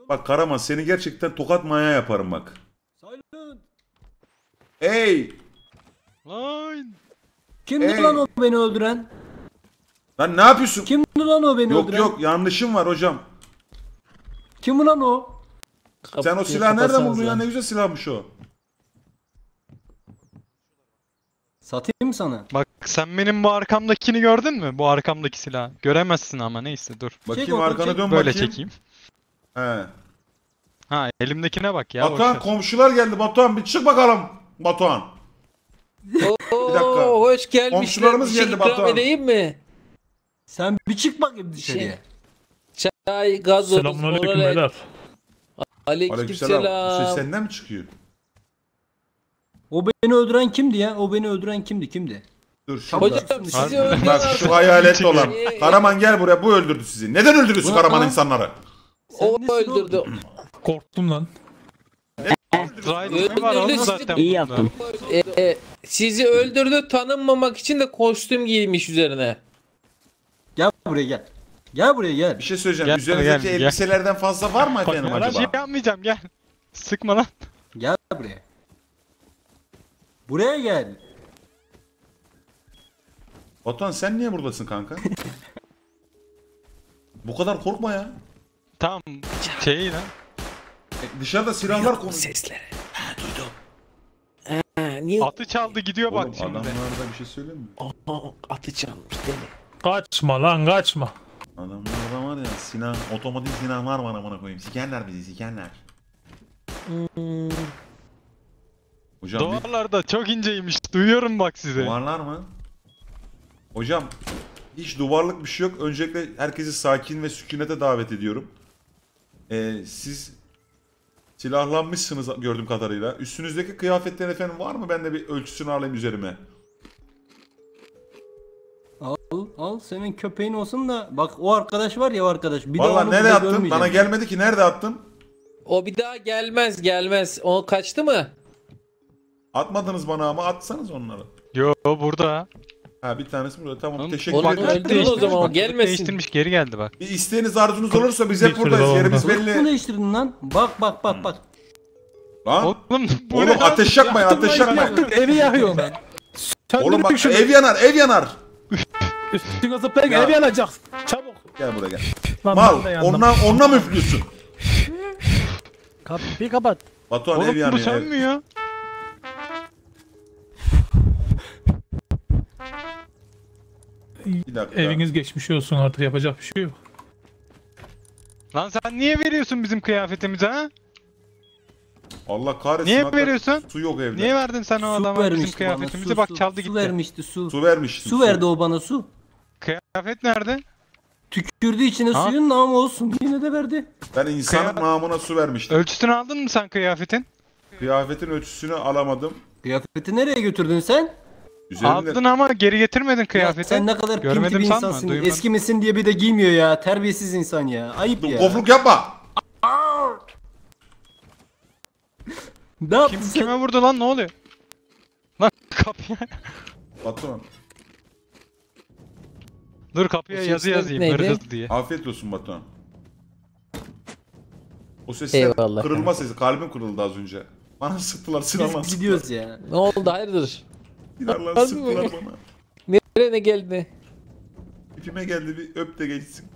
Bak Karaman seni gerçekten tokat maya yaparım bak. Silent. Ey! Lan. Kimdi Ey! lan o beni öldüren? Lan ne yapıyorsun? Kimdi lan o beni Yok öldüren? yok yanlışım var hocam. Kim lan o? Sen o silahı nereden buldun ya? Ne güzel silahmış o. Satayım mı sana? Bak sen benim bu arkamdakini gördün mü? Bu arkamdaki silahı. Göremezsin ama neyse dur. Bakayım Çek arkana çek. dön Böyle bakayım. çekeyim. He. Ha elimdekine bak ya. Batuhan boş ver. komşular geldi Batuhan bir çık bakalım Batuhan. dakika. Hoş gelmişler. Komşularımız Bir şey geldi ikram Batuhan. edeyim mi? Sen bir çık bakayım dışarıya. Çay, gazoz, Selamünaleyküm moral. beyler. Aleykümselam. Bu ses Aleykümselam. senden mi çıkıyor? O beni öldüren kimdi ya? O beni öldüren kimdi? Dur şurada. Hocam sizi Harbi. öldüren Bak şu hayalet olan. Ee, Karaman gel buraya bu öldürdü sizi. Neden öldürüyorsun Ulan Karaman lan. insanları? o nesin öldürdü. Korktum lan. Drive var oğlum zaten. İyi bunda. yaptın. Sizi öldürdü, tanınmamak için de kostüm giymiş üzerine. Gel buraya gel. Gel buraya gel. Bir şey söyleyeceğim. Gel, Üzerinizdeki gel, gel. elbiselerden fazla var mı efendim Ben şey acaba? yapmayacağım gel. Sıkma lan. Gel buraya. Buraya gel. Batuhan sen niye buradasın kanka? Bu kadar korkma ya. Tamam. Şey lan. Dışarıda silahlar konuşuyor. Sesleri. Ha duydum. Niye Atı çaldı gidiyor Oğlum bak şimdi. adamlarda bir şey söyleyeyim mi? atı çalmış değil mi? Kaçma lan kaçma. Adamlarda var ya silah, otomatik silah var bana bana koyayım. Sikerler bizi sikerler. Hocam bir Duvarlar da çok inceymiş. Duyuyorum bak size. duvarlar mı? Hocam hiç duvarlık bir şey yok. Öncelikle herkesi sakin ve sükunete davet ediyorum. Siz silahlanmışsınız gördüğüm kadarıyla. Üstünüzdeki kıyafetler efendim var mı? Ben de bir ölçüsünü alayım üzerime. Al senin köpeğin olsun da bak o arkadaş var ya o arkadaş. Bir daha Valla onu nereye burada attın? görmeyeceğim. Bana gelmedi ki. Nerede attın? O bir daha gelmez. O kaçtı mı? Atmadınız bana ama atsanız onları. Yo burada. Ha bir tanesi burada. Tamam Oğlum, teşekkür onu ederim. öldürün o zaman, o Bak, gelmesin. Değiştirmiş geri geldi bak. Bir isteğiniz arzunuz olursa biz hep Bir sürü buradayız. de Yerimiz oldu. Bunu belli. değiştirdin lan. Bak. Lan. Oğlum bu Oğlum ne lan? ateş yakmayın ateş yakmayın. Evi yakıyor lan. Oğlum bak ev yanar ev yanar. Üstüne zıplayın Ya. ev yanacak. Çabuk. Gel buraya gel. Lan Mal ben de yandım. onunla mı üflüyorsun? Kapıyı kapat. Batuhan ev Oğlum bu yanıyor. ev. sönmüyor. Bir dakika. Eviniz geçmiş olsun artık yapacak bir şey yok. Lan sen niye veriyorsun bizim kıyafetimizi ha? Allah kahretsin. Niye hakikaten veriyorsun? Su yok evde. Niye verdin sen o Su adama bizim vermişti bana. kıyafetimizi? Su, Bak su, çaldı su gitti. vermişti su. Su vermiştin. Su verdi o bana su. Kıyafet nerede? Tükürdü içine Ha? suyun ama olsun. Yine de verdi. Ben insanın namına su vermiştim. Ölçüsünü aldın mı sen kıyafetin? Kıyafetin ölçüsünü alamadım. Kıyafeti nereye götürdün sen? Üzerinde Aldın ama geri getirmedin Ya kıyafeti. sen ne kadar Görmedim pinti bir sanma, insansın. duymadım. Eski misin diye bir de giymiyor ya. Terbiyesiz insan ya. Ayıp ya. Kofluk yapma. Ne yaptın Kim, sen? kime vurdu lan ne oluyor? Lan kapıya. Batuhan. Dur kapıya O yazı sesler yazayım neydi? hırgız diye. Afiyet olsun Batuhan. O sesler Eyvallah. kırılma sesi. Kalbim kırıldı az önce. Bana sıktılar silahla Biz sıktılar. gidiyoruz ya. Ne oldu hayırdır? Silahla Harbi sıktılar mi? bana. Nereye geldi? İpime geldi bir öp de geçsin.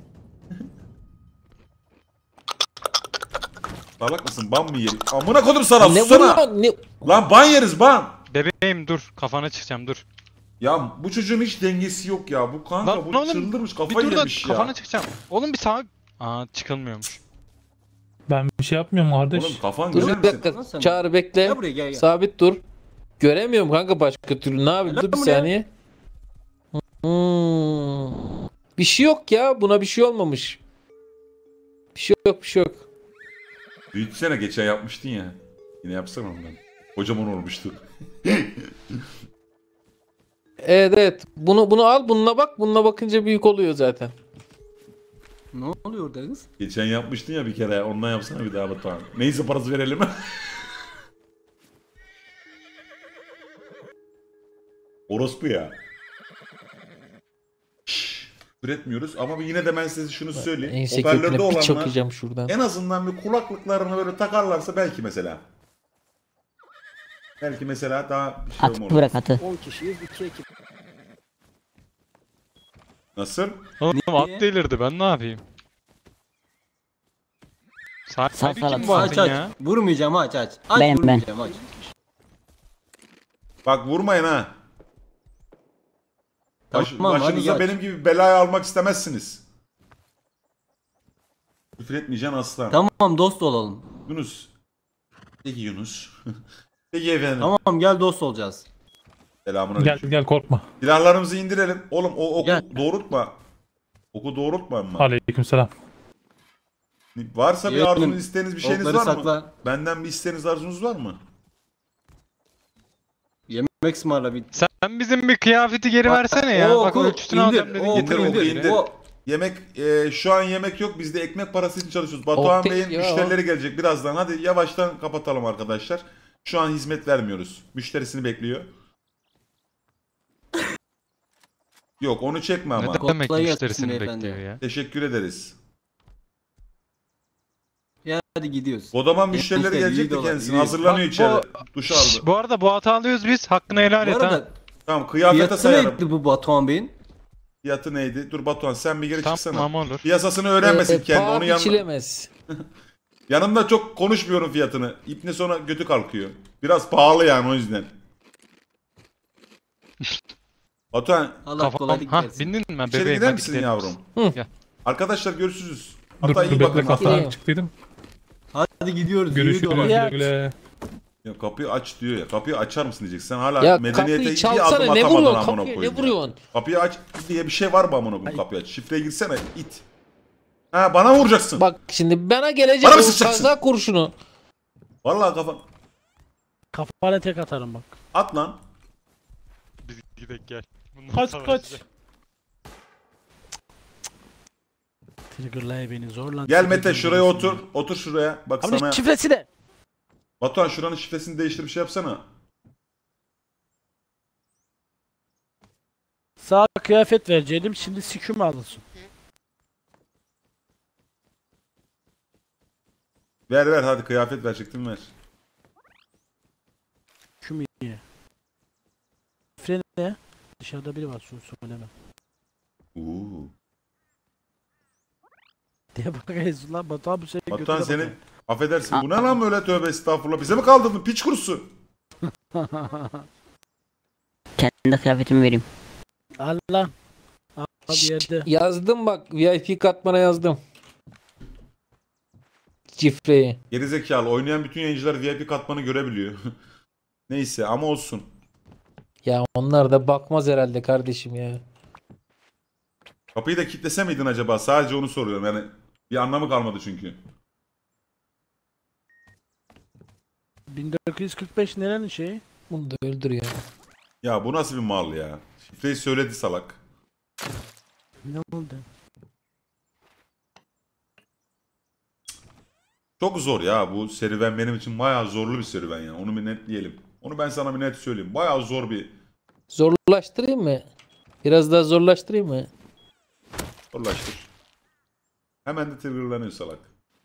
Salak mısın? Ban mı yiyelim? Amına kodum sana Ne susana. vuruyor? Ne? Lan ban yeriz ban. Bebeğim dur kafana çıkacağım dur. Ya bu çocuğun hiç dengesi yok ya. Bu kanka Lan bu oğlum, çıldırmış Bir kafayı dur da yemiş ya. kafana çıkacağım. Oğlum bir sağa... Aa çıkılmıyormuş. Ben bir şey yapmıyorum kardeş. Oğlum kafan Dur güzel bir misin? dakika. Sen- Çağrı bekle. Gel buraya gel. Sabit dur. Göremiyorum kanka başka türlü. Ne yapayım? Gel Dur bir buraya. saniye. Bir şey yok ya. Buna bir şey olmamış. Bir şey yok. Büyütsene geçen yapmıştın ya. Yine yapsana ondan. Kocaman olmuştu. Evet. Bunu al. Bununla bak. Bununla bakınca büyük oluyor zaten. Ne oluyor orada kız? Geçen yapmıştın ya bir kere. Ondan yapsana bir daha Batuhan. Neyse parası verelim. Orospu ya. Şşş. üretmiyoruz ama yine de ben size şunu söyleyeyim. Ense Hoparlörde köküne bir olanlar çakacağım şuradan. en azından bir kulaklıklarını böyle takarlarsa belki mesela. Belki mesela daha bir şey Atı olur. bırak atı. 10 kişiyiz 2 ekip. Nasıl? Oğlum Niye? at delirdi ben ne yapayım? Sağ Sahibi salat. kim bu Aç atın aç. ya? Vurmayacağım aç aç. Aç Ben. vurmayacağım aç. Bak vurmayın ha. Tamam, hadi Başınıza aç. benim gibi belayı almak istemezsiniz. Küfür etmeyeceksin aslan. Tamam dost olalım. Yunus. Peki Yunus. Peki efendim. Tamam gel dost olacağız. Selamünaleyküm. Gel korkma. Silahlarımızı indirelim. Oğlum o oku Gel. doğrultma. Oku doğrultma ama. Aleykümselam. Varsa bir Yeğenim, arzunuz, isteğiniz, bir şeyiniz okları var mı? sakla. Benden bir isteğiniz, arzunuz var mı? Yemek ısmarla bir. Sen bizim bir kıyafeti geri versene ya. O Bak oku, ölçüsünü indir, alacağım dedin. o Getir oku, oku indir. geri. O- Yemek şu an yemek yok. Biz de ekmek parası için çalışıyoruz. Batuhan Okey Bey'in ya. müşterileri gelecek birazdan. Hadi yavaştan kapatalım arkadaşlar. Şu an hizmet vermiyoruz. Müşterisini bekliyor. Yok onu çekme ama. Ne demek Kolay müşterisini gelsin beyefendi. bekliyor ya? Teşekkür ederiz. Ya hadi gidiyoruz. Odaman müşterileri Müşteri, iyi gelecek de de kendisi. olan, iyi. Hazırlanıyor Bak, içeri. bu- Duş Şşş, aldı. bu arada bu hata alıyoruz biz. Hakkını helal Bu et ha. arada Tamam kıyafete fiyatı sayarım. neydi bu Batuhan Bey'in? Fiyatı neydi? Dur Batuhan sen bir geri çıksana. Tamam olur. Piyasasını öğrenmesin kendi. Paha Onu yanında. biçilemez. Yanımda çok konuşmuyorum fiyatını. İpne sonra götü kalkıyor. Biraz pahalı yani o yüzden. Allah Batuhan Kafam. kolaylık Ha versin. bindin mi içeri bebeğim? gider Hadi misin gidelim. yavrum? Hı. Gel. Arkadaşlar görüşürüz. Dur, Hatta dur iyi bakın. bekle Hatta. kapıdan çıktıydım. Hadi gidiyoruz. Görüşürüz Yürü dolan. güle güle. Ya kapıyı aç diyor ya. Kapıyı açar mısın diyecek. Sen hala Ya medeniyete kapıyı bir çalsana adım ne atamadın vuruyorsun? amına Kapıyı ne koyayım ya. vuruyorsun? Kapıyı aç diye bir şey var mı amına koyayım kapıyı aç. Şifreye girsene it. Ha bana mı vuracaksın? Bak şimdi bana gelecek Bana mı o sıçacaksın? kaza kurşunu. Vallahi kafa. Kafana tek atarım bak. At lan. Biz gidelim gel. Bundan Kaç savaşacağız. kaç. Triggerlay beni zorla. Gel Mete şuraya otur. Otur şuraya. Bak Abi sana. şifresi de. Batuhan şuranın şifresini değiştir bir şey yapsana. Sağ kıyafet verecektim. Şimdi siküm alırsın. Ver hadi kıyafet verecektim ver. Siküm iyi. Şifre ne? Dışarıda biri var. Söyleme. Oo. Diye bakayız lan. Batuhan bu seni Batuhan götüre seni affedersin. Bu ne lan böyle tövbe estağfurullah. Bize mi kaldırdın piç kurusu? Kendi kıyafetimi vereyim. Allah. Abi yerde. Yazdım bak VIP katmana yazdım. Şifreyi. Gerizekalı oynayan bütün yayıncılar VIP katmanı görebiliyor. Neyse ama olsun. Ya onlar da bakmaz herhalde kardeşim ya. Kapıyı da kilitlese miydin acaba? Sadece onu soruyorum yani. Bir anlamı kalmadı çünkü. 1445 nerenin şeyi? Bunu da öldür ya. Ya bu nasıl bir mal ya? Şifreyi söyledi salak. Ne oldu? Çok zor ya bu serüven benim için bayağı zorlu bir serüven ya. Onu bir netleyelim. Onu ben sana bir net söyleyeyim. Bayağı zor bir Zorlaştırayım mı? Biraz daha zorlaştırayım mı? zorlaştır. Hemen de triggerlanıyor salak.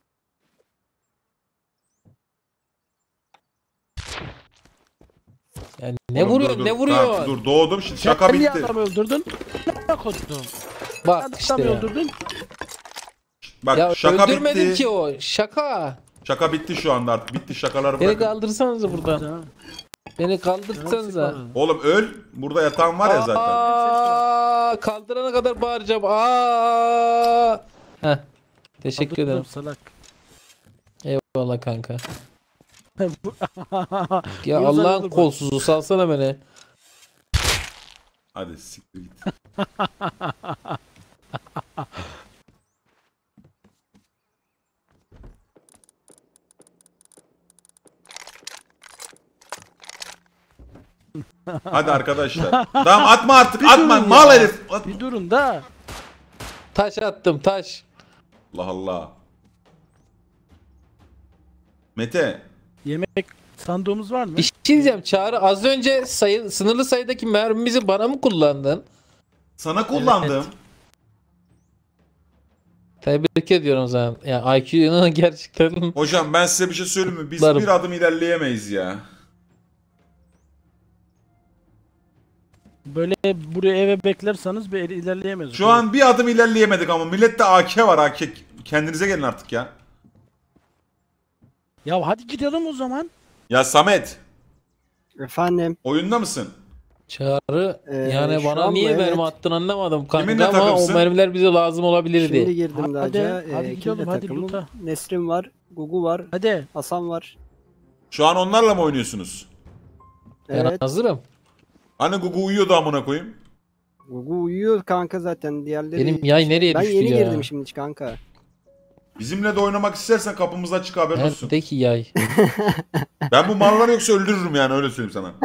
Yani ne Oğlum, vuruyorsun? dur, Ne dur. vuruyorsun? Tamam, dur doğdum şimdi şaka Sen bir bitti. adam öldürdün. Ne koydum? Bak Sen işte adam ya. öldürdün. Bak Ya şaka öldürmedim bitti. ki o. Şaka. Şaka bitti şu anda artık. Bitti şakaları Beni bırakın. kaldırsanıza buradan. Ha, Beni kaldırsanıza. sıkma. Oğlum öl. Burada yatağın var ya zaten. Aa, kaldırana kadar bağıracağım. Aa. Heh. Teşekkür Kaldırdım, ederim. salak. Eyvallah kanka. Ya Niye Allah'ın uzanılır bu? kolsuzu salsana beni. Hadi siktir git. Hadi arkadaşlar. Tamam atma artık atma durun mal ya. herif. At- Bir durun da. Taş attım taş. Allah Allah. Mete. Yemek sandığımız var mı? Bir şey diyeceğim Çağrı. Az önce sınırlı sayıdaki mermimizi bana mı kullandın? Sana kullandım. Tebrik ediyorum sana. Ya IQ'nun gerçekten Hocam ben size bir şey söyleyeyim mi? Biz Varım. bir adım ilerleyemeyiz ya. Böyle buraya eve beklerseniz bir ilerleyemeyiz. Şu an bir adım ilerleyemedik ama millette AK var AK. Kendinize gelin artık ya. Ya hadi gidelim o zaman. Ya Samet, Efendim. oyunda mısın? Çağrı yani şu bana an niye mı? mermi Evet. attın anlamadım Kiminle kanka ama o takımsın? mermiler bize lazım olabilirdi. Şimdi girdim Hadi, daha. hadi gidelim, hadi loot'a. Nesrin var, Gugu var, Hadi. Hasan var. Şu an onlarla mı oynuyorsunuz? Ben Evet. hazırım. Hani Gugu uyuyordu amına koyayım. Gugu uyuyor kanka zaten. Diğerleri... Benim yay nereye Ben düştü yeni ya? girdim şimdi kanka. Bizimle de oynamak istersen kapımız açık, haberin olsun. Neredeki yay? Ben bu malları yoksa öldürürüm yani, öyle söyleyeyim sana.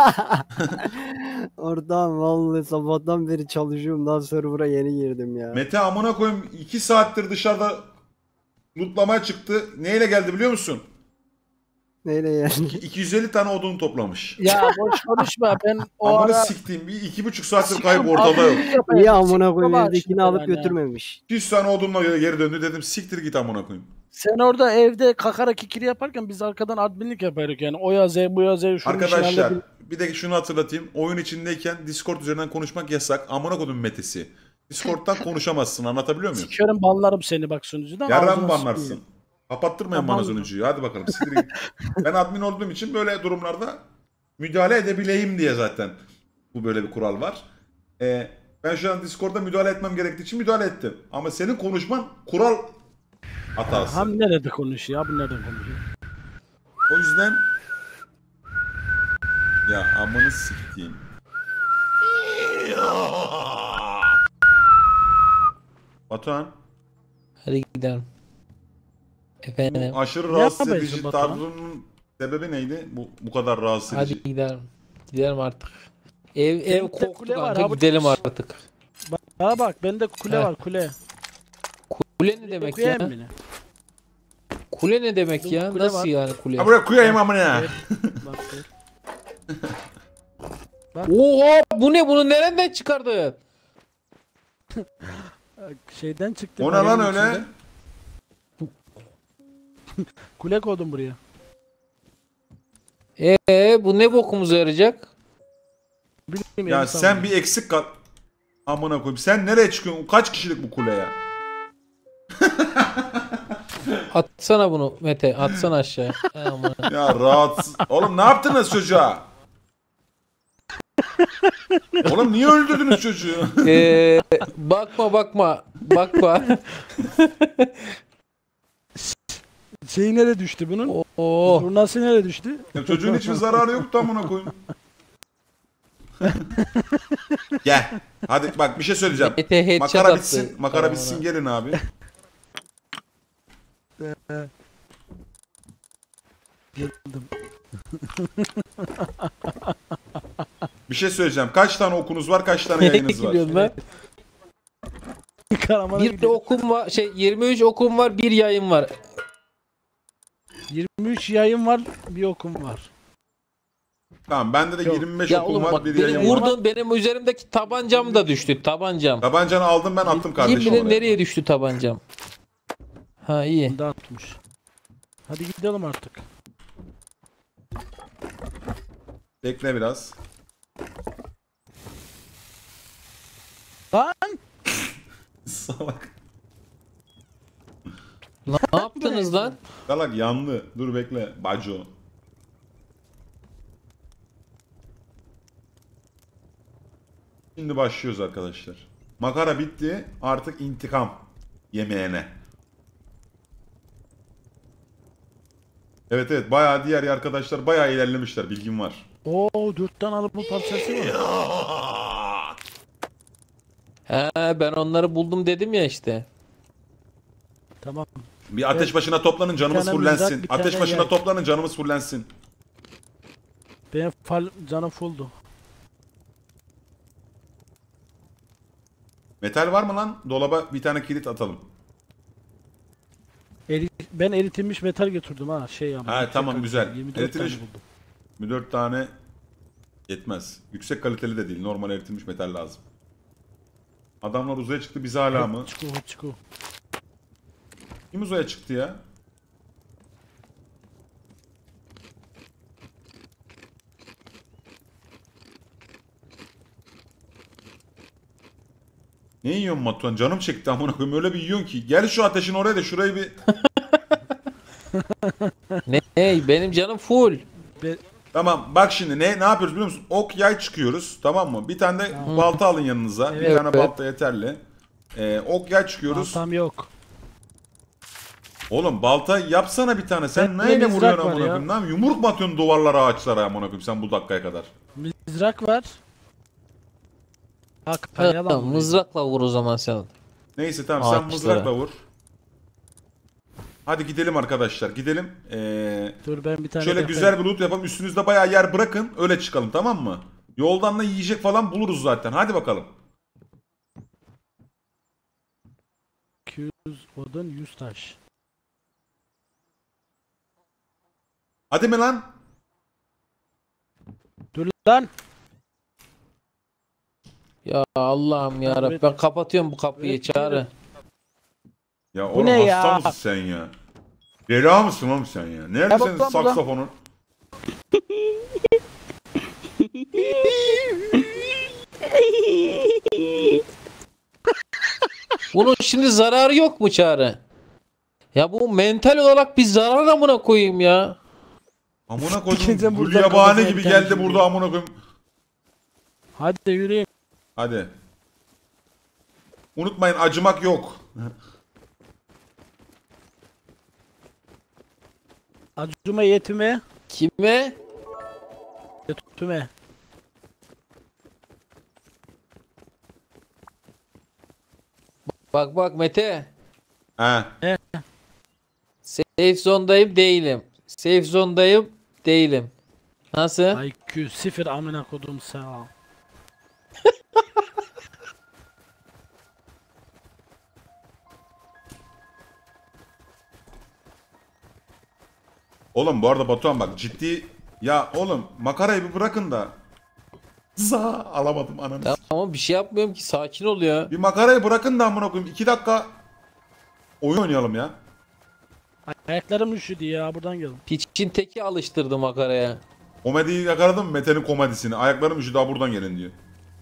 Oradan vallahi sabahtan beri çalışıyorum. Daha server'a yeni girdim ya. Mete amına koyayım 2 saattir dışarıda lootlamaya çıktı. Neyle geldi biliyor musun? Neyle yani? 250 tane odun toplamış. Ya boş konuşma, ben o Amına ara... siktiğim, 2,5 saattir kayıp ortada yok. İyi amına koyayım, Baba, evdekini şimdi alıp yani. götürmemiş. 200 tane odunla geri döndü, dedim siktir git amına koyayım. Sen orada evde kakara kikiri yaparken biz arkadan adminlik yaparız yani. O ya Z, bu ya Z, şunun Arkadaşlar işini bir de şunu hatırlatayım. Oyun içindeyken Discord üzerinden konuşmak yasak. Amına koydum Mete'si. Discord'dan konuşamazsın, anlatabiliyor muyum? Sikerim, banlarım seni bak sunucudan. Yarram ağzına banlarsın. sıkayım. Kapattırmayın bana Tamam. sunucuyu. Hadi bakalım siktir git. Ben admin olduğum için böyle durumlarda müdahale edebileyim diye zaten bu böyle bir kural var. Ben şu an Discord'da müdahale etmem gerektiği için müdahale ettim. Ama senin konuşman kural hatası. Ham nerede konuşuyor ya, bu nereden konuşuyor? O yüzden ya amını siktiğim. Batuhan, Hadi gidelim. Efendim. bu aşırı Ne rahatsız yapıyorsun edici Batuhan? tarzının sebebi neydi? Bu kadar rahatsız edici. Hadi gidelim. Gidelim artık. Ev Senin de koktu kule var kanka, abi. gidelim artık. Ha bak, bende kule Heh. var, kule. Kule ne demek Kule ya? mi ne? Kule ne demek ya? Kule Nasıl var. yani kule? Ha buraya koyayım amına. Evet. Bak, dur. Oha, bu ne? Bunu nereden çıkardın? Şeyden çıktı. O ne lan maganın öyle? içinden. Kule koydum buraya. Bu ne bokumuza yarayacak? Bilmiyorum, Ya evi sen sandım. bir eksik kal. Amına koyayım. Sen nereye çıkıyorsun? Kaç kişilik bu kule ya? Atsana bunu Mete, atsana aşağı. Aman. Ya rahatsız. Oğlum ne yaptınız çocuğa? Oğlum niye öldürdünüz çocuğu? Bakma. Şeyi nereye düştü bunun? Oo. Turnası nereye düştü? Ya çocuğun hiçbir zararı yoktu amına koyayım. Gel. Hadi bak bir şey söyleyeceğim. Mete headshot Makara attı. bitsin. Makara Aman. bitsin gelin abi. Girdim. Bir şey söyleyeceğim. Kaç tane okunuz var? Kaç tane Nereye yayınız var? gidiyorum ben? Karamana Bir de gidiyor. okum var. 23 okum var, bir yayın var. 23 yayın var, bir okum var. Tamam bende de Yok. 25 Ya okum oğlum var. bak, Bir beni yayın var. vurdun, benim üzerimdeki tabancam da düştü, tabancam. Tabancanı aldım ben, attım Kim kardeşim bilir oraya. nereye düştü tabancam. Ha iyi. Bunda atmış. Hadi gidelim artık. Bekle biraz. Lan! Salak. Ne yaptınız lan? Salak yandı. Dur bekle. Baco. Şimdi başlıyoruz arkadaşlar. Makara bitti. Artık intikam yemeğine. Evet bayağı diğer arkadaşlar bayağı ilerlemişler. Bilgim var. Oo, 4 tane alıp bu parçası var. He, ben onları buldum dedim ya işte. Tamam. Bir ateş başına toplanın, canımız tane fullensin. mızrak, bir tane Ateş başına yay. toplanın, canımız fullensin. Benim canım fulldu. Metal var mı lan? Dolaba bir tane kilit atalım. Ben eritilmiş metal götürdüm ha, şey ama. Ha, yüksek tamam, kaliteli. güzel. 24 tane Eritilmiş- buldum. 4 tane yetmez. Yüksek kaliteli de değil. Normal eritilmiş metal lazım. Adamlar uzaya çıktı, biz hala mı? Çıku. Kim uzaya çıktı ya? Ne yiyorsun Matuan? Canım çekti amına koyayım. Öyle bir yiyorsun ki. Gel şu ateşin oraya da şurayı bir... Ne? Benim canım full. Tamam bak şimdi ne yapıyoruz biliyor musun? Ok yay çıkıyoruz, tamam mı? Bir tane de balta alın yanınıza. Bir Evet. tane balta yeterli. Ok yay çıkıyoruz. Tam yok. Oğlum balta yapsana bir tane. Sen Bende neyle mızrak vuruyorsun var amına ya. koyayım? Ne yapıyorsun? Yumruk mu atıyorsun duvarlara, ağaçlara amına koyayım sen bu dakikaya kadar? Mızrak var. Hakikaten yalan Tamam, mı? mızrakla vur o zaman sen. Neyse tamam sen Ağaçlara. mızrakla vur. Hadi gidelim arkadaşlar, gidelim. Dur ben bir tane Şöyle yapayım. güzel bir loot yapalım. Üstünüzde bayağı yer bırakın. Öyle çıkalım, tamam mı? Yoldan da yiyecek falan buluruz zaten. Hadi bakalım. 200 odun 100 taş. Hadi mi lan? Dur lan. Ya Allah'ım ya Rabbi, ben kapatıyorum bu kapıyı Çağrı. Ya oğlum ne hasta ya? mısın sen ya? Bela mısın oğlum sen ya? Nerede Ya senin bak lan saksafonun? Bunun şimdi zararı yok mu Çağrı? Ya bu mental olarak bir zarar amına koyayım ya. Amına İkinize koydum. buradan Gulyabani kafasına gibi bir geldi tane burada amına koyayım. Hadi yürüyün. Hadi. Unutmayın acımak yok. Acıma yetime. Kime? Yetime. Bak Mete. He. Safe zone'dayım değilim. Safe zone'dayım değilim. Nasıl? IQ 0 amına kodum sağ. Oğlum bu arada Batuhan bak ciddi... Ya oğlum makarayı bir bırakın da. Za alamadım ananı. Tamam bir şey yapmıyorum ki, sakin ol ya. Bir makarayı bırakın da amına koyayım. 2 dakika oyun oynayalım ya. Ayaklarım üşüdü ya buradan geldim. Piçin teki alıştırdı makaraya. Komediyi yakaladın mı? Mete'nin komedisini. Ayaklarım üşüdü daha buradan gelin diyor.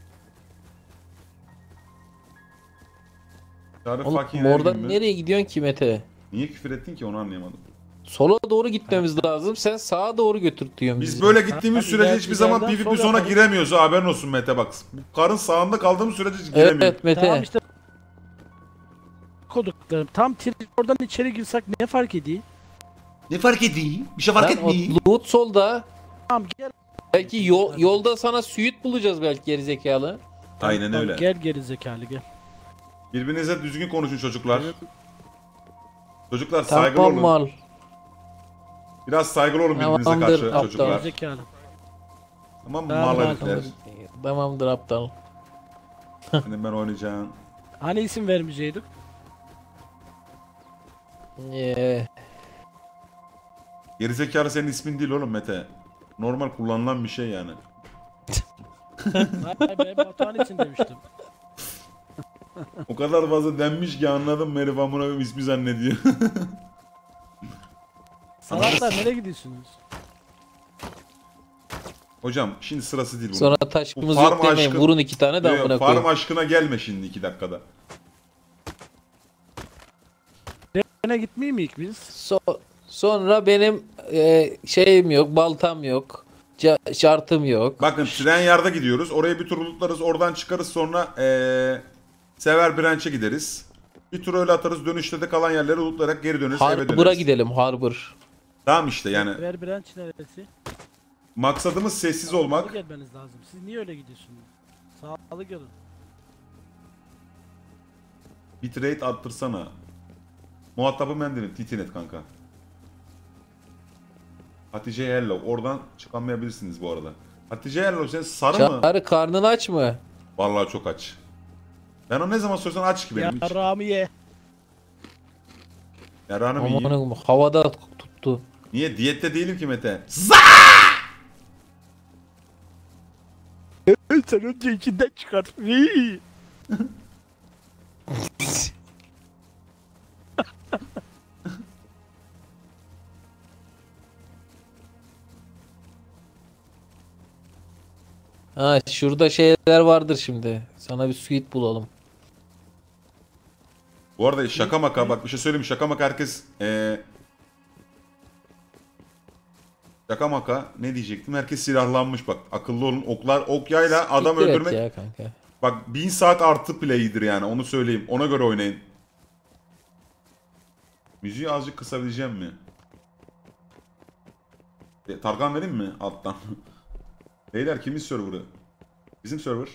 Çağrı Oğlum fucking oradan Ergin mi? nereye gidiyorsun ki Mete? Niye küfür ettin ki onu anlayamadım. Sola doğru gitmemiz lazım. Sen sağa doğru götürtüyorsun Biz bizi. böyle gittiğimiz Ha, sürece iler- hiçbir zaman ileriden PvP sol zona yapalım. giremiyoruz ha, haberin olsun Mete bak. Bu karın sağında kaldığımız sürece hiç giremiyoruz. Evet Mete. Tamam işte koduklarım. Tam oradan içeri girsek ne fark ediyor? Ne fark ediyor? Bir şey fark Lan o loot solda. Tamam gel. Belki yolda sana suit bulacağız belki gerizekalı. Aynen Tamam, öyle. Gel geri zekalı gel. Birbirinize düzgün konuşun çocuklar. Çocuklar saygılı Tamam olun. mal. Biraz saygılı olun birbirinize Tamamdır, karşı aptal. çocuklar. Zekalı. Tamam mı Tamam, mal tamam, herifler? Tamamdır aptal. Şimdi ben oynayacağım. Hani isim vermeyecektik? Gerizekalı senin ismin değil oğlum Mete. Normal kullanılan bir şey yani. Hayır ben Batuhan için demiştim. O kadar fazla denmiş ki anladım mı herif amına koyayım ismi zannediyor. Salaklar nereye gidiyorsunuz? Hocam şimdi sırası değil bunun. Sonra taşkımız Bu yok farm demeyin. aşkı- Vurun 2 tane de Yok, amına farm koyayım. aşkına gelme şimdi 2 dakikada. Nereye gitmeyeyim mi ilk biz? Sonra benim şeyim yok, baltam yok. Şartım yok. Bakın tren yarda gidiyoruz. Oraya bir tur lootlarız. Oradan çıkarız sonra Sever Branch'e gideriz. Bir tur öyle atarız. Dönüşte de kalan yerleri lootlayarak geri döneriz. Eve Harbor'a döneriz. gidelim, Harbor. Tamam işte yani. Ver branch neresi? Maksadımız sessiz Sağlı olmak. gelmeniz lazım. Siz niye öyle gidiyorsunuz? Sağlı gelin. Bitrate arttırsana. Muhatabı mendilim. Titinet kanka. Hatice Hello. Oradan çıkamayabilirsiniz bu arada. Hatice Hello sen sarı mı? Çağrı karnın aç mı? Vallahi çok aç. Ben o ne zaman sorsan aç ki benim hiç. Yarrağımı ye. Yarağını mı Aman yiyeyim? Allah'ım, havada tuttu. Niye? Diyette değilim ki Mete. Sen önce içinden çıkart. İyi. Ha şurada şeyler vardır şimdi. Sana bir suite bulalım. Bu arada şaka maka bak bir şey söyleyeyim mi? Şaka maka herkes şaka maka ne diyecektim? Herkes silahlanmış bak. Akıllı olun. Ok yayla adam Siktir et öldürmek. ya kanka. Bak 1000 saat artı play'idir yani onu söyleyeyim. Ona göre oynayın. Müziği azıcık kısabileceğim mi? Tarkan vereyim mi alttan? Beyler kimin server'ı? Bizim server.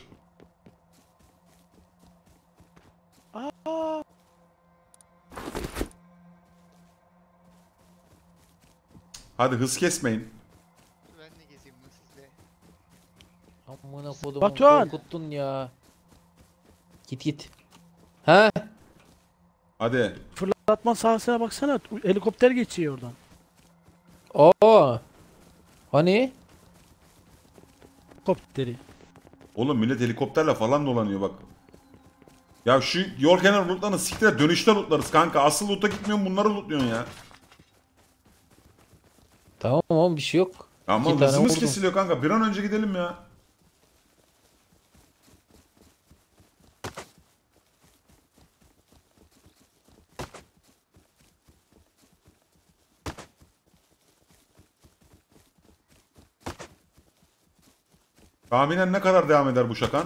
Hadi hız kesmeyin. Amına kodumu Batuhan! korkuttun ya. Git. Ha? Hadi. Fırlatma sahasına baksana. Helikopter geçiyor oradan. Oo. Hani? Helikopteri. Oğlum millet helikopterle falan dolanıyor bak. Ya şu yol kenarı lootlarını siktir et, dönüşte lootlarız kanka. Asıl loot'a gitmiyorsun bunları lootluyorsun ya. Tamam oğlum bir şey yok. Ama İki tane hızımız vurdum. kesiliyor kanka. Bir an önce gidelim ya. Tahminen ne kadar devam eder bu şakan?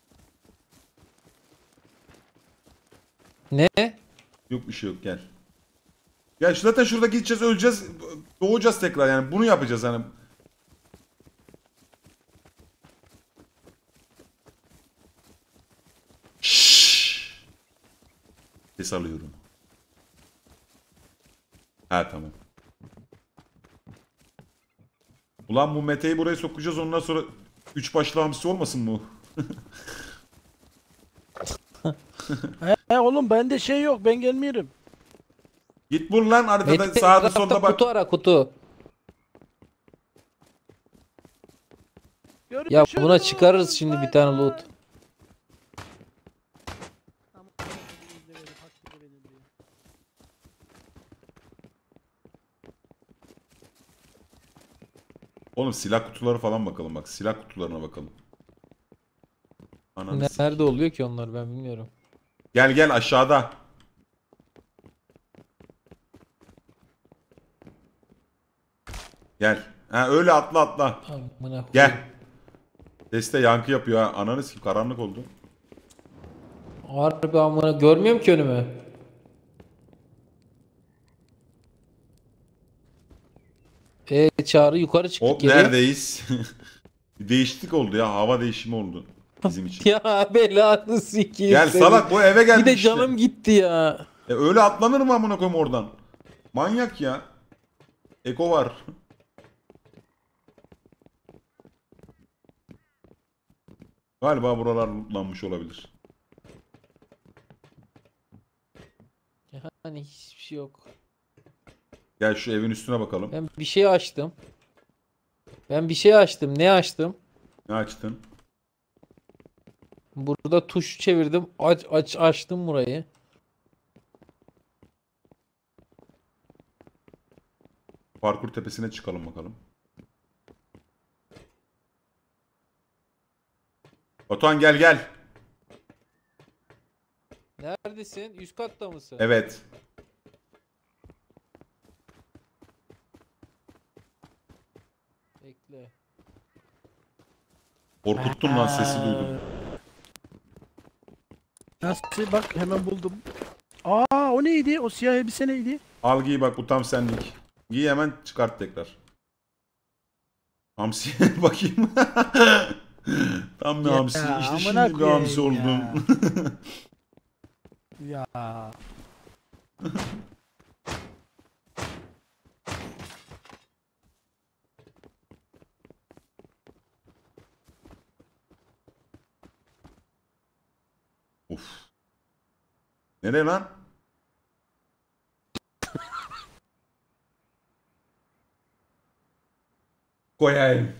Ne? Yok bir şey yok gel. Ya zaten şurada gideceğiz öleceğiz doğacağız tekrar yani bunu yapacağız hani. Şşş. Ses alıyorum. Ha tamam. Ulan bu Mete'yi buraya sokacağız ondan sonra 3 başlı hamsi olmasın mı? Oğlum bende şey yok. Ben gelmiyorum. Git bul lan haritada Mete, sağda etrafta solda bak. kutu ara kutu. Ya Görüşürüz. buna çıkarırız şimdi bir tane loot. Oğlum silah kutuları falan bakalım bak silah kutularına bakalım. Ananı sikeyim. Nerede oluyor ki onlar ben bilmiyorum. Gel gel aşağıda. Gel. Ha öyle atla atla. Amına koyayım. Gel. Deste yankı yapıyor ha. Ananı sikeyim karanlık oldu. Harbi amına görmüyorum ki önümü. Çağrı yukarı çıktık Hop geri. neredeyiz? Bir değişiklik oldu ya. Hava değişimi oldu bizim için. Ya belanı sikeyim Gel seni. salak bu eve geldik Bir de işte. canım gitti ya. Öyle atlanır mı amına koyayım oradan? Manyak ya. Eko var. Galiba buralar lootlanmış olabilir. Yani hiçbir şey yok. Gel şu evin üstüne bakalım. Ben bir şey açtım. Ne açtım? Ne açtın? Burada tuş çevirdim. Açtım burayı. Parkur tepesine çıkalım bakalım. Batuhan gel gel. Neredesin? Üst katta mısın? Evet. Bekle. Korkuttun lan sesi duydum. Nasıl bak hemen buldum. Aa o neydi? O siyah elbise neydi? Al giy bak bu tam senlik. Giy hemen çıkart tekrar. Hamsi bakayım. Tam bir Ya, hamsi. İşte amına şimdi bir hamsi koyayım oldun. Ya. Of. Nereye lan? Koyayım.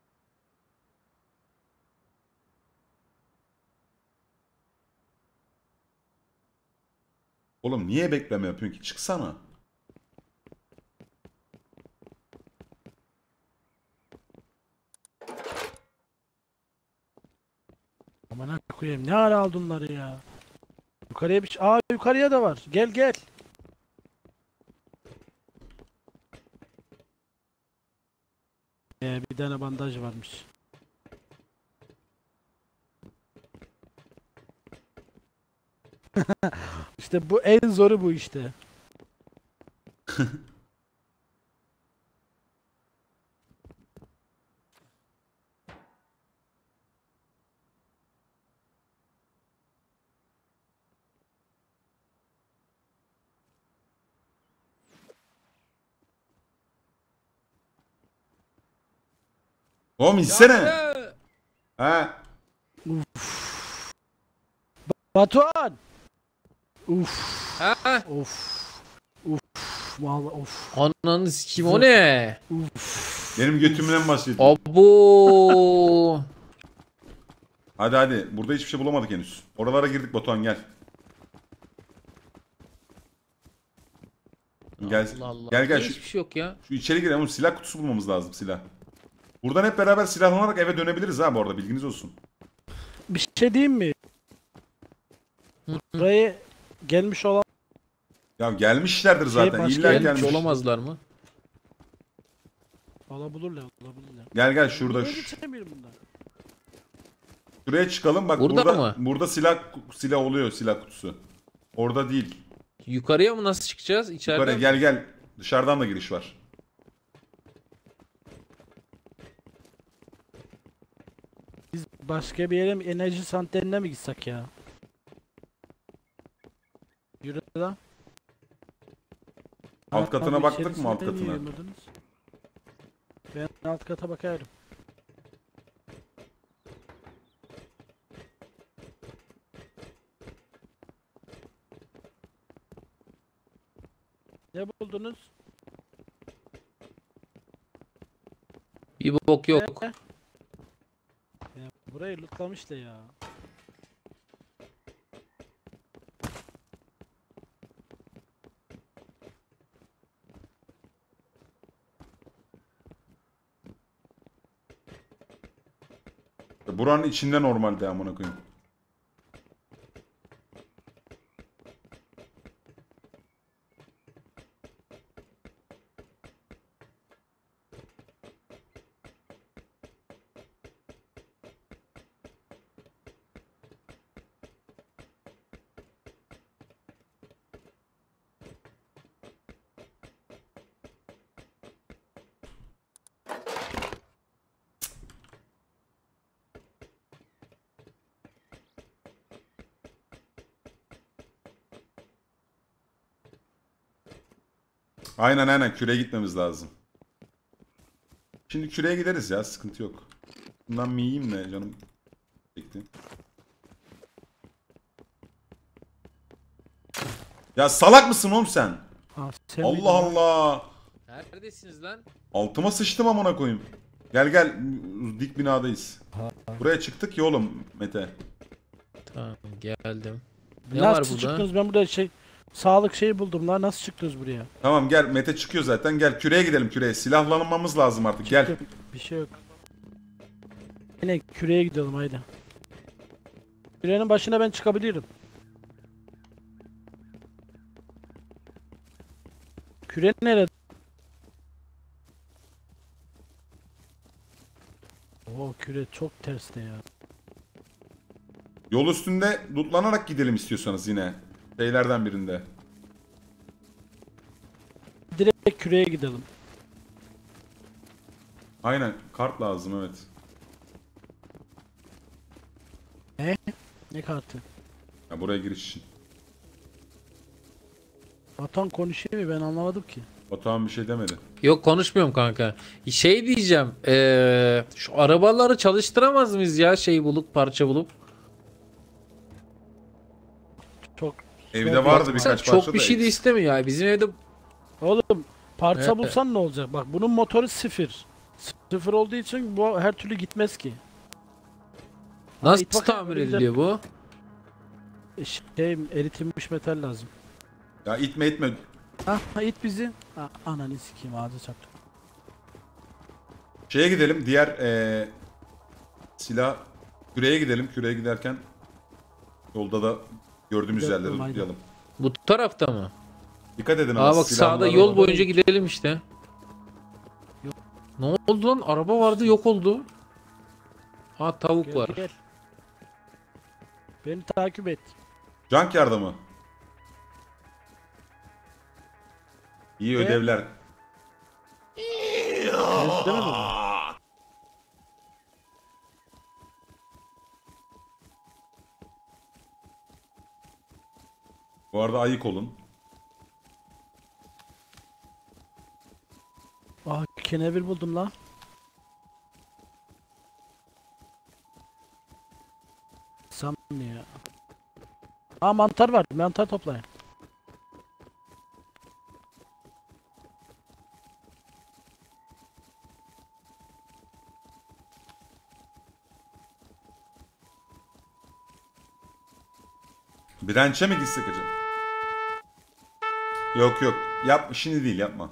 Oğlum niye bekleme yapıyorsun ki? Çıksana. Aman koyayım ne ara aldın onları ya. Yukarıya bir... Aa yukarıya da var. Gel gel. Bir tane bandaj varmış. İşte bu en zoru bu işte. Oğlum insene. Ha. Batuhan! Uf. Ha? Of. Uf. Vallahi of. Ananı sikeyim o ne? Benim götümden bahsediyorum. Abo. Hadi hadi. Burada hiçbir şey bulamadık henüz. Oralara girdik Batuhan gel. Gel. Allah Allah. Gel gel Hiçbir şey yok ya. şu içeri girelim. Oğlum silah kutusu bulmamız lazım silah. Buradan hep beraber silahlanarak eve dönebiliriz ha bu arada bilginiz olsun. Bir şey diyeyim mi? Buraya gelmiş olan Ya gelmişlerdir zaten. başka İlla gelmiş gelmiş. Olamazlar mı? olabilirler. Gel gel şurada. Buraya geçemiyorum bundan. Şuraya çıkalım. Bak Burada burada mı? burada silah oluyor silah kutusu. Orada değil. Yukarıya mı nasıl çıkacağız? İçeriden. Yukarı gel gel. Dışarıdan da giriş var. Biz başka bir yere mi, enerji santraline mi gitsek ya? Yürü lan. Alt katına Abi baktık mı alt içerisinde niye katına? yürümediniz? Ben alt kata bakarım. Ne buldunuz? Bir bok yok. Ya, burayı lootlamışlar ya. Buranın içinde normalde amına koyayım. Aynen küreye gitmemiz lazım. Şimdi küreye gideriz ya sıkıntı yok. Bundan mi yiyeyim de canım çekti. Ya salak mısın oğlum sen? Ha, sen Allah miydin lan? Allah. Neredesiniz lan? Altıma sıçtım amına koyayım. Gel gel dik binadayız. Buraya çıktık ya oğlum Mete. Tamam geldim. Ne Nasıl var burada? çıktınız? Ben burada sağlık şeyi buldum lan. Nasıl çıktınız buraya? Tamam gel Mete çıkıyor zaten gel küreye gidelim küreye. Silahlanmamız lazım artık gel. Bir şey yok. Yine küreye gidelim haydi. Kürenin başına ben çıkabilirim. Küre nerede? Oo küre çok terste ya. Yol üstünde lootlanarak gidelim istiyorsanız yine. Şeylerden birinde. Direkt küreye gidelim. Aynen kart lazım evet. Ne kartı? Ya buraya giriş için. Vatan konuşuyor mu ben anlamadım ki. Batuhan bir şey demedi. Yok konuşmuyorum kanka. Şey diyeceğim. Şu arabaları çalıştıramaz mıyız ya şey bulup parça bulup? Çok Evde vardı birkaç parça Çok bir da şey de istemiyor ya. Bizim evde Oğlum parça Evet. bulsan ne olacak? Bak bunun motoru sıfır. Sıfır olduğu için bu her türlü gitmez ki. nasıl it bakayım, tamir böyle güzel- ediliyor bu? Eritilmiş metal lazım. Ya itme. Ha it bizi. Ha, ananı sikeyim ağzı çarptı. Şeye gidelim diğer silah Küreye gidelim. Küreye giderken yolda da gördüğümüz Gördüm, yerleri aynen. tutlayalım. Bu tarafta mı? Dikkat edin ama Aa bak silahlar sağda var. yol boyunca gidelim işte. Ne oldu lan? Araba vardı yok oldu. Ha tavuk Gel, var. gel. Beni takip et. Junkyard'a mı? İyi Evet. ödevler. Evet, demedim mi? Bu arada ayık olun. Ah kenevir buldum lan. Sam ne ya? Aa mantar var. Mantar toplayın. Branch'e mi gitsek acaba? Yok yok. Yap, şimdi değil, yapma.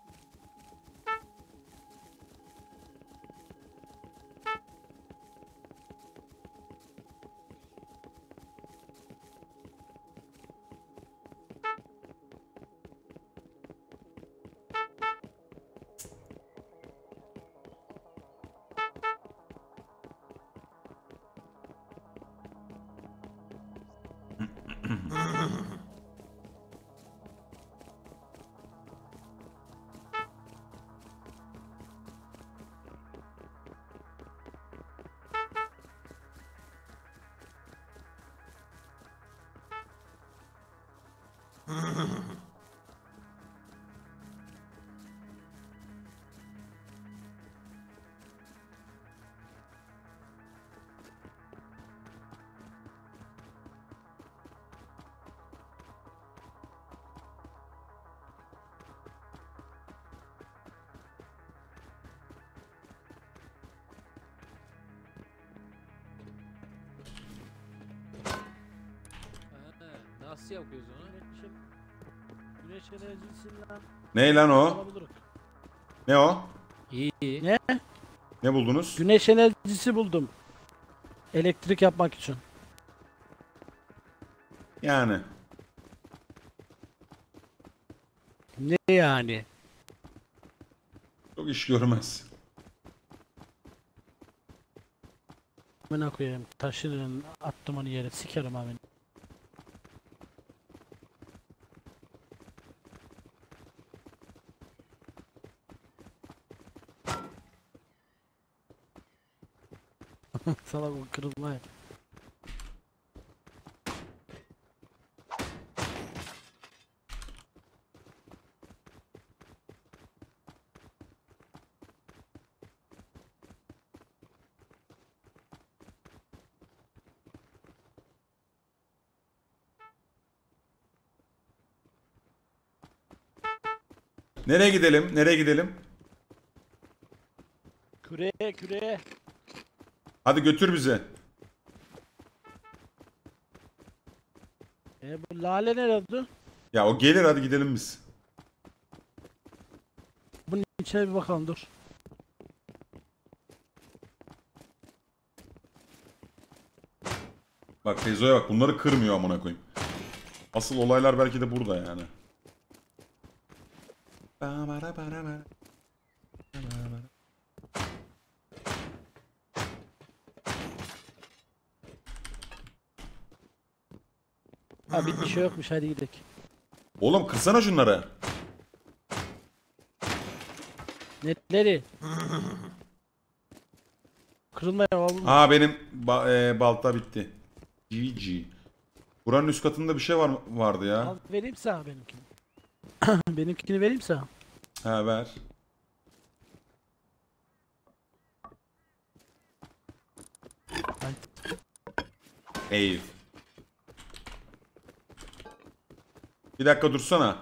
Nasıl yapıyoruz onu? Güneş enerjisinden Ne lan o? alabiliriz. Ne o? İyi. Ne? Ne buldunuz? Güneş enerjisi buldum. Elektrik yapmak için. Yani. Ne yani? Çok iş görmez. Amına koyayım. Taşırın. Attım onu yere. Sikerim abi. Salak o kırılma ya. Nereye gidelim? Nereye gidelim? Küreye küreye. Hadi götür bizi. Bu lale nerede? Ya o gelir, hadi gidelim biz. Bunun içine bir bakalım dur. Bak Tezo'ya bak, bunları kırmıyor amına koyayım. Asıl olaylar belki de burada yani. Abi bir şey yokmuş hadi gidelim. Oğlum kırsana şunları. Netleri. Kırılmaya oğlum. Aa benim balta bitti. GG. Buranın üst katında bir şey vardı ya. Al vereyim sana benimkini. Benimkini vereyim sana. Ha ver. Haydi. Ev. Bir dakika dursana.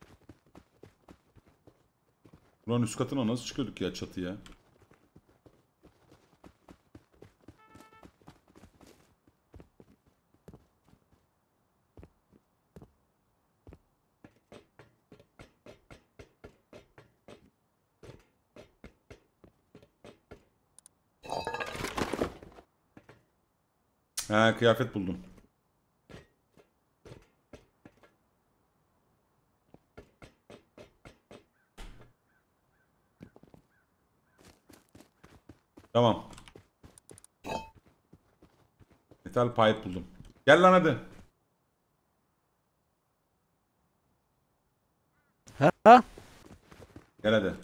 Buranın üst katına nasıl çıkıyorduk ya, çatıya? Ha, kıyafet buldum. Tamam. Metal pipe buldum. Gel lan hadi. Ha? Gel hadi.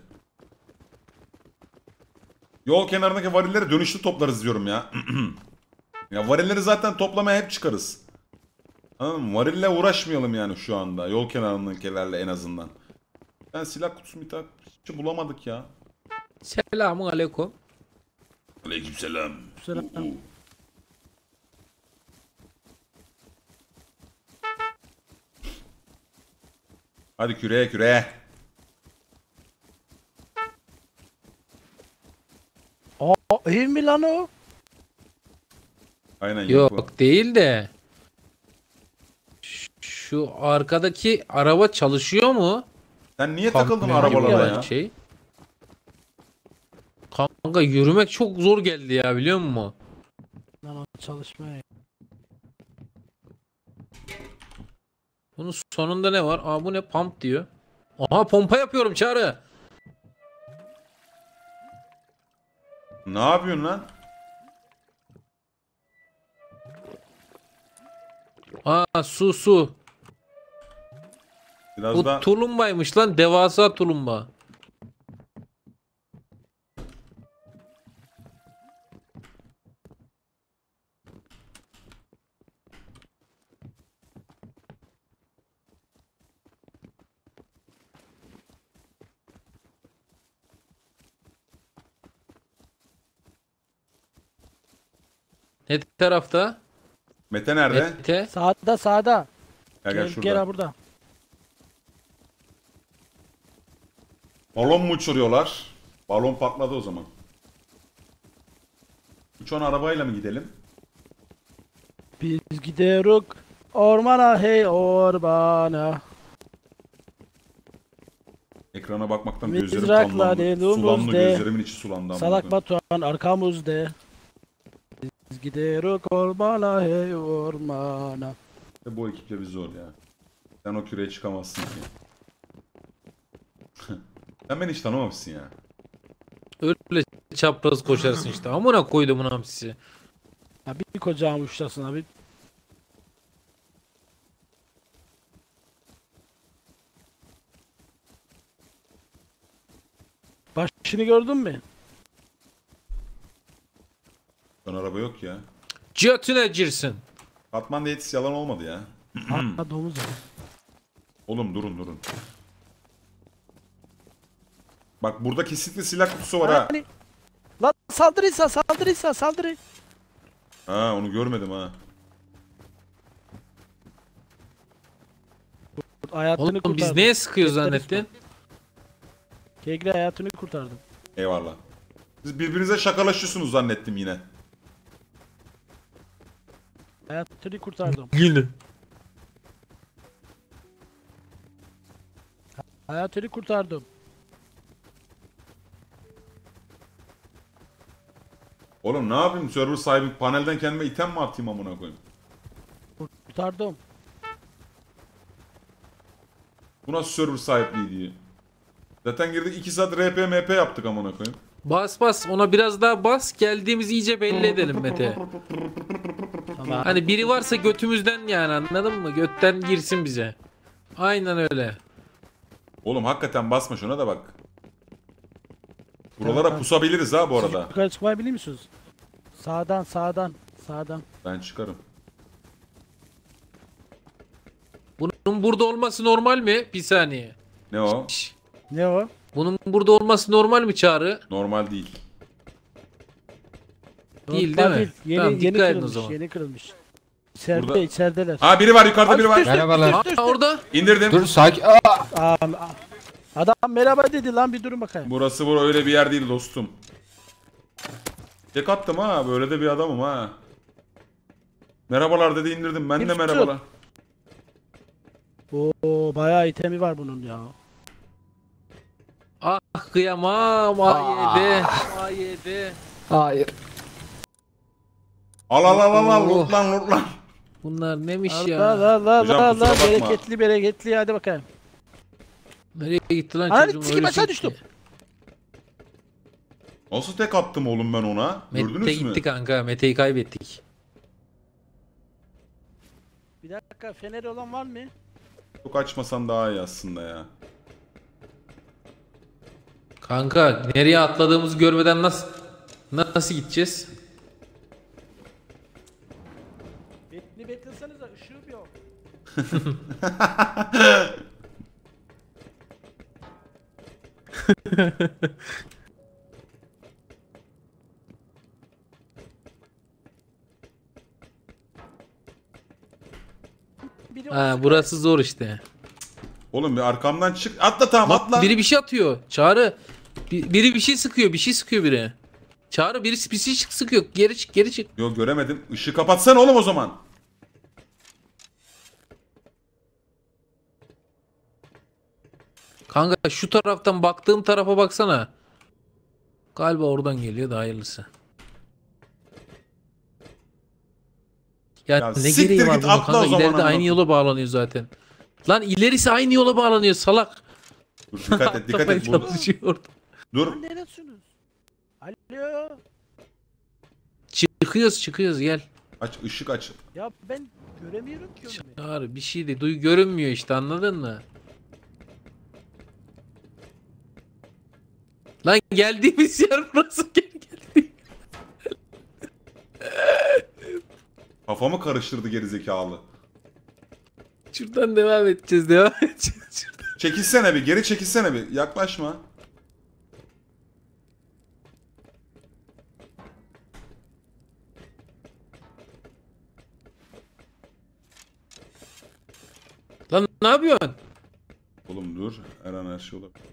Yol kenarındaki varilleri dönüşlü toplarız diyorum ya. Ya varilleri zaten toplamaya hep çıkarız. Anladın mı? Varille uğraşmayalım yani şu anda. Yol kenarındakilerle en azından. Ben silah kutusu bir hiç bulamadık ya. Selamun aleyküm. Aleykümselam. Selam. Hadi küreye küreye. Aa, ev mi lan o? Aynen Yok değil de. Şu arkadaki araba çalışıyor mu? Sen niye takıldın Kamyon gibi arabalara olan ya? Şey. Kanka yürümek çok zor geldi ya biliyor musun? Lan o çalışmaya. Bunun sonunda ne var? Aa bu ne? Pump diyor. Aha pompa yapıyorum Çağrı. Ne yapıyorsun lan? Aa su. Biraz Bu da tulumbaymış lan. Devasa tulumba. Ne tarafta? Mete nerede? Mete. Sağda. Gel Gel şurada. gel ha burada. Balon mu uçuruyorlar? Balon patladı o zaman. Uçan arabayla mı gidelim? Biz gidiyoruz ormana hey ormana. Ekrana bakmaktan Mızrakla gözlerim kanlandı. delumuz Sulandı de. gözlerimin içi sulandı. amına Salak koyayım. Batuhan arkamızda. Biz gidiyoruz ormana hey ormana. İşte bu ekiple bir zor ya. Sen o küreye çıkamazsın ki. Sen beni hiç tanımamışsın ya. Öyle çapraz koşarsın işte. Amına koydum bunu hamsi. Ya bir kocağım uçtasın abi. Başını gördün mü? Ön araba yok ya. Götüne girsin. Katman Dates yalan olmadı ya. Ha domuz abi. Oğlum durun. Bak burada kesinlikle silah kutusu var ha. Hani- Lan saldırı. Ha onu görmedim ha. Hayatını Oğlum kurtardım. biz neye sıkıyoruz zannettin? Kegri hayatını kurtardım. Eyvallah. Siz birbirinize şakalaşıyorsunuz zannettim yine. Hayatını kurtardım. Gülün. Hayatını kurtardım. Oğlum ne yapayım? Server sahibi panelden kendime item mi atayım amına koyayım? Kurtardım. Bu nasıl server sahipliği diye. Zaten girdik 2 saat RP MP yaptık amına koyayım. Bas ona biraz daha bas. Geldiğimizi iyice belli edelim Mete. Tamam. Hani biri varsa götümüzden yani anladın mı? Götten girsin bize. Aynen öyle. Oğlum hakikaten basma şuna da bak. Buralara Tamam. pusabiliriz ha bu arada. Yukarı çıkmayı biliyor musunuz? Sağdan. Ben çıkarım. Bunun burada olması normal mi? Bir saniye. Ne o? Şş. Ne o? Bunun burada olması normal mi Çağrı? Normal değil. Değil, Normal değil mi? Yeni, Tamam, yeni dikkat edin o kırılmış. zaman. Yeni kırılmış. İçeride, Burada- içerideler. Ha biri var yukarıda biri var. Merhabalar. Aa, orada. İndirdim. Dur sakin. Adam merhaba dedi lan bir durun bakayım. Burası öyle bir yer değil dostum. Tek attım ha. Böyle de bir adamım ha. Merhabalar dedi indirdim. Ben de Kim merhabalar. Oo bayağı itemi var bunun ya. Ah kıyamam. A7. A7. Hayır. Al al al al al Oh. loot lan loot lan. Bunlar neymiş Al ya? al al Hocam al kusura al bakma. bereketli bereketli hadi bakalım. Nereye gitti lan Ana çocuğum? sikim Öyle aşağı gitti. düştüm. Nasıl tek attım oğlum ben ona? Mete Gördünüz mü? gitti kanka. Mete'yi kaybettik. Bir dakika feneri olan var mı? Çok açmasan daha iyi aslında ya. Kanka nereye atladığımızı görmeden nasıl gideceğiz? Beni beklesenize ışığım yok. Biri Ha, burası zor işte. Oğlum bir arkamdan çık. Atla tamam Bak atla. biri bir şey atıyor. Çağrı. Biri bir şey sıkıyor. Bir şey sıkıyor biri. Çağrı birisi bir şey sıkıyor. Geri çık geri çık. Yok göremedim. Işığı kapatsana oğlum o zaman. Kanka şu taraftan baktığım tarafa baksana. Galiba oradan geliyor da hayırlısı. Ya, ne siktir gereği var git, bunun atla o kanka? zaman İleride amına aynı yola bağlanıyor zaten. Lan ilerisi aynı yola bağlanıyor salak. Dur dikkat et dikkat Atlamaya et. Burada. çalışıyor orada. Dur. Lan neresiniz? Alo. Çıkıyoruz gel. Aç ışık aç. Ya ben göremiyorum ki onu. Çağrı bir şey de görünmüyor işte anladın mı? Lan geldiğimiz yer burası geldi. Kafamı karıştırdı gerizekalı. Şuradan devam edeceğiz. Çekilsene bir geri çekilsene bir. Yaklaşma. Lan ne yapıyorsun? Oğlum dur. Her an her şey olabilir.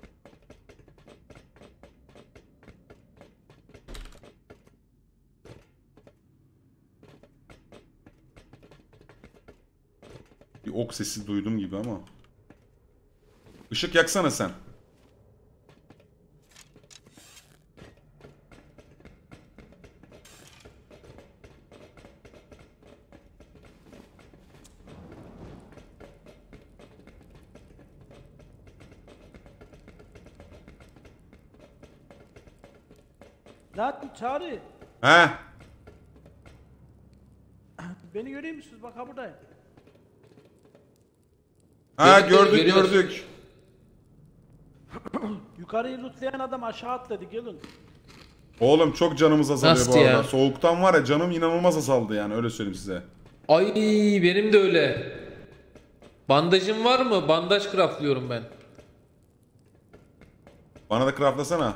Bir ok sesi duydum gibi ama. Işık yaksana sen. Lan Çağrı. He. Beni görüyor musunuz? Bak ha buradayım. Ha Gördük, gördük görüyoruz. gördük. Yukarıyı lootlayan adam aşağı atladı gelin. Oğlum çok canımız azalıyor Nasıl bu arada. ya? Soğuktan var ya canım inanılmaz azaldı yani öyle söyleyeyim size. Ay benim de öyle. Bandajım var mı? Bandaj craftlıyorum ben. Bana da craftlasana.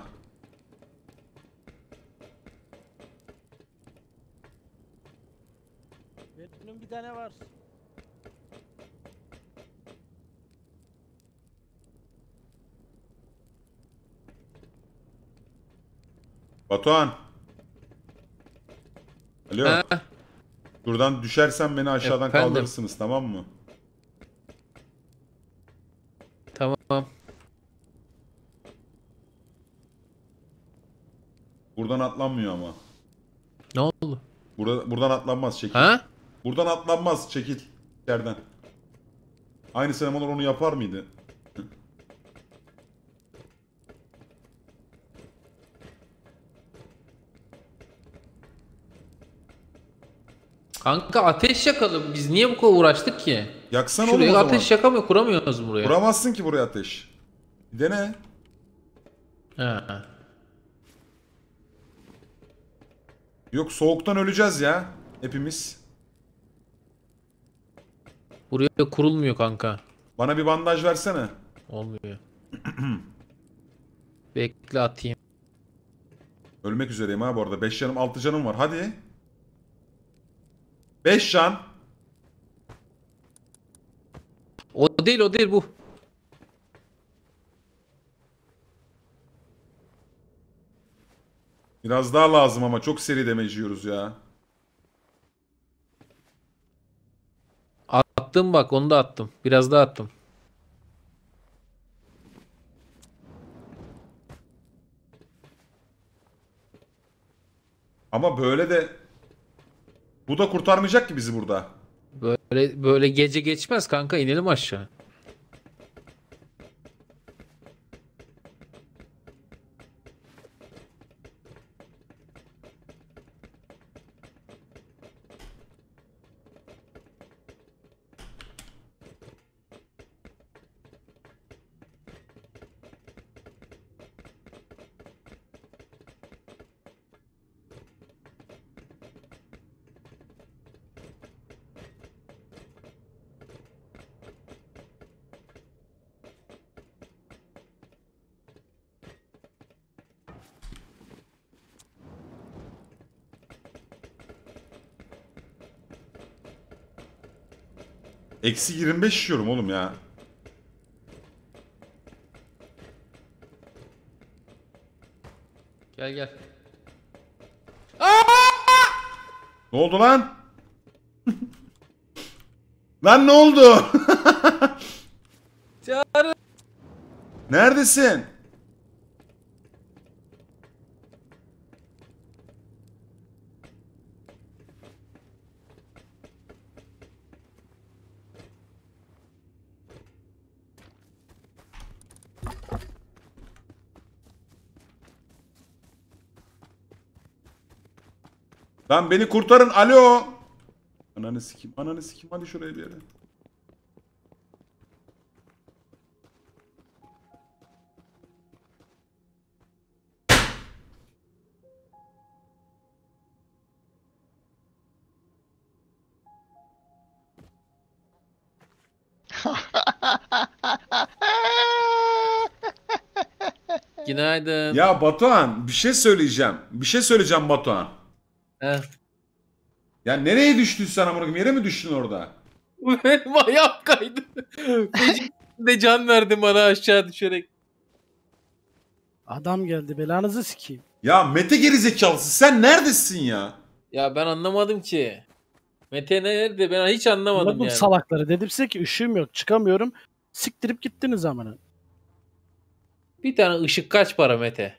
Benim bir tane var. Batuhan. Alo. Ha? Buradan düşersen beni aşağıdan Efendim? kaldırırsınız tamam mı? Tamam. Buradan atlanmıyor ama. Ne oldu? Buradan atlanmaz çekil. Ha? Buradan atlanmaz çekil. İçeriden. Aynı sinemalar onu yapar mıydı? Kanka ateş yakalım. Biz niye bu kadar uğraştık ki? Yaksan oğlum o Şuraya zaman. ateş yakamıyor. Kuramıyoruz buraya. Vuramazsın ki buraya ateş. Bir dene. Ha. Yok soğuktan öleceğiz ya. Hepimiz. Buraya kurulmuyor kanka. Bana bir bandaj versene. Olmuyor. Bekle atayım. Ölmek üzereyim ha bu arada. 5 canım 6 canım var. Hadi. 5 can. O değil bu. Biraz daha lazım ama çok seri damage yiyoruz ya. Attım bak onu da attım. Biraz daha attım. Ama böyle de Bu da kurtarmayacak ki bizi burada. Böyle gece geçmez kanka, inelim aşağı. Eksi 25 yiyorum oğlum ya. Gel gel. Ne oldu lan? Lan ne oldu? Çağrı. Neredesin? Lan beni kurtarın. Alo. Ananı sikeyim. Ananı sikeyim. Hadi şuraya bir yere. Günaydın. Ya Batuhan bir şey söyleyeceğim. Bir şey söyleyeceğim Batuhan. Heh. Ya nereye düştün sen amına koyayım? Yere mi düştün orada? Benim ayağım kaydı. Feci de can verdi bana aşağı düşerek. Adam geldi belanızı sikeyim. Ya Mete gerizekalısı sen neredesin ya? Ya ben anlamadım ki. Mete nerede? Ben hiç anlamadım Anladım yani. salakları. Dedim size ki ışığım yok çıkamıyorum. Siktirip gittiniz amına. Bir tane ışık kaç para Mete?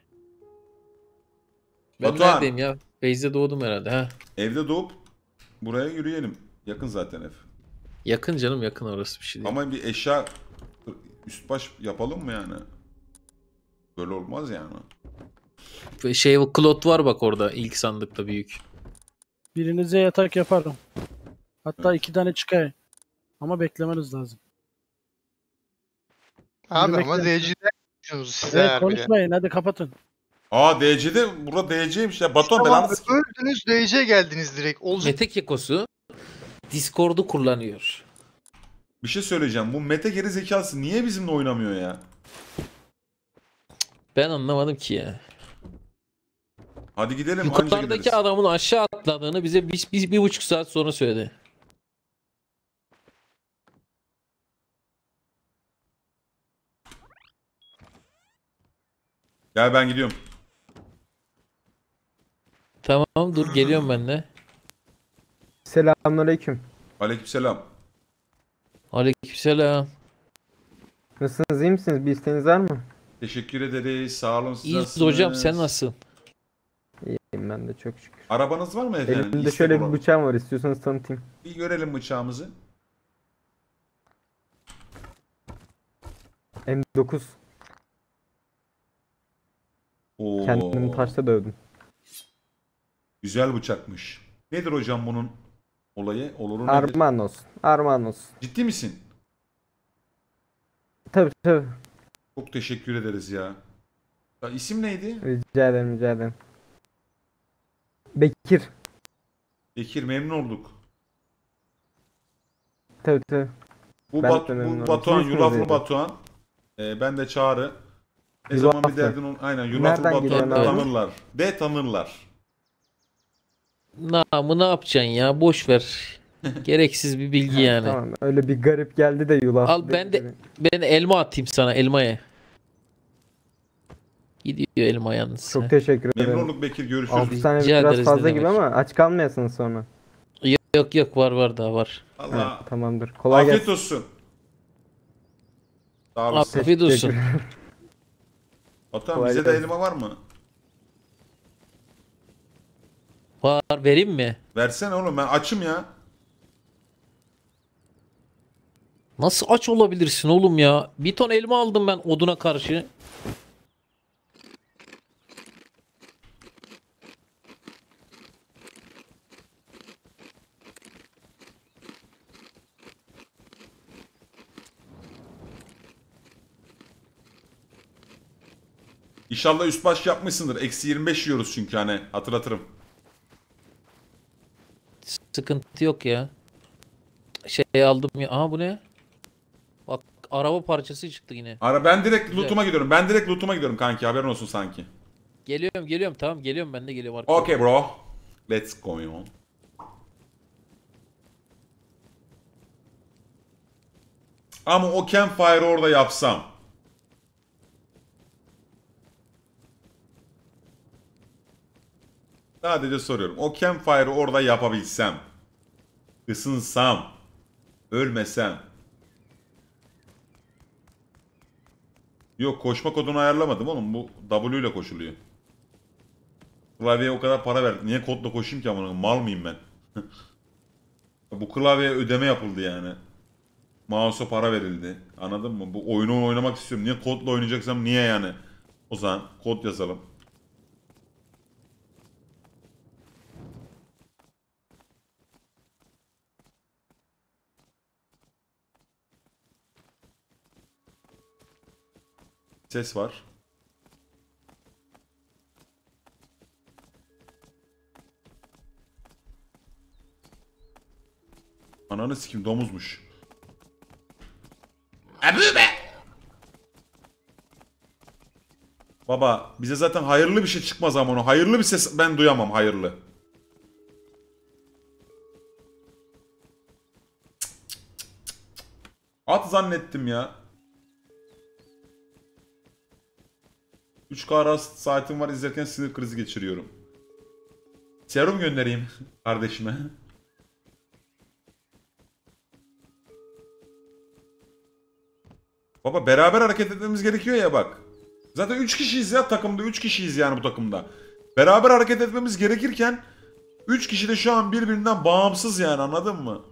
Ben Batuhan. neredeyim ya? Beyz'de doğdum herhalde ha. Evde doğup buraya yürüyelim. Yakın zaten ev. Yakın canım, yakın, orası bir şey değil. Ama bir eşya üst baş yapalım mı yani? Böyle olmaz yani. Şey, o klot var bak orada ilk sandıkta büyük. Birinize yatak yaparım. Hatta 2 tane çıkayım. Ama beklemeniz lazım. Abi Yürü ama bekle. DC'de yapıyorsunuz size Evet harbi. konuşmayın hadi kapatın. Aa DC'de burada DC'ymiş ya. Batuhan Tamam, belanı sikeyim. öldünüz DC geldiniz direkt. Olacak. Mete Kekosu Discord'u kullanıyor. Bir şey söyleyeceğim. Bu Mete gerizekalısı niye bizimle oynamıyor ya? Ben anlamadım ki ya. Hadi gidelim anca Yukarıdaki gideriz. adamın aşağı atladığını bize bir buçuk saat sonra söyledi. Gel ben gidiyorum. Tamam dur, geliyorum ben de. Selamünaleyküm. Aleykümselam. Aleykümselam. Nasılsınız, iyi misiniz? Bir isteğiniz var mı? Teşekkür ederiz. Sağ olun. Siz İyiyiz nasılsınız? hocam, sen nasılsın? İyiyim ben de çok şükür. Arabanız var mı efendim? Elimde İstek şöyle bir olan. bıçağım var, istiyorsanız tanıtayım. Bir görelim bıçağımızı. M9. Oo. Kendimi taşta dövdüm. Güzel bıçakmış. Nedir hocam bunun olayı? Oluru nedir? Armağan olsun. Armağan olsun. Ciddi misin? Tabii tabii. Çok teşekkür ederiz ya. Ya isim neydi? Rica ederim, rica ederim. Bekir. Bekir, memnun olduk. Tabii tabii. Bu, Ben de memnun bu oldum. Batuhan, Siz Yulaflı misiniz Batuhan. Ben de Çağrı. Ne Yulaflı. zaman bir derdin aynen Yulaflı Nereden Batuhan geliyorsun abi? tanırlar. De tanırlar. Namı ne yapacaksın ya? Boş ver. Gereksiz bir bilgi yani. Tamam, öyle bir garip geldi de yulaf. Al, ben elma atayım sana, elmaya. Gidiyor elma yalnız. Çok teşekkür Memnun ederim. olduk Bekir. Görüşürüz. 6 tane Rica biraz ederiz, fazla ne gibi demek. ama aç kalmayasınız sonra. Yok var daha var. Allah. Evet, tamamdır. Kolay Afiyet gelsin. olsun. Sağ olasın. Afiyet olsun. Teşekkür ederim. Batuhan Kolay bize de gelsin. elma var mı? Var, vereyim mi? Versene oğlum, ben açım ya. Nasıl aç olabilirsin oğlum ya? Bir ton elma aldım ben oduna karşı. İnşallah üst baş yapmışsındır. Eksi 25 yiyoruz çünkü, hani hatırlatırım. Sıkıntı yok ya. Şey aldım ya. Aha bu ne? Bak araba parçası çıktı yine. Ben direkt Güzel. loot'uma gidiyorum. Ben direkt loot'uma gidiyorum kanki, haberin olsun sanki. Geliyorum tamam geliyorum ben de geliyorum arkadaşlar. Okay bro. Let's go on. Ama o campfire'ı orada yapsam. Sadece soruyorum. O campfire'ı orada yapabilsem. Isınsam. Ölmesem. Yok, koşma kodunu ayarlamadım oğlum. Bu W ile koşuluyor. Klavyeye o kadar para verdim. Niye kodla koşayım ki amına? Mal mıyım ben? Bu klavyeye ödeme yapıldı yani. Mouse'a para verildi. Anladın mı? Bu oyunu oynamak istiyorum. Niye kodla oynayacaksam niye yani? O zaman kod yazalım. Ses var. Ananı sikim, domuzmuş. Baba bize zaten hayırlı bir şey çıkmaz ama onu. Hayırlı bir ses ben duyamam, hayırlı. At zannettim ya. 3K saatim var, izlerken sinir krizi geçiriyorum. Serum göndereyim kardeşime. Baba beraber hareket etmemiz gerekiyor ya bak. Zaten 3 kişiyiz ya takımda, 3 kişiyiz yani bu takımda. Beraber hareket etmemiz gerekirken 3 kişi de şu an birbirinden bağımsız yani, anladın mı?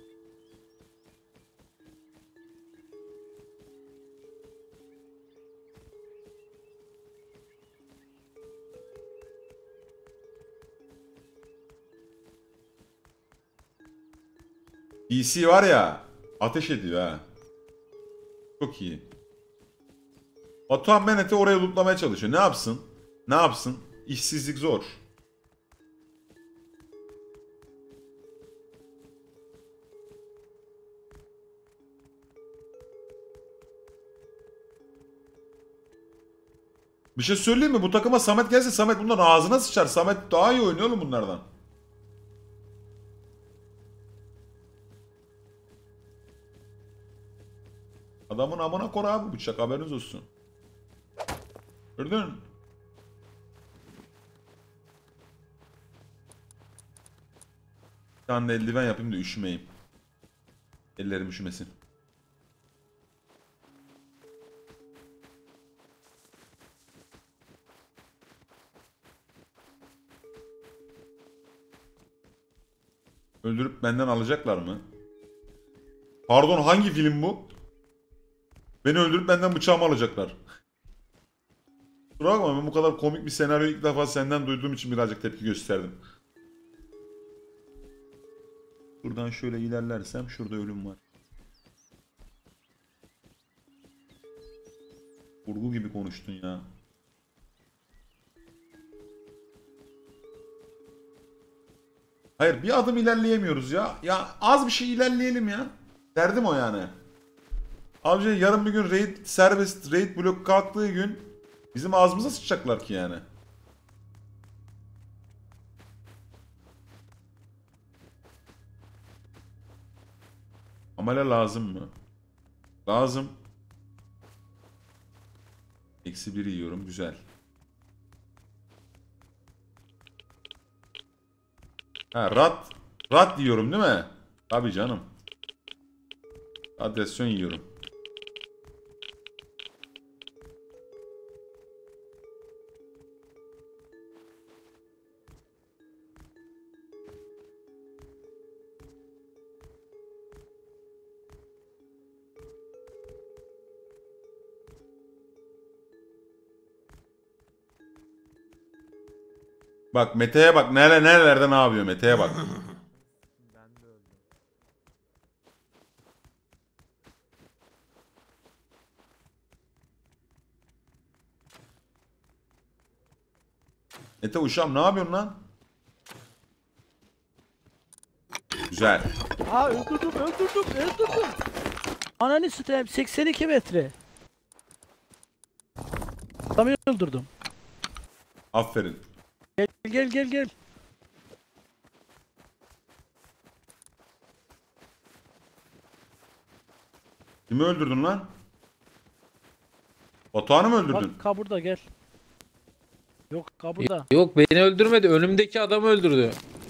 PC var ya, ateş ediyor ha. Çok iyi. Batuhan Menet'i oraya lootlamaya çalışıyor. Ne yapsın? Ne yapsın? İşsizlik zor. Bir şey söyleyeyim mi? Bu takıma Samet gelse Samet bunların ağzına sıçar. Samet daha iyi oynuyor oğlum bunlardan. Adamın amına kor abi bıçak, haberiniz olsun. Gördün? Bir tane de eldiven yapayım da üşümeyeyim. Ellerim üşümesin. Öldürüp benden alacaklar mı? Pardon, hangi film bu? Beni öldürüp benden bıçağımı alacaklar. Kusura bakma, ben bu kadar komik bir senaryo ilk defa senden duyduğum için birazcık tepki gösterdim. Buradan şöyle ilerlersem şurada ölüm var. Kurgu gibi konuştun ya. Hayır, bir adım ilerleyemiyoruz ya. Ya az bir şey ilerleyelim ya. Derdim o yani. Abici yarın bir gün raid serbest, raid blok kalktığı gün bizim ağzımıza sıçacaklar ki yani. Amele lazım mı? Lazım. -1 yiyorum, güzel. Ha, rat yiyorum değil mi? Tabii canım. Radyasyon yiyorum. Bak Mete'ye bak. Nerelerde ne yapıyor Mete'ye bak. Mete uşağım ne yapıyorsun lan? Güzel. Aa öldürdüm. Ananı satayım 82 metre. Adamı öldürdüm. Aferin. Gel. Kimi öldürdün lan? Batuhan'ı mı öldürdün? Bak kaburda gel. Yok kaburda. Yok beni öldürmedi. Önümdeki adamı öldürdü.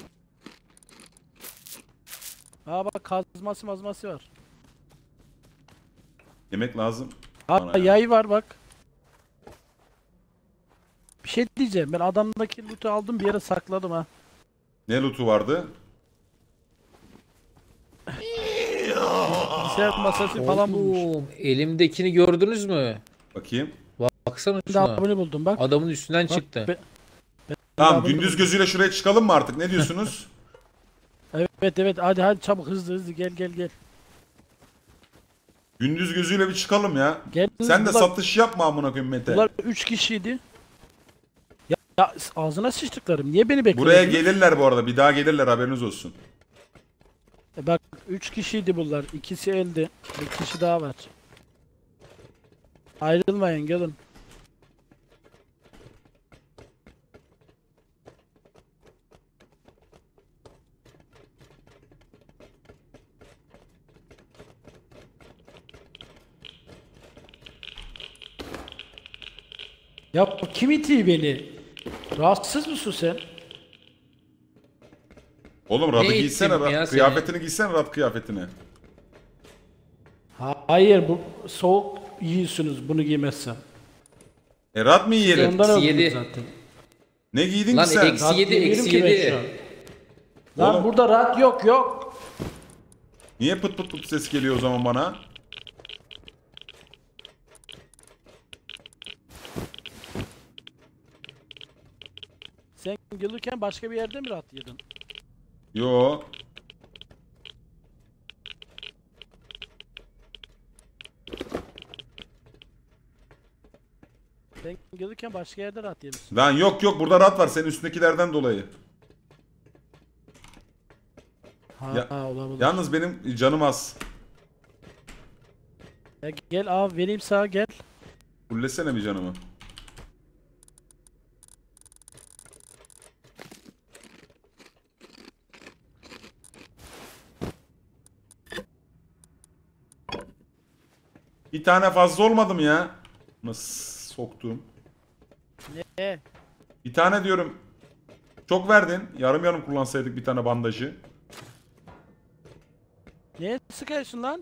Aa bak kazması mazması var. Yemek lazım. Aa Bana ya. yay var bak. Bir şey diyeceğim. Ben adamdaki loot'u aldım bir yere sakladım ha. Ne loot'u vardı? Bilgisayar masası falan bulmuş. Oğlum, elimdekini gördünüz mü? Bakayım. Baksana Ben şuna. abone buldum bak. Adamın üstünden Bak, çıktı. Tamam abone gündüz buldum. gözüyle şuraya çıkalım mı artık? Ne diyorsunuz? Evet hadi çabuk hızlı gel. Gündüz gözüyle bir çıkalım ya. Gel. Sen de bunlar, satış yapma amına koyayım Mete. bunlar 3 kişiydi. Ya ağzına sıçtıklarım. Niye beni bekliyorsun? Buraya gelirler bu arada. Bir daha gelirler haberiniz olsun. Bak 3 kişiydi bunlar. İkisi öldü. Bir kişi daha var. Ayrılmayın gelin. Ya bu kim itiyor beni? Rahatsız mısın sen? Oğlum Rad'ı Ne giysene. ittim ya Kıyafetini giysene Rad kıyafetini. Hayır bu soğuk yiyorsunuz bunu giymezsem. Rad mı yiyelim? Ondan öldüm yedi. zaten. Ne giydin Lan ki sen? eksi 7 Yerim eksi ki ben 7. şu an. Lan Oğlum. burada rahat yok. Niye pıt pıt pıt ses geliyor o zaman bana? Sen gelirken başka bir yerde mi rahat yedin? Yo. Sen gelirken başka yerde rahat yemişsin. Lan yok burada Rad var senin üstündekilerden dolayı. Ya- Olabilir. Yalnız benim canım az. Ya gel abi vereyim sağa gel. Fullesene bir canımı. Bir tane fazla olmadı mı ya? Nasıl soktum? Ne? Bir tane diyorum. Çok verdin. Yarım kullansaydık bir tane bandajı. Niye sıkıyorsun lan?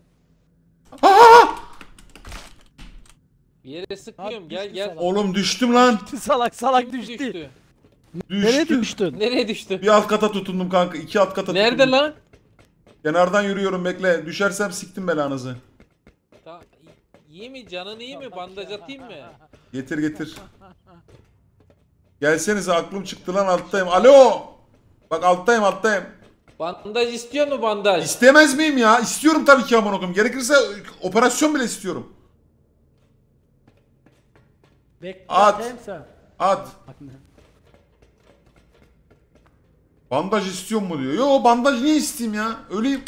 Bir yere sıkmıyorum. Abi, Gel düştü gel. salak. Oğlum düştüm lan. salak Kim düştü. Nereye Düştüm. düştün? Nereye düştü? Bir alt kata tutundum kanka. 2 alt kata Nerede tutundum. lan? Kenardan yürüyorum bekle. Düşersem siktim belanızı. İyi mi? Canın iyi mi? Bandaj atayım mı? Getir. Gelsenize aklım çıktı lan alttayım. Alo. Bak alttayım. Bandaj istiyor mu bandaj? İstemez miyim ya? İstiyorum tabii ki amına koyayım. Gerekirse operasyon bile istiyorum. Bekle At. atayım sen. At. Bandaj istiyor mu diyor. Yo bandaj niye isteyeyim ya? Öleyim.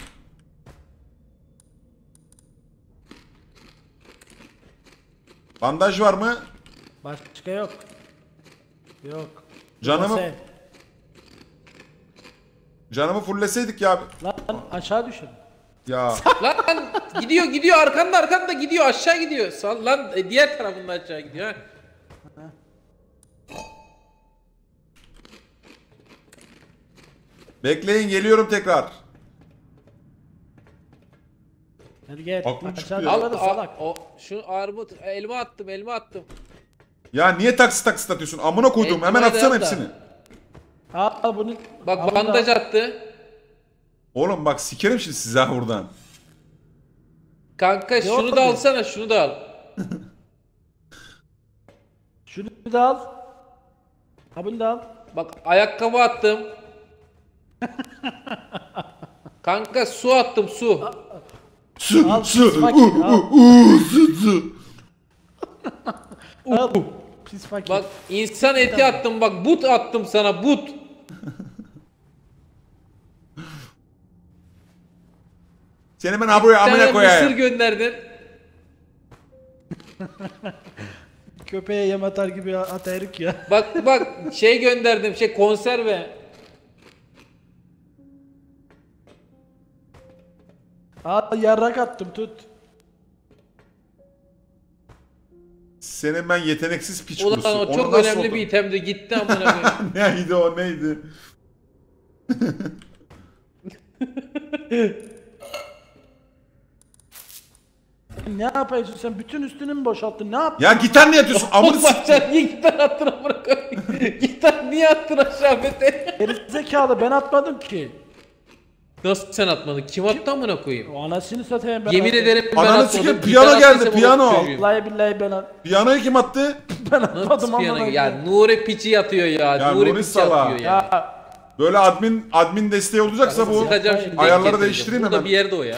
Bandaj var mı? Başka yok. Yok. Canımı Sen. canımı fulleseydik ya. Lan aşağı düşün. Ya Lan gidiyor arkanda gidiyor aşağı gidiyor. Sal lan diğer tarafında aşağı gidiyor ha. bekleyin geliyorum tekrar. Hadi gel. Aklım Aşağı çıkıyor. düşmedi salak. Şu armut elma attım. Ya niye taksit atıyorsun? Amına koydum. Hemen hadi atsana at da. hepsini. Al bunu. Bak al bunu bandaj da- attı. Oğlum bak sikerim şimdi size ha buradan. Kanka şunu da tabii. alsana şunu da al. Şunu da al. Ha bunu da al. Bak ayakkabı attım. Kanka su attım su. Su Al, su pis fakir, al. su. Al. Pis fakir. Bak insan eti attım bak but attım sana but. Seni ben buraya Bir tane amına mısır koyayım. gönderdin. Köpeğe yem atar gibi atarık ya. Bak şey gönderdim konserve. Al yarrak attım tut. Senin ben yeteneksiz piç kurusu. Ulan o Onu çok nasıl önemli oldu? bir itemdi gitti amına koyayım. Neydi o neydi? Ne yapıyorsun sen? Bütün üstünü mü boşalttın? Ne yaptın? Ya gitar niye atıyorsun? Amını Oğlum s***. sen niye gitar attın amına koyayım? Gitar niye attın aşağı Mete? Gerizekalı ben atmadım ki. Nasıl sen atmadın? Kim attı amına koyayım? O anasını satayım ben Yemin attım. ederim ben Ananı atmadım. sikeyim, Gitar piyano geldi, attıysam piyano. orospu çocuğuyum. Vallahi billahi Piyanoyu kim attı? ben atmadım Nasıl ama. piyano? Ya Nuri piçi yatıyor ya. Ya Nuri Nuri piçi sala. yatıyor ya. Ya Böyle admin desteği olacaksa bu. Sıkacağım şimdi. Ayarları denk getireceğim. değiştireyim Burada hemen. bir yerde o ya.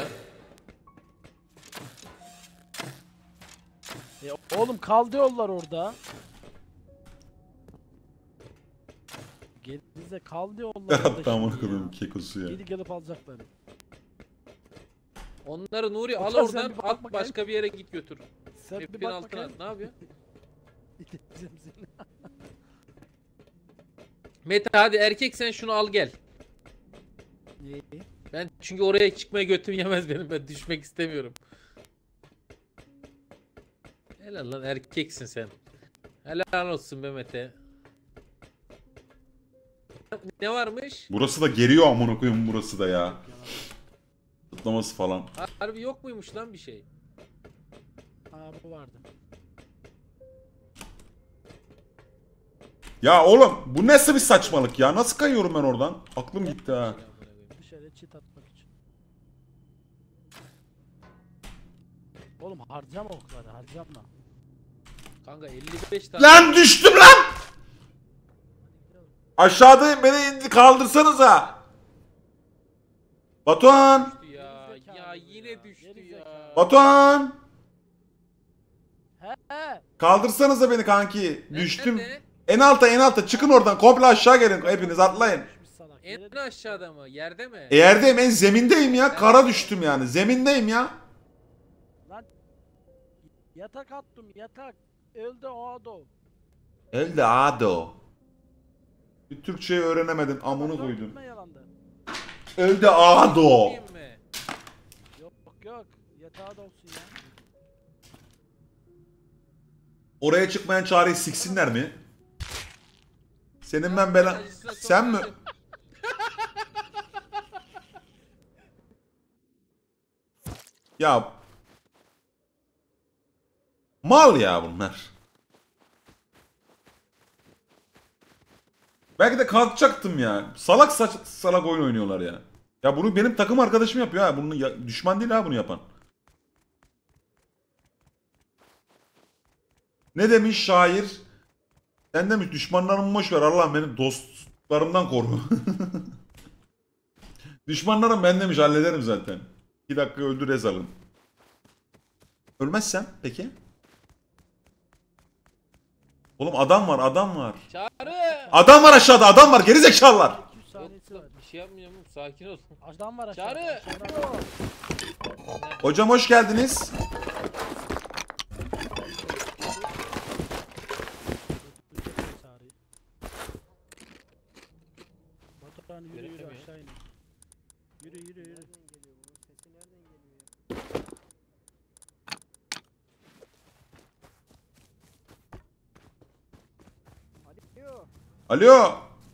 oğlum kaldı yollar orada. Gerize kaldı yollar orada. Hatta amına şimdi koyayım ya. kekosu ya. Geri gelip alacaklar. Onları Nuri al Okan, sen oradan bir bak at bakayım. başka bir yere git götür. Sen bir F1'in bak altına bakayım. at. Ne yapıyor? İteceğim seni. Mete hadi erkek sen şunu al gel. İyi. Ben çünkü oraya çıkmaya götüm yemez benim. Ben düşmek istemiyorum. Helal lan erkeksin sen. Helal olsun be Mete. Ne varmış? Burası da geriyor amına koyayım burası da ya. Zıplaması falan. Harbi yok muymuş lan bir şey? Aa bu vardı. Ya oğlum bu nasıl bir saçmalık ya? Nasıl kayıyorum ben oradan? Aklım gitti ha. Dışarıya çit atmak için. Oğlum harcama okları harcama. Kanka 55 tane. Lan düştüm lan! Aşağıdayım beni kaldırsanıza. Batuhan! Düştü ya yine düştü ya. Batuhan! He he. Kaldırsanıza beni kanki. Düştüm. Nerede? En alta çıkın oradan komple aşağı gelin hepiniz atlayın. Düşmüş salak. En aşağıda mı? Yerde mi? Yerdeyim en zemindeyim ya kara düştüm yani zemindeyim ya. Lan yatak attım yatak. Öldü o ado. Elde ado. Bir Türkçeyi öğrenemedin amını koydun. Gitme yalanda. Elde ado. Değil mi? Yok yok. Yatağa da olsun ya. Oraya çıkmayan çareyi siksinler mi? Senin ben bela... Sen mi? Ya... Mal ya bunlar. Belki de kalkacaktım ya. Salak salak oyun oynuyorlar ya. Ya bunu benim takım arkadaşım yapıyor ha. Bunu düşman değil ha bunu yapan. Ne demiş şair? Sen demiş düşmanlarımı boş ver Allah'ım benim dostlarımdan koru. Düşmanlarım ben demiş hallederim zaten. 2 dakika öldür Rezal'ın. Ölmezsem peki? Oğlum adam var. Çağrı. Adam var aşağıda adam var gerizekalılar. 200 Yok saniyesi var. yok bir şey yapmıyorum sakin ol. Adam var aşağıda. Çağrı. aşağıda. Hocam hoş geldiniz. Çağrı. Batuhan yürü yürü aşağı in. Yürü yürü yürü. Alo.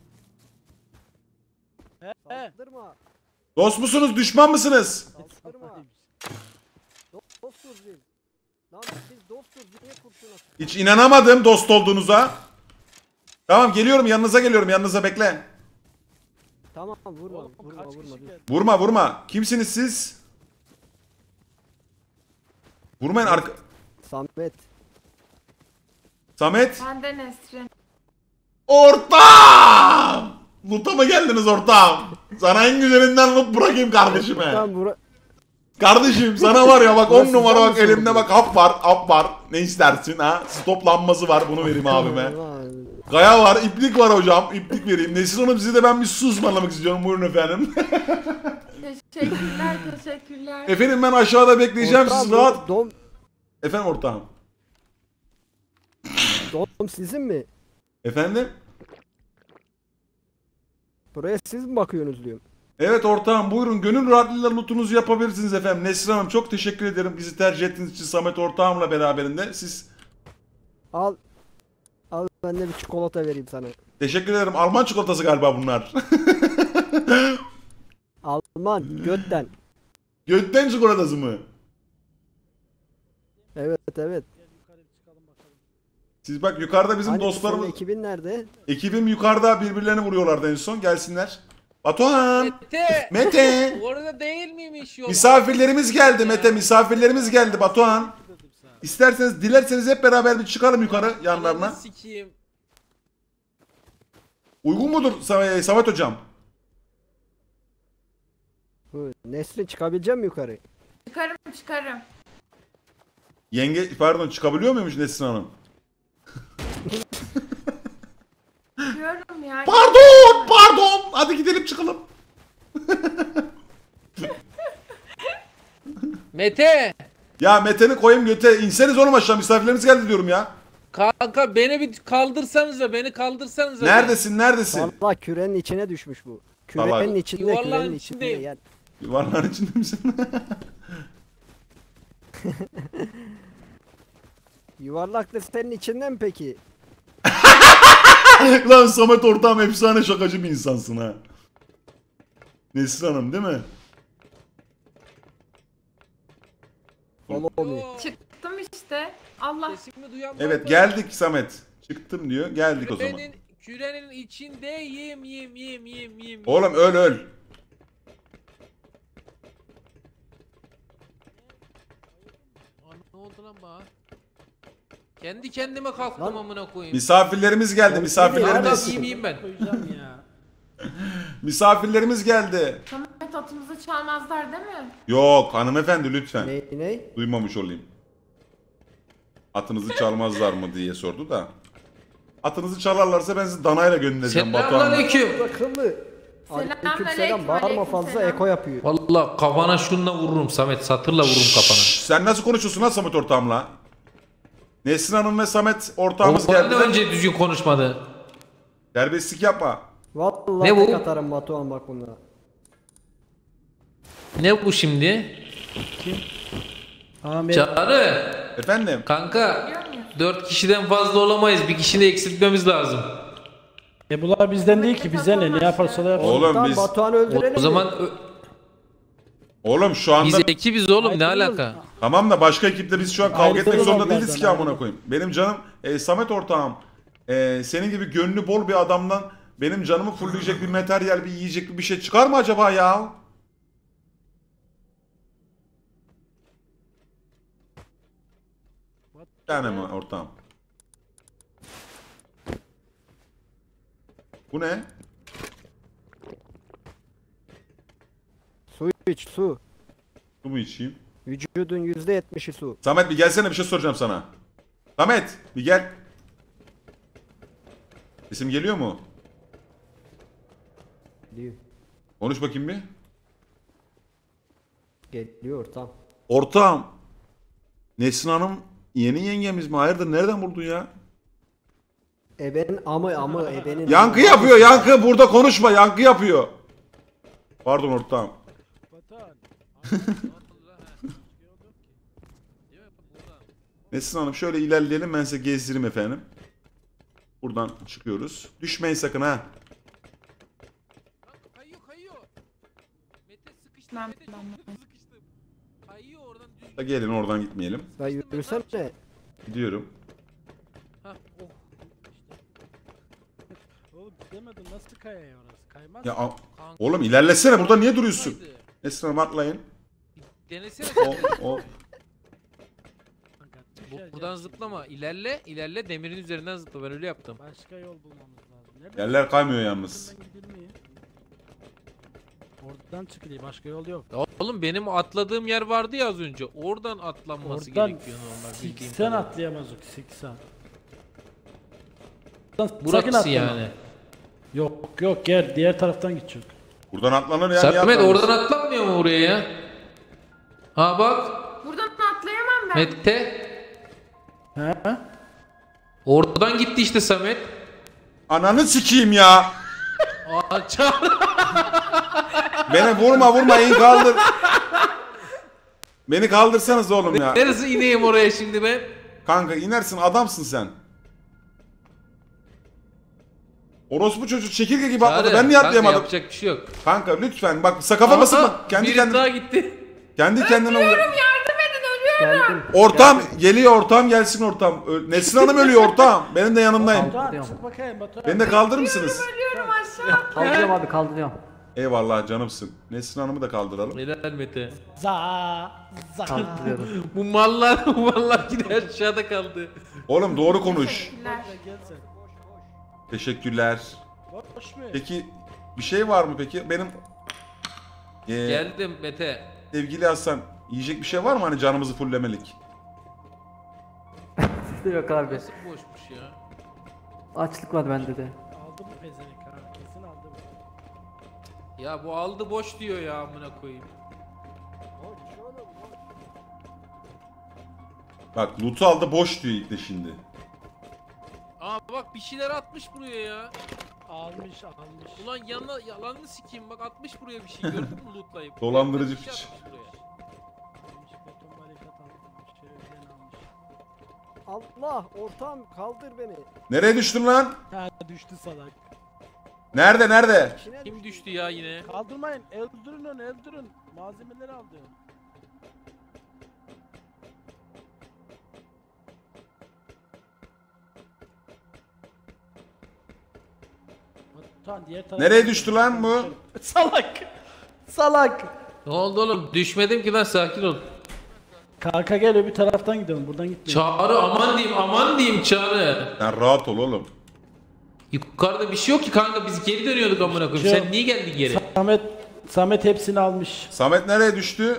He he. Saldırma. Dost musunuz düşman mısınız? Saldırma. Dostuz biz. Lan biz dostuz. Niye kurşun atıyorsun? Hiç inanamadım dost olduğunuza. Tamam geliyorum yanınıza bekle. Tamam vurma. Oğlum Vurma kaç vurma. kişi dur. geldi? Vurma. Kimsiniz siz? Vurmayın Samet. Samet. Ben de Nesrin. Ortam! Loot'a mı geldiniz ortam? Sana en güzelinden loot bırakayım kardeşime. Tamam bura... Kardeşim sana var ya bak 10 Burası numara sen bak misin elimde bu? bak hap var. Ne istersin ha? Stop lambası var bunu vereyim abime. Kaya var, iplik var hocam. İplik vereyim. Nesin Hanım size de ben bir su ısmarlamak istiyorum. Buyurun efendim. Teşekkürler, teşekkürler. Efendim ben aşağıda bekleyeceğim siz rahat. Dom Efendim ortağım. sizin mi? Efendim? Buraya siz mi bakıyorsunuz diyorum. Evet ortağım buyurun gönül rahatlığıyla lootunuzu yapabilirsiniz efendim. Nesrin Hanım çok teşekkür ederim bizi tercih ettiğiniz için Samet ortağımla beraberinde. Siz Al ben de bir çikolata vereyim sana. teşekkür ederim. Alman çikolatası galiba bunlar. Alman götten. Götten çikolatası mı? Evet. Siz bak yukarıda bizim Hani dostlarımız... senin ekibin nerede? Ekibim yukarıda birbirlerini vuruyorlardı en son. Gelsinler. Batuhan! Mete. Mete! Orada değil miymiş yol? Misafirlerimiz geldi Mete. Misafirlerimiz geldi Batuhan. İsterseniz dilerseniz hep beraber bir çıkalım yukarı yanlarına. Ananı sikeyim. Uygun mudur Samet hocam? Nesrin çıkabilecek mi yukarı? Çıkarım. Yenge pardon çıkabiliyor muymuş Nesrin Hanım? Diyorum ya. Pardon. Hadi gidelim çıkalım. Mete. Ya Mete'ni koyayım göte. İnseniz oğlum aşağı misafirlerimiz geldi diyorum ya. Kanka beni bir kaldırsanıza, beni kaldırsanıza. Neredesin? Valla kürenin içine düşmüş bu. Salak. Kürenin içinde, Yuvarlağın kürenin içinde içindeyim. yani. Yuvarlağın içinde misin? Yuvarlak da senin içinde mi peki? Lan Samet ortağım efsane şakacı bir insansın ha. Nesrin Hanım değil mi? Follow me. Çıktım işte. Allah. Sesimi duyan var Evet mı? geldik Samet. Çıktım diyor. Geldik o zaman. Kürenin içindeyim. Oğlum öl. Ne oldu lan bana? Kendi kendime kalktım Lan. amına koyayım. Misafirlerimiz geldi misafirlerimiz. Yiyeyim ben. Koyacağım ya. Misafirlerimiz geldi. Samet atımızı çalmazlar değil mi? Yok hanımefendi lütfen. Ne? Duymamış olayım. Atınızı çalmazlar mı diye sordu da. Atınızı çalarlarsa ben sizi danayla göndereceğim Batuhan'la. Selamünaleyküm. Akıllı. Selamünaleyküm, Aleykümselam. Bağırma aleyküm fazla selam. eko yapıyor. Valla kafana şununla vururum Samet. Satırla vururum kafana. Sen nasıl konuşuyorsun lan Samet ortağımla? Nesrin Hanım ve Samet ortağımız O geldi. önce düzgün konuşmadı. Terbiyesizlik yapma. Vallahi Ne bu? tek atarım Batuhan bak bunlara. Ne bu şimdi? Ahmet. Çağrı. Efendim? Kanka 4 kişiden fazla olamayız. Bir kişini eksiltmemiz lazım. Bunlar bizden değil ki, bizden ne yaparsa da yapsın. Oğlum Tamam biz... Batuhan'ı öldürelim O zaman Oğlum şu anda... biz ekibiz oğlum, ne Ayrılıyoruz. alaka? Tamam da başka ekiple biz şu an kavga etmek Ayrılıyorlar zorunda değiliz birazdan, ki amına ayrılıyor. koyayım. Benim canım Samet ortağım. Senin gibi gönlü bol bir adamdan benim canımı fullleyecek bir materyal, bir yiyecek bir şey çıkar mı acaba ya? Yani mi ortağım? Bu ne? Su iç su. Su mu içeyim? Vücudun %70'i su. Samet bir gelsene bir şey soracağım sana. Samet bir gel. İsim geliyor mu? Diyor. Konuş bakayım bir. Geliyor tam. Ortağım. Nesrin Hanım yeni yengemiz mi? Hayırdır nereden buldun ya? Ebenin amı ebenin. Yankı yapıyor yankı burada konuşma yankı yapıyor. Pardon ortağım. Nesrin Hanım şöyle ilerleyelim ben size gezdireyim efendim. Buradan çıkıyoruz. Düşmeyin sakın ha. Kayıyor. Mete sıkıştı. Ben- Mete ben- sıkıştı. Kayıyor oradan düz. Da gelin oradan gitmeyelim. Ya yürüsene. Gidiyorum. Hah, oh. Oğlum demedim, nasıl kayaya orası? Kaymaz. Ya Kanka, oğlum ilerlesene burada niye duruyorsun? kaydı. Nesrin Hanım atlayın. Denesene. O Buradan zıplama. İlerle demirin üzerinden zıpla. Ben öyle yaptım. Başka yol bulmamız lazım. Nereden? Yerler kaymıyor yalnız. Buradan gidilmiyor. Oradan çıkılıyor. Başka yol yok. Oğlum benim atladığım yer vardı ya az önce. Oradan atlanması Oradan gerekiyor normal bildiğim Sen kadarıyla. atlayamaz o 80. Sakın Burası atlama. yani. Yok gel diğer taraftan gidecek. Buradan atlanır ya. niye Samet atlanmaz? oradan atlanmıyor mu oraya ya? Ha bak. Buradan atlayamam ben. Mete. He? Oradan gitti işte Samet. Ananı sikeyim ya. Aa Çağrı. Beni vurma in kaldır. Beni kaldırsanız oğlum ya. Neresi ineyim oraya şimdi ben? Kanka inersin adamsın sen. Orospu çocuk çekirge gibi atladı. Çağrı, Ben niye kanka atlayamadım? yapacak bir şey yok. Kanka lütfen bak kafama sıkma. Kendi biri kendine. daha gitti. Kendi kendine oluyor. Yardım edin ölüyorum. Geldim. Ortam geliyor ortam gelsin ortam. Nesrin Hanım ölüyor ortam. Benim de yanındayım. Batuhan çık bakayım Batuhan. Beni de kaldırır mısınız? Ölüyorum aşağı. Kaldırıyorum abi kaldırıyorum. Eyvallah canımsın. Nesrin Hanım'ı da kaldıralım. Helal Mete. Za. Kaldırıyorum. Bu mallar gider aşağıda kaldı. Oğlum doğru konuş. Teşekkürler. Gel sen. Teşekkürler. Boş mu? Peki bir şey var mı peki? Benim Geldim Mete. sevgili Hasan yiyecek bir şey var mı hani canımızı fullemelik? Sizde yok abi. Nasıl boşmuş ya? Açlık var bende de. Aldı mı pezevenk ha? Kesin aldı mı? Ya bu aldı boş diyor ya amına koyayım. Boş oğlum boş. Bak loot'u aldı boş diyor ilk de şimdi. Aa bak bir şeyler atmış buraya ya. Almış. Ulan yalanını sikeyim bak atmış buraya bir şey gördün mü lootlayıp. Dolandırıcı Bir şey piç. atmış buraya. Almış beton barikat almış. Şöyle almış. Allah ortam kaldır beni. Nereye düştün lan? Ha düştü salak. Nerede? İçine Kim düştü ya yine? Kaldırmayın. Öldürün onu öldürün. Malzemeleri aldı. Batuhan diğer tarafa. Nereye düştü lan bu? Salak. Salak. Ne oldu oğlum? Düşmedim ki lan sakin ol. Kanka gel öbür taraftan gidelim. Buradan gitmeyelim. Çağrı aman diyeyim Çağrı. Sen rahat ol oğlum. Yukarıda bir şey yok ki kanka biz geri dönüyorduk amına koyayım. Şey- Sen niye geldin geri? Samet hepsini almış. Samet nereye düştü?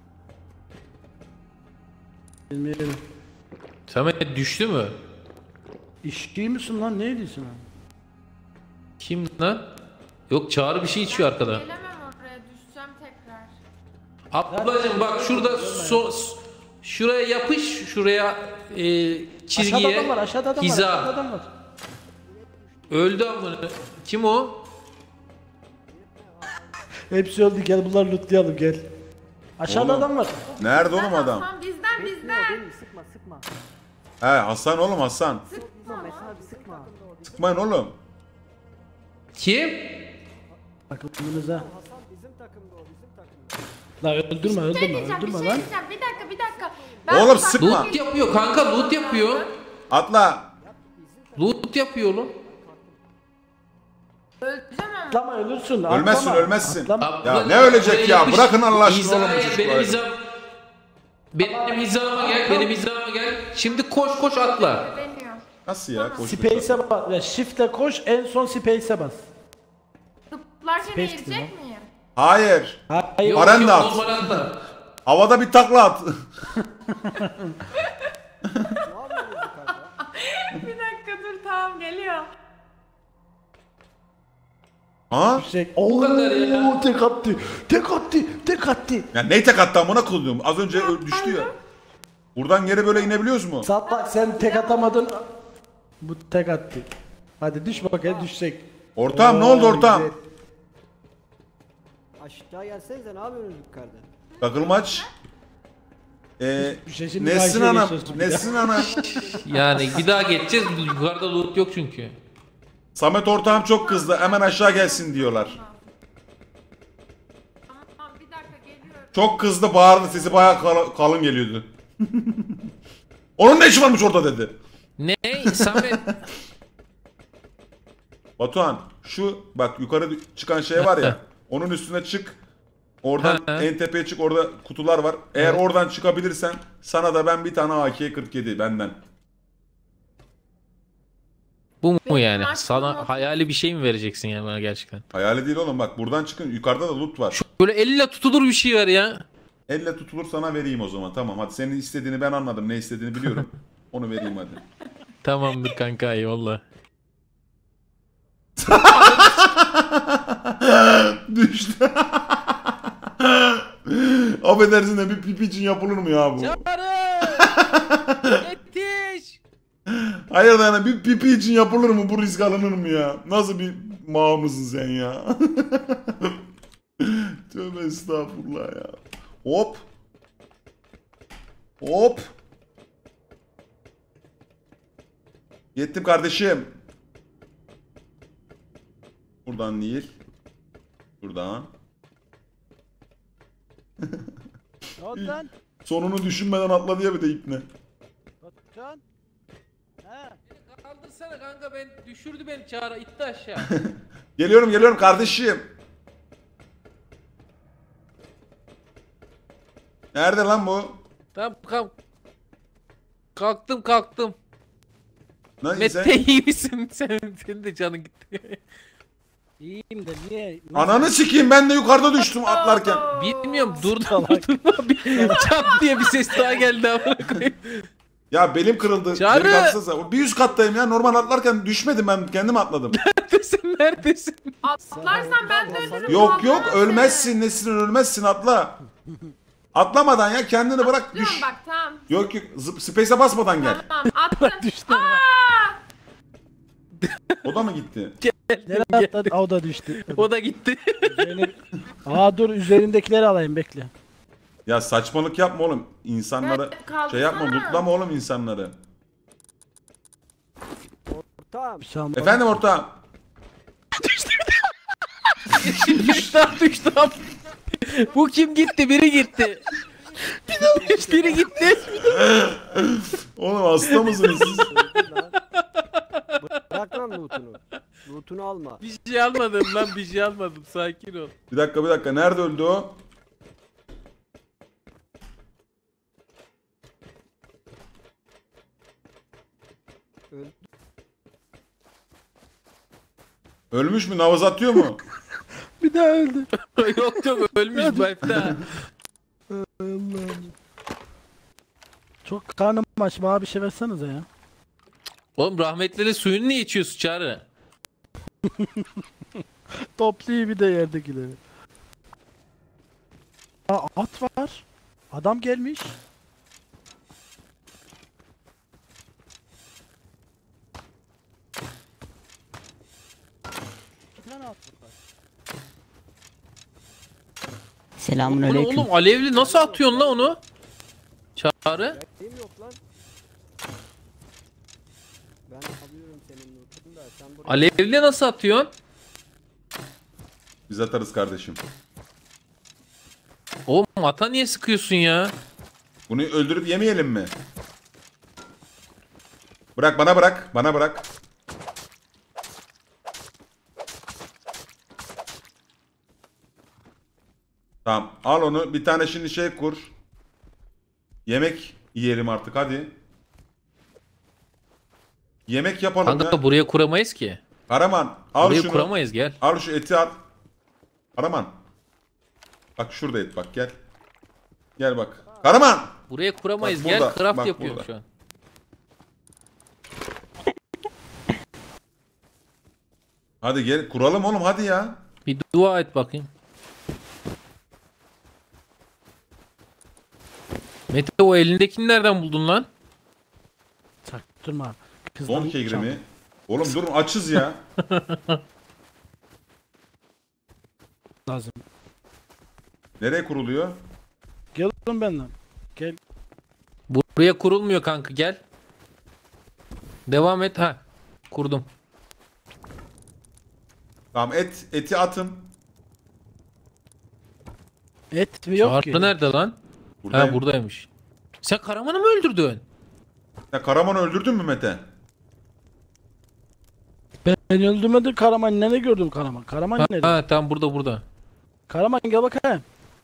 Bilmiyorum. Samet düştü mü? İşçi misin lan? Ne ediyorsun lan? Kim lan? Yok Çağrı bir şey içiyor arkada. Gelemem oraya düşeceğim tekrar. Ablacım bak şurada şuraya yapış şuraya çizgiye Aşağıda adam var. Aşağıda adam var. hiza. Aşağıda adam var. Öldü amına. Kim o? Hepsi öldü. Gel bunları lootlayalım gel. Aşağıda Oğlum. adam var. Nerede oğlum adam? Hasan bizden. Benim sıkma. He Hasan oğlum Hasan. Sıkma Metin abi sıkma. Sıkmayın oğlum. Kim? Takımınıza. Hasan bizim takımda o bizim takımda. La öldürme Bir şey öldürme diyeceğim, öldürme bir şey lan. diyeceğim. Bir dakika. Oğlum, bak- sıkma. Loot yapıyor kanka loot yapıyor. Atla. Loot yapıyor oğlum. Öleceğim ama. Atlama ölürsün. Ölmezsin, atlama. ölmezsin. Atlama. Ya ne ölecek ya? Yapış. Bırakın Allah aşkına Hizaya, oğlum bu çocukları. Benim hizama gel. Şimdi koş atla. Deniyor. Nasıl ya? Koştuk. Space'e bas. Ya shift'e koş en son space'e bas. Zıplarken Space eğilecek diyor miyim? Hayır. Hayır. Yok, Aren yok, de at. normal atla. Havada bir takla at. Bir dakika dur tamam geliyor. Ha? O kadar ya. Tek attı. Tek attı. Ya ne tek attı amına koyduğum? Az önce düştü ya. Buradan geri böyle inebiliyoruz mu? Bak sen tek atamadın. Bu tek attı. Hadi düş bakayım düşecek. Ortağım ne oldu ortağım? güzel. Aşağı gelsenize ne yapıyorsunuz yukarıda? Takılmaç. Bir şey şimdi Nesrin karşıya Hanım. geçiyorsun bir daha. Nesrin Hanım. Yani bir daha geçeceğiz. Yukarıda loot yok çünkü. Samet ortağım çok kızdı. Hemen aşağı gelsin diyorlar. Tamam bir dakika geliyorum. Çok kızdı bağırdı sesi bayağı kalın geliyordu. Onun ne işi varmış orada dedi. Ne? Samet. Batuhan şu bak yukarı çıkan şey var ya. Onun üstüne çık. Oradan He. en tepeye çık, orada kutular var. Eğer oradan çıkabilirsen sana da ben bir tane AK-47 benden. Bu mu Benim yani? maksimum Sana otuz. hayali bir şey mi vereceksin yani bana gerçekten? Hayali değil oğlum, bak buradan çıkın, yukarıda da loot var. Böyle elle tutulur bir şey var ya. Elle tutulur, sana vereyim o zaman. Tamam hadi, senin istediğini ben anladım. Ne istediğini biliyorum. Onu vereyim hadi. Tamamdır kanka, eyvallah. Düştü. Affedersin de bir pipi için yapılır mı ya bu? Yetiş! Hayır da yani bir pipi için yapılır mı? Bu risk alınır mı ya? Nasıl bir mağmısın sen ya? Tövbe estağfurullah ya. Hop. Hop. Yettim kardeşim. Buradan değil. Buradan. Ne oldu lan? Sonunu düşünmeden atladı ya bir de ipne. Batuhan. He. Kaldırsana kanka, ben düşürdü beni Çağrı, itti aşağı. Geliyorum kardeşim. Nerede lan bu? Tamam kalktım. Lan Mete iyi misin? Senin de canın gitti. İyiyim de niye? Ananı sikeyim, ben de yukarıda düştüm atlarken. Bilmiyorum, durma bir çat diye bir ses daha geldi amına koyayım. Ya belim kırıldı. Çağrı! Beni kalksanıza. Bir üst kattayım ya. Normal atlarken düşmedim, ben kendim atladım. Neredesin? Atlarsan ben de ölürüm. Yok vallahi. ölmezsin Nesrin, ölmezsin, atla. Atlamadan ya, kendini bırak Atlıyorum düş. bak tamam. Yok space'e basmadan gel. Tamam attım. Düştü. O da mı gitti? Nereye atladı? Aa, o da düştü. O da gitti. Dur üzerindekileri alayım bekle. Ya saçmalık yapma oğlum. İnsanlara şey yapma, mutlama oğlum insanları. Tamam. Bir şey almadım. Efendim ortağım. düştü. Bu kim gitti? Biri gitti. Biri gitti. Oğlum hasta mısınız siz? Bırak lan loot'unu. Loot'unu alma. Bir şey almadım lan, bir şey almadım. Sakin ol. Bir dakika. Nerede öldü o? Öldü. Ölmüş mü? Nabız atıyor mu? Bir daha öldü. yok ölmüş bu hepte. Çok karnım aç, bana bir şey versenize ya. Oğlum rahmetleri suyunu niye içiyorsun Çağrı? Toplayayım bir de yerdekileri. Aa, at var. Adam gelmiş. Bir tane at var. Selamun Oğlum, aleyküm. oğlum alevli nasıl atıyorsun lan onu? Çağrı? Benim yok lan. Ben alıyorum senin loot'unu da sen buraya... Alevli nasıl atıyorsun? Biz atarız kardeşim. Oğlum ata niye sıkıyorsun ya? Bunu öldürüp yemeyelim mi? Bırak, bana bırak. Bana bırak. Tamam, al onu. Bir tane şimdi şey kur. Yemek yiyelim artık hadi. Yemek yapalım Kanka ya. buraya kuramayız ki. Karaman al Buraya şunu. kuramayız, gel. Al şu eti al. Karaman. Bak şurada et, bak gel. Gel bak. Karaman. Buraya kuramayız, Bak gel. burada, Craft bak yapıyorum burada. şu an. Hadi gel kuralım oğlum, hadi ya. Bir dua et bakayım. Mete o elindekini nereden buldun lan? Çaktırma. Don kegri mi? Oğlum durun, açız ya. Lazım. Nereye kuruluyor? Gel oğlum benimle. Gel. Buraya kurulmuyor kanka, gel. Devam et, ha. Kurdum. Tamam, eti atın. Et mi yok ki? Çağrı nerede lan? Buradayım. Ha buradaymış. Sen Karaman'ı mı öldürdün? Ya Karaman'ı öldürdün mü Mete? Ben öldürmedim Karaman. Ne gördüm Karaman? Karaman Ha, nerede? ha tamam, burada. Karaman gel bakayım.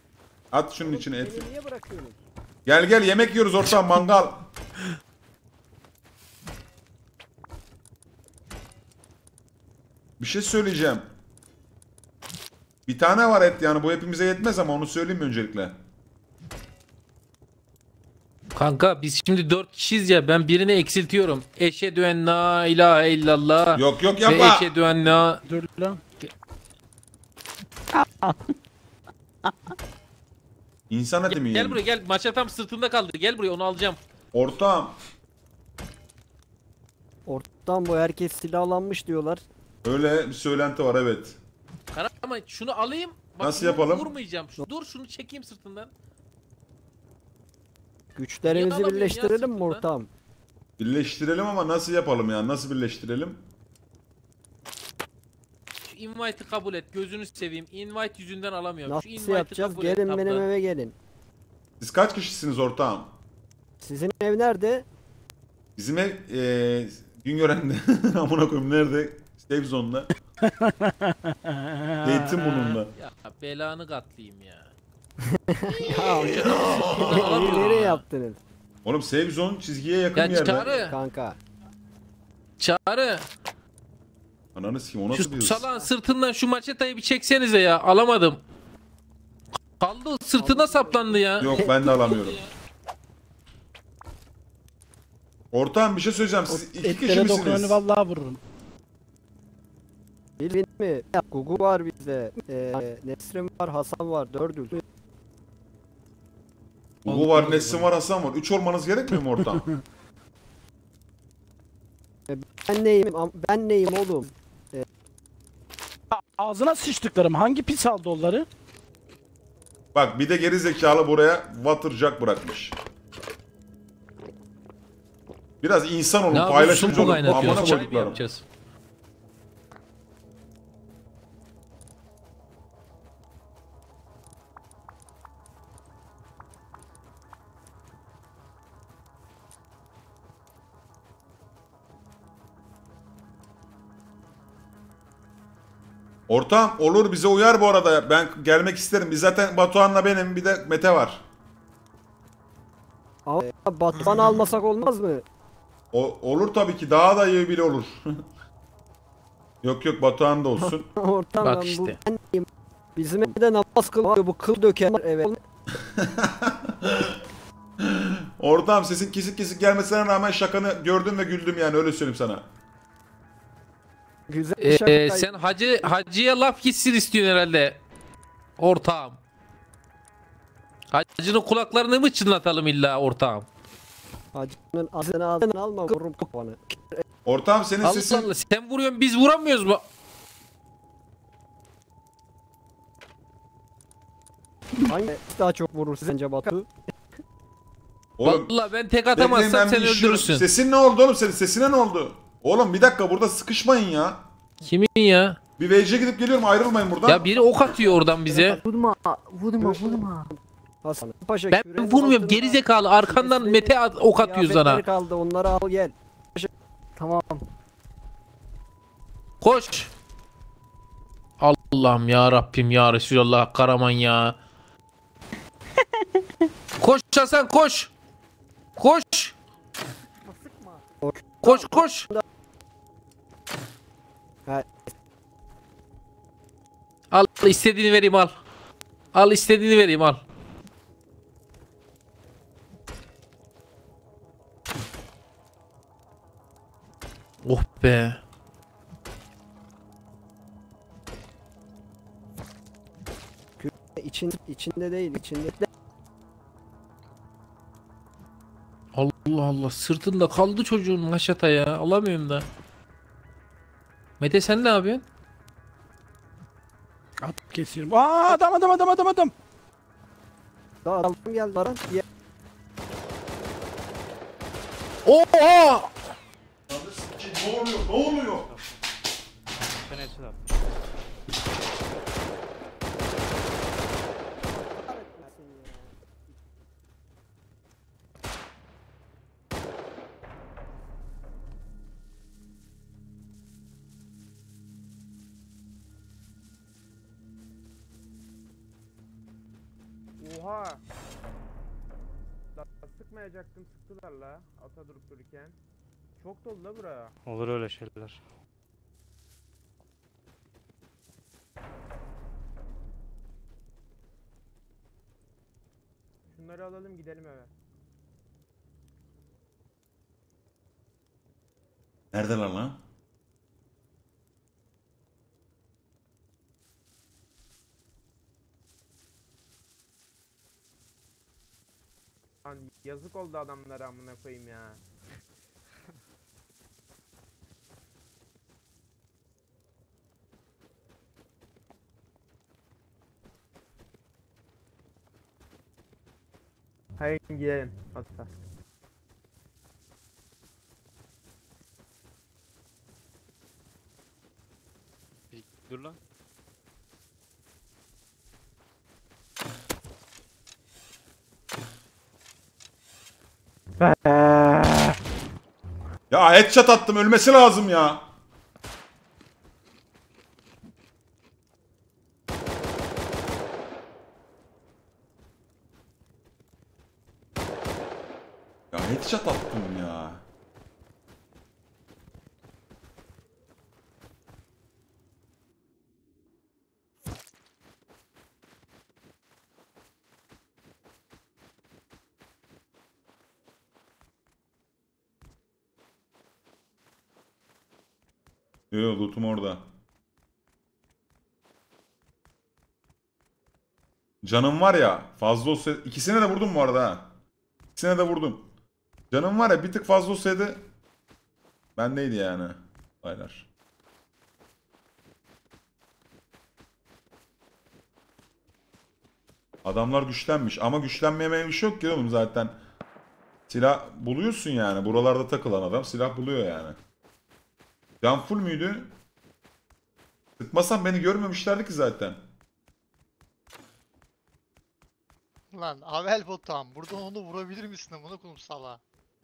At şunun içine eti. Beni niye bırakıyorsunuz? Gel gel yemek yiyoruz ortam mangal. Bir şey söyleyeceğim. Bir tane var et yani bu hepimize yetmez ama onu söyleyeyim mi öncelikle? Kanka biz şimdi 4 kişiyiz ya, ben birini eksiltiyorum. Eşhedü en la ilahe illallah. Yok yok Ve yapma. eşhedü en la... Dur lan. İnsan eti mi Gel yiyelim? buraya gel, maça tam sırtında kaldı. Gel buraya, onu alacağım. Ortam. Ortadan bu herkes silahlanmış diyorlar. Öyle bir söylenti var evet. Kara ama şunu alayım. Bak, Nasıl şunu yapalım? Vurmayacağım. Dur şunu çekeyim sırtından. Güçlerimizi alamıyorum ya birleştirelim mi sırtından? ortam? Birleştirelim ama nasıl yapalım yani? Nasıl birleştirelim? Şu invite'ı kabul et. Gözünü seveyim. Invite yüzünden alamıyorum. Şu Nasıl invite'ı yapacağız? kabul et. Gelin tabla. benim eve gelin. Siz kaç kişisiniz ortağım? Sizin ev nerede? Bizim ev Güngören'de. Amına koyayım nerede? Safe zone'da. Zeytinburnu'nda. Ya belanı katlayayım ya. Ya evi nereye yaptınız? Oğlum safe zone çizgiye yakın Ya yerde. Çağrı. Kanka. Çağrı. Ananı sikeyim o nasıl bir Şu hız? salağın sırtından şu maçetayı bir çeksenize ya. Alamadım. Kaldı, sırtına saplandı ya. Yok ben de alamıyorum. Ortağım bir şey söyleyeceğim. Siz iki kişi Etlere dokunanı misiniz? vallahi vururum. Bilin mi? Gugu var bizde. Nesrin var, Hasan var. Dördüz. Uğur var, Nesin var, Hasan var. 3 olmanız gerekmiyor mu ortağım? Ben neyim? Ben neyim oğlum? Ağzına sıçtıklarım. Hangi pis aldı onları? Bak bir de geri zekalı buraya water jug bırakmış. Biraz insan olun, Ne yapıyorsun? paylaşımcı Su olun. kaynatıyoruz. Amına Çay mı koyduklarım. yapacağız? Ortağım olur bize uyar bu arada. Ben gelmek isterim. Biz zaten Batuhan'la benim bir de Mete var. Ama Batuhan almasak olmaz mı? Olur tabii ki daha da iyi bile olur. Yok yok Batuhan da olsun. Ortam Bak ben bu işte. ben neyim? Bizim evde namaz kılıyor bu kıl döken eve. Ortağım sesin kesik kesik gelmesine rağmen şakanı gördüm ve güldüm yani öyle söyleyeyim sana. Güzel şaka. Sen hacıya laf gitsin istiyorsun herhalde. Ortağım. Hacının kulaklarını mı çınlatalım illa ortağım? Hacının ağzını alma vururum kafanı. Ortağım senin Allah sesin... Allah, sen vuruyorsun biz vuramıyoruz mu? Hangi daha çok vurur sence Batu? Oğlum Vallahi ben tek bekleyin, atamazsam ben sen bir işiyorum. öldürürsün. Sesin ne oldu oğlum senin? Sesine ne oldu? Oğlum bir dakika burada sıkışmayın ya. Kimin ya? Bir VC gidip geliyorum ayrılmayın buradan. Ya biri ok atıyor oradan bize. Vurma. Hasan Paşa Ben küreğin vurmuyorum, altında geri zekalı arkandan Mete ok atıyor kıyafetler sana. kaldı onları al gel. Tamam. Koş. Allah'ım ya Rabbim ya Resulallah Karaman ya. Koş Hasan koş. Koş. Koş koş. Ha. Al istediğini vereyim al. Al istediğini vereyim al. Oh be. İçinde değil içinde. Allah Allah sırtında kaldı çocuğun haşata ya. Alamıyorum da. Mete sen ne yapıyorsun? At kesiyorum. Aa adam. Daha aldım geldi Baran. Oha! Ne oluyor? Ne oluyor? Oha. La sıkmayacaktım, sıktılar la ata durup dururken. Çok dolu la bura. Olur öyle şeyler. Şunları alalım gidelim eve. Neredeler lan? Lan yazık oldu adamlara amına koyayım ya. Hayır gidelim hatta. Dur lan. Ya headshot attım, ölmesi lazım ya. Ya headshot attım ya. Yo, lootum orada. Canım var ya fazla olsaydı, ikisine de vurdum bu arada ha. İkisine de vurdum. Canım var ya bir tık fazla olsaydı bendeydi yani. Baylar. Adamlar güçlenmiş ama güçlenmeye bir şey yok ki oğlum zaten. Silah buluyorsun yani. Buralarda takılan adam silah buluyor yani. Can full müydü? Sıkmasam beni görmemişlerdi ki zaten. Lan Avel Botan buradan onu vurabilir misin amına koyayım sala?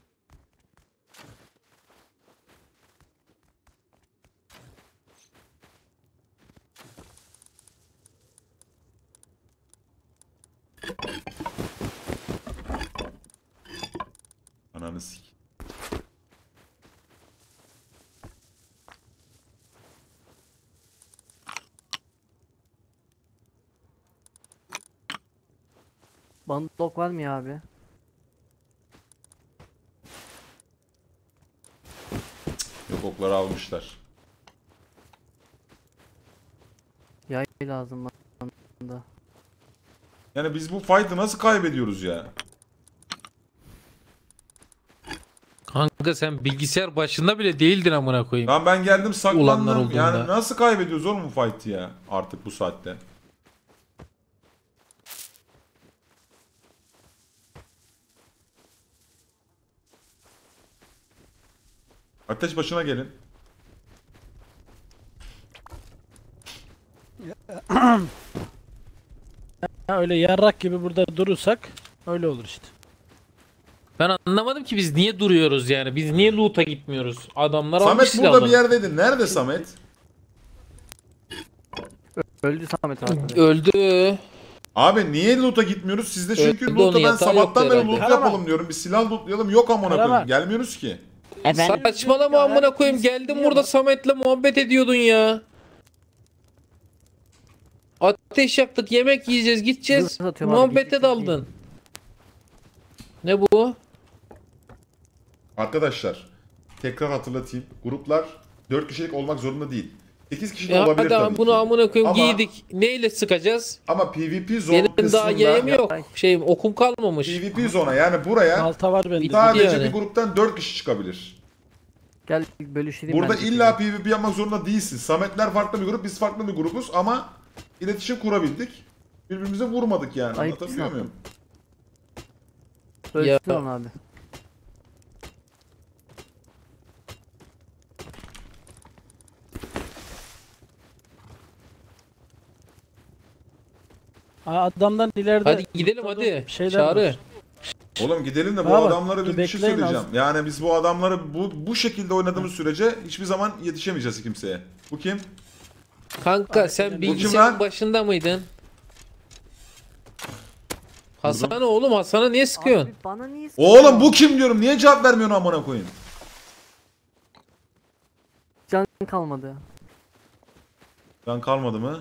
Ananı sik. Bandok var mı ya abi? Yok, okları almışlar. Yay lazım bana. Yani biz bu fight'ı nasıl kaybediyoruz ya? Kanka sen bilgisayar başında bile değildin amına koyayım. Lan ben geldim Ulanlar saklandım. olduğunda. Yani nasıl kaybediyoruz oğlum bu fight'ı ya? Artık bu saatte. Ateş başına gelin. Ya öyle yarrak gibi burada durursak öyle olur işte. Ben anlamadım ki biz niye duruyoruz yani. Biz niye loot'a gitmiyoruz? Adamlar almış Samet burada silahları. bir yerdeydi. Nerede Samet? Öldü Samet abi. Öldü. Abi niye loot'a gitmiyoruz? Sizde çünkü Öldü, loot'a onun ben yatağı sabahtan yoktu beri herhalde. loot yapalım diyorum. Bir silah lootlayalım. Yok amına Karama. koyayım. Gelmiyoruz ki. Efendim? Saçmalama amına koyayım. Geldim burada Samet'le muhabbet ediyordun ya. Ateş yaktık, yemek yiyeceğiz, gideceğiz. Dur, atıyorum abi, Muhabbete gidecek daldın. Ne bu? Arkadaşlar tekrar hatırlatayım. Gruplar 4 kişilik olmak zorunda değil. 8 kişi de Ya olabilir hadi tabii bunu ki. amına koyayım Ama- giydik. Neyle sıkacağız? Ama PvP zone Benim daha kısmında yayım yok. Okum kalmamış. PvP zona yani buraya Balta var bende. sadece yani. bir gruptan 4 kişi çıkabilir. Gel bölüşelim. Burada bence. illa PvP yapmak zorunda değilsin. Sametler farklı bir grup, biz farklı bir grubuz ama iletişim kurabildik. Birbirimize vurmadık yani. Ayıp Anlatabiliyor zaten. muyum? Ölsün Ya. onu abi. Adamdan ileride Hadi gidelim hadi. şeyler Çağrı. var. Oğlum gidelim de bu Baba, adamları dur bir şey bekleyin söyleyeceğim. az. Yani biz bu adamları bu şekilde oynadığımız sürece hiçbir zaman yetişemeyeceğiz kimseye. Bu kim? Kanka sen Bu kim bilgisayarın lan? başında mıydın? Hasan oğlum, Hasan'a niye sıkıyorsun? Abi bana niye sıkıyor? Oğlum bu kim diyorum? Niye cevap vermiyorsun amına koyayım? Can kalmadı. Can kalmadı mı?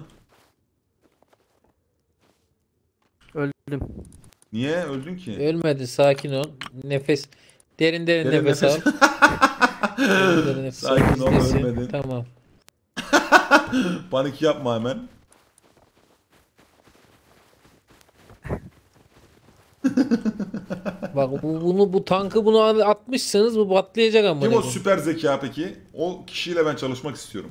Öldüm. Niye öldün ki? Ölmedi, sakin ol. Nefes. Derin Derin nefes al. nefes. Derin nefes al. Sakin ol, İzlesin. ölmedin. Tamam. Panik yapma hemen. Bak bu tankı atmışsınız, bu patlayacak ama. Kim o süper zeka peki? O kişiyle ben çalışmak istiyorum.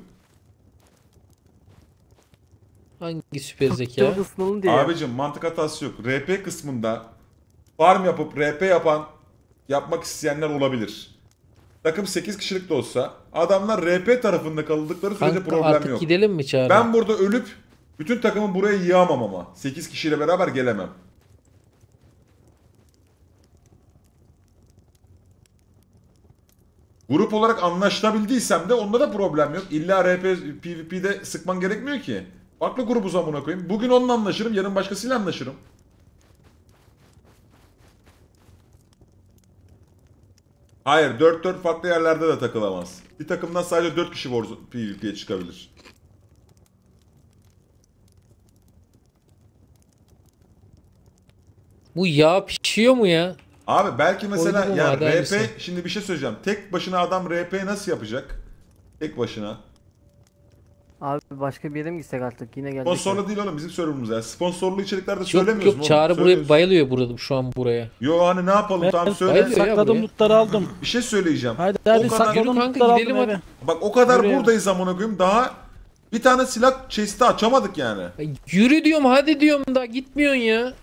Hangi süper zeka? Çok ısınalım diye. Abicim mantık hatası yok. RP kısmında farm yapıp RP yapmak isteyenler olabilir. Takım 8 kişilik de olsa adamlar RP tarafında kaldıkları sürece Kanka, problem artık yok. gidelim mi Çağrı? Ben burada ölüp bütün takımı buraya yığamam ama. 8 kişiyle beraber gelemem. Grup olarak anlaşılabildiysem de onda da problem yok. İlla RP PvP'de sıkman gerekmiyor ki. Farklı grubu zamana koyayım. Bugün onunla anlaşırım, yarın başkasıyla anlaşırım. Hayır, 4-4 farklı yerlerde de takılamaz. Bir takımdan sadece 4 kişi PvP'ye çıkabilir. Bu yağ pişiyor mu ya? Abi belki mesela Koydum yani ama RP adamisi. şimdi bir şey söyleyeceğim. Tek başına adam RP nasıl yapacak? Tek başına. Abi başka bir yere mi gitsek artık? Yine geldik. Sponsorlu değil oğlum bizim serverımız ya. Sponsorlu içeriklerde Yok söylemiyoruz yok, mu oğlum? Çağrı buraya Söylüyoruz. bayılıyor burada şu an buraya. Yo hani ne yapalım tamam Ben söyle. Bayılıyor ya sakladım buraya. lootları aldım. Bir şey söyleyeceğim. Hadi O hadi kadar- sakladım Yürü kanka, lootları gidelim aldım hadi. eve. Bak o kadar Buraya. buradayız amına koyayım daha bir tane silah chest'i açamadık yani. Yürü diyorum, hadi diyorum da gitmiyorsun ya.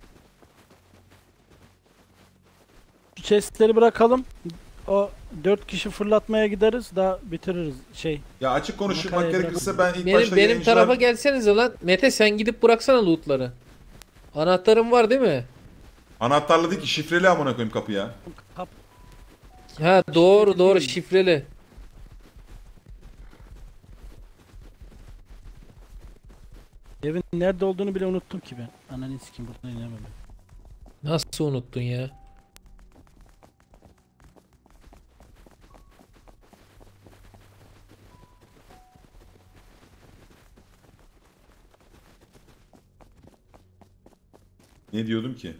Şu chestleri bırakalım. O 4 kişi fırlatmaya gideriz daha bitiririz şey. Ya açık konuşmak Makaraya gerekirse ben ilk Benim başta benim tarafa gelsenize lan. Mete sen gidip bıraksana lootları. Anahtarım var değil mi? Anahtarlı değil ki şifreli amına koyayım kapıya. Ha doğru şifreli. Evin nerede olduğunu bile unuttum ki ben. Ananı sikeyim, buradan inemem. Nasıl unuttun ya? Ne diyordum ki?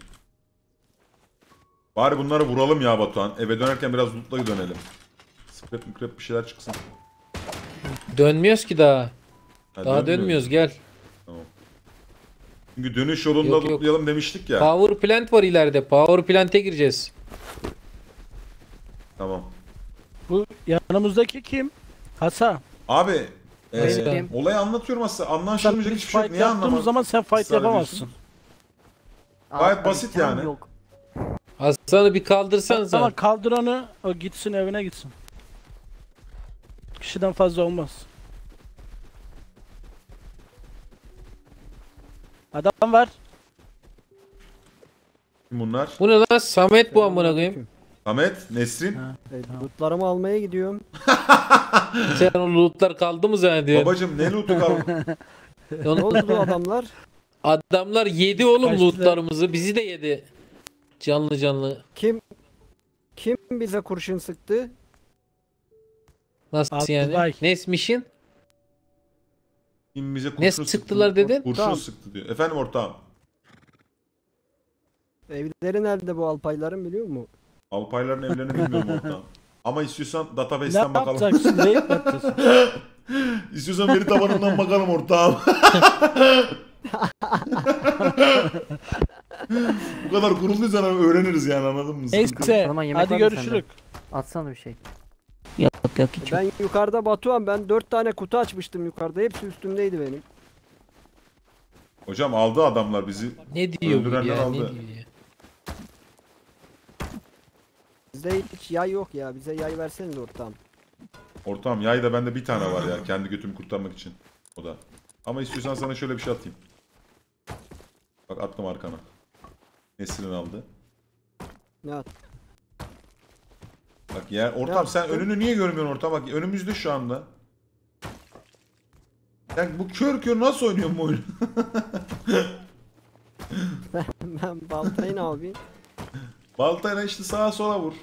Bari bunları vuralım ya Batuhan. Eve dönerken biraz lootla dönelim. Scrap bir şeyler çıksın. Dönmüyoruz ki daha. Ha, Daha dönmüyoruz, gel. Tamam. Çünkü dönüş yolunda Yok, yok. lootlayalım demiştik ya. Power plant var ileride. Power plant'e gireceğiz. Tamam. Bu yanımızdaki kim? Hasan. Abi Benim. olayı anlatıyorum aslında. Sen Anlaşılmayacak biz hiçbir şey yok. fight Niye yaptığımız anlamadın? zaman sen fight Israr yapamazsın. ediyorsun? Gayet basit item yani. Yok. Hasan'ı bir kaldırsanıza. Ama kaldıranı o gitsin evine gitsin. Kişiden fazla olmaz. Adam var. Kim bunlar? Bu ne lan? Samet bu amına koyayım. Ahmet, Nesrin. Lootlarımı almaya gidiyorum. Sen o lootlar kaldı mı zannediyorsun? Babacım ne lootu kaldı? Ne oldu bu adamlar? Adamlar yedi oğlum Kaçtılar. lootlarımızı. Bizi de yedi. Canlı canlı. Kim bize kurşun sıktı? Nasıl Altı yani? bay. Nesmişin? Kim bize Ne kurşun sıktılar sıktı? dedin? Kurşun Tamam. sıktı diyor. Efendim ortağım. Evleri nerede bu alpayların biliyor musun? Alpayların evlerini bilmiyorum ortağım. Ama istiyorsan Ne database'ten bakalım. yapacaksın? Ne yapacaksın? İstiyorsan veri tabanından bakalım ortağım. Bu kadar kurulduysan öğreniriz yani anladın mı? Sıkıntı yok. Neyse. Tamam, yemek Hadi var mı görüşürük. Atsana bir şey. Yok yok hiç yok. Ben yukarıda Batuhan, ben 4 tane kutu açmıştım yukarıda. Hepsi üstümdeydi benim. Hocam aldı adamlar bizi. Ne diyor bu Öldürenler ya? aldı. Ne diyor ya? Bizde hiç yay yok ya. Bize yay versene de ortam. Ortağım yay da bende bir tane var ya kendi götümü kurtarmak için. O da. Ama istiyorsan sana şöyle bir şey atayım. Bak attım arkana. Nesrin aldı. Ne at? Bak ya ortam Ya, sen önünü niye görmüyorsun ortam? Bak önümüzde şu anda. Yani bu kör nasıl oynuyor bu oyunu? Baltayı ne abi? Baltayla işte sağa sola vur.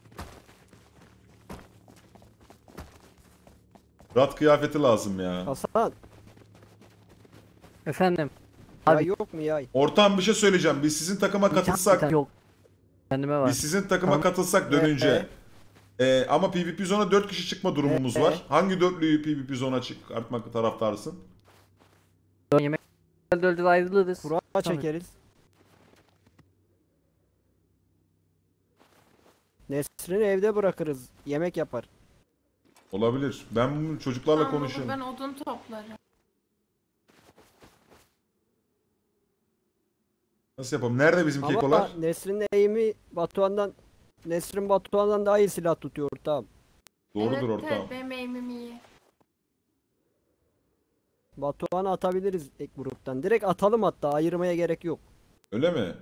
Rat kıyafeti lazım ya. Hasan. Efendim. Yay Abi. yok mu yay? Ortam bir şey söyleyeceğim. Biz sizin takıma katılsak, Yok. Kendime var. biz sizin takıma Tamam. katılsak dönünce. Ama PvP zona 4 kişi çıkma durumumuz var. Hangi dörtlüyü PvP zona çıkartmak taraftarısın? Yemek öldü ayrılırız. Kura Tabii. çekeriz. Nesrin'i evde bırakırız. Yemek yapar. Olabilir. Ben bunu çocuklarla Tamam, konuşuyorum. ben odun toplarım. Nasıl yapalım? Nerede bizim Ama kekolar? Nesrin'in eğimi Nesrin Batuhan'dan daha iyi silah tutuyor ortağım. Doğrudur Evet, ortağım. evet, benim eğimim iyi. Batuhan'ı atabiliriz ek gruptan. Direkt atalım hatta. Ayırmaya gerek yok. Öyle mi?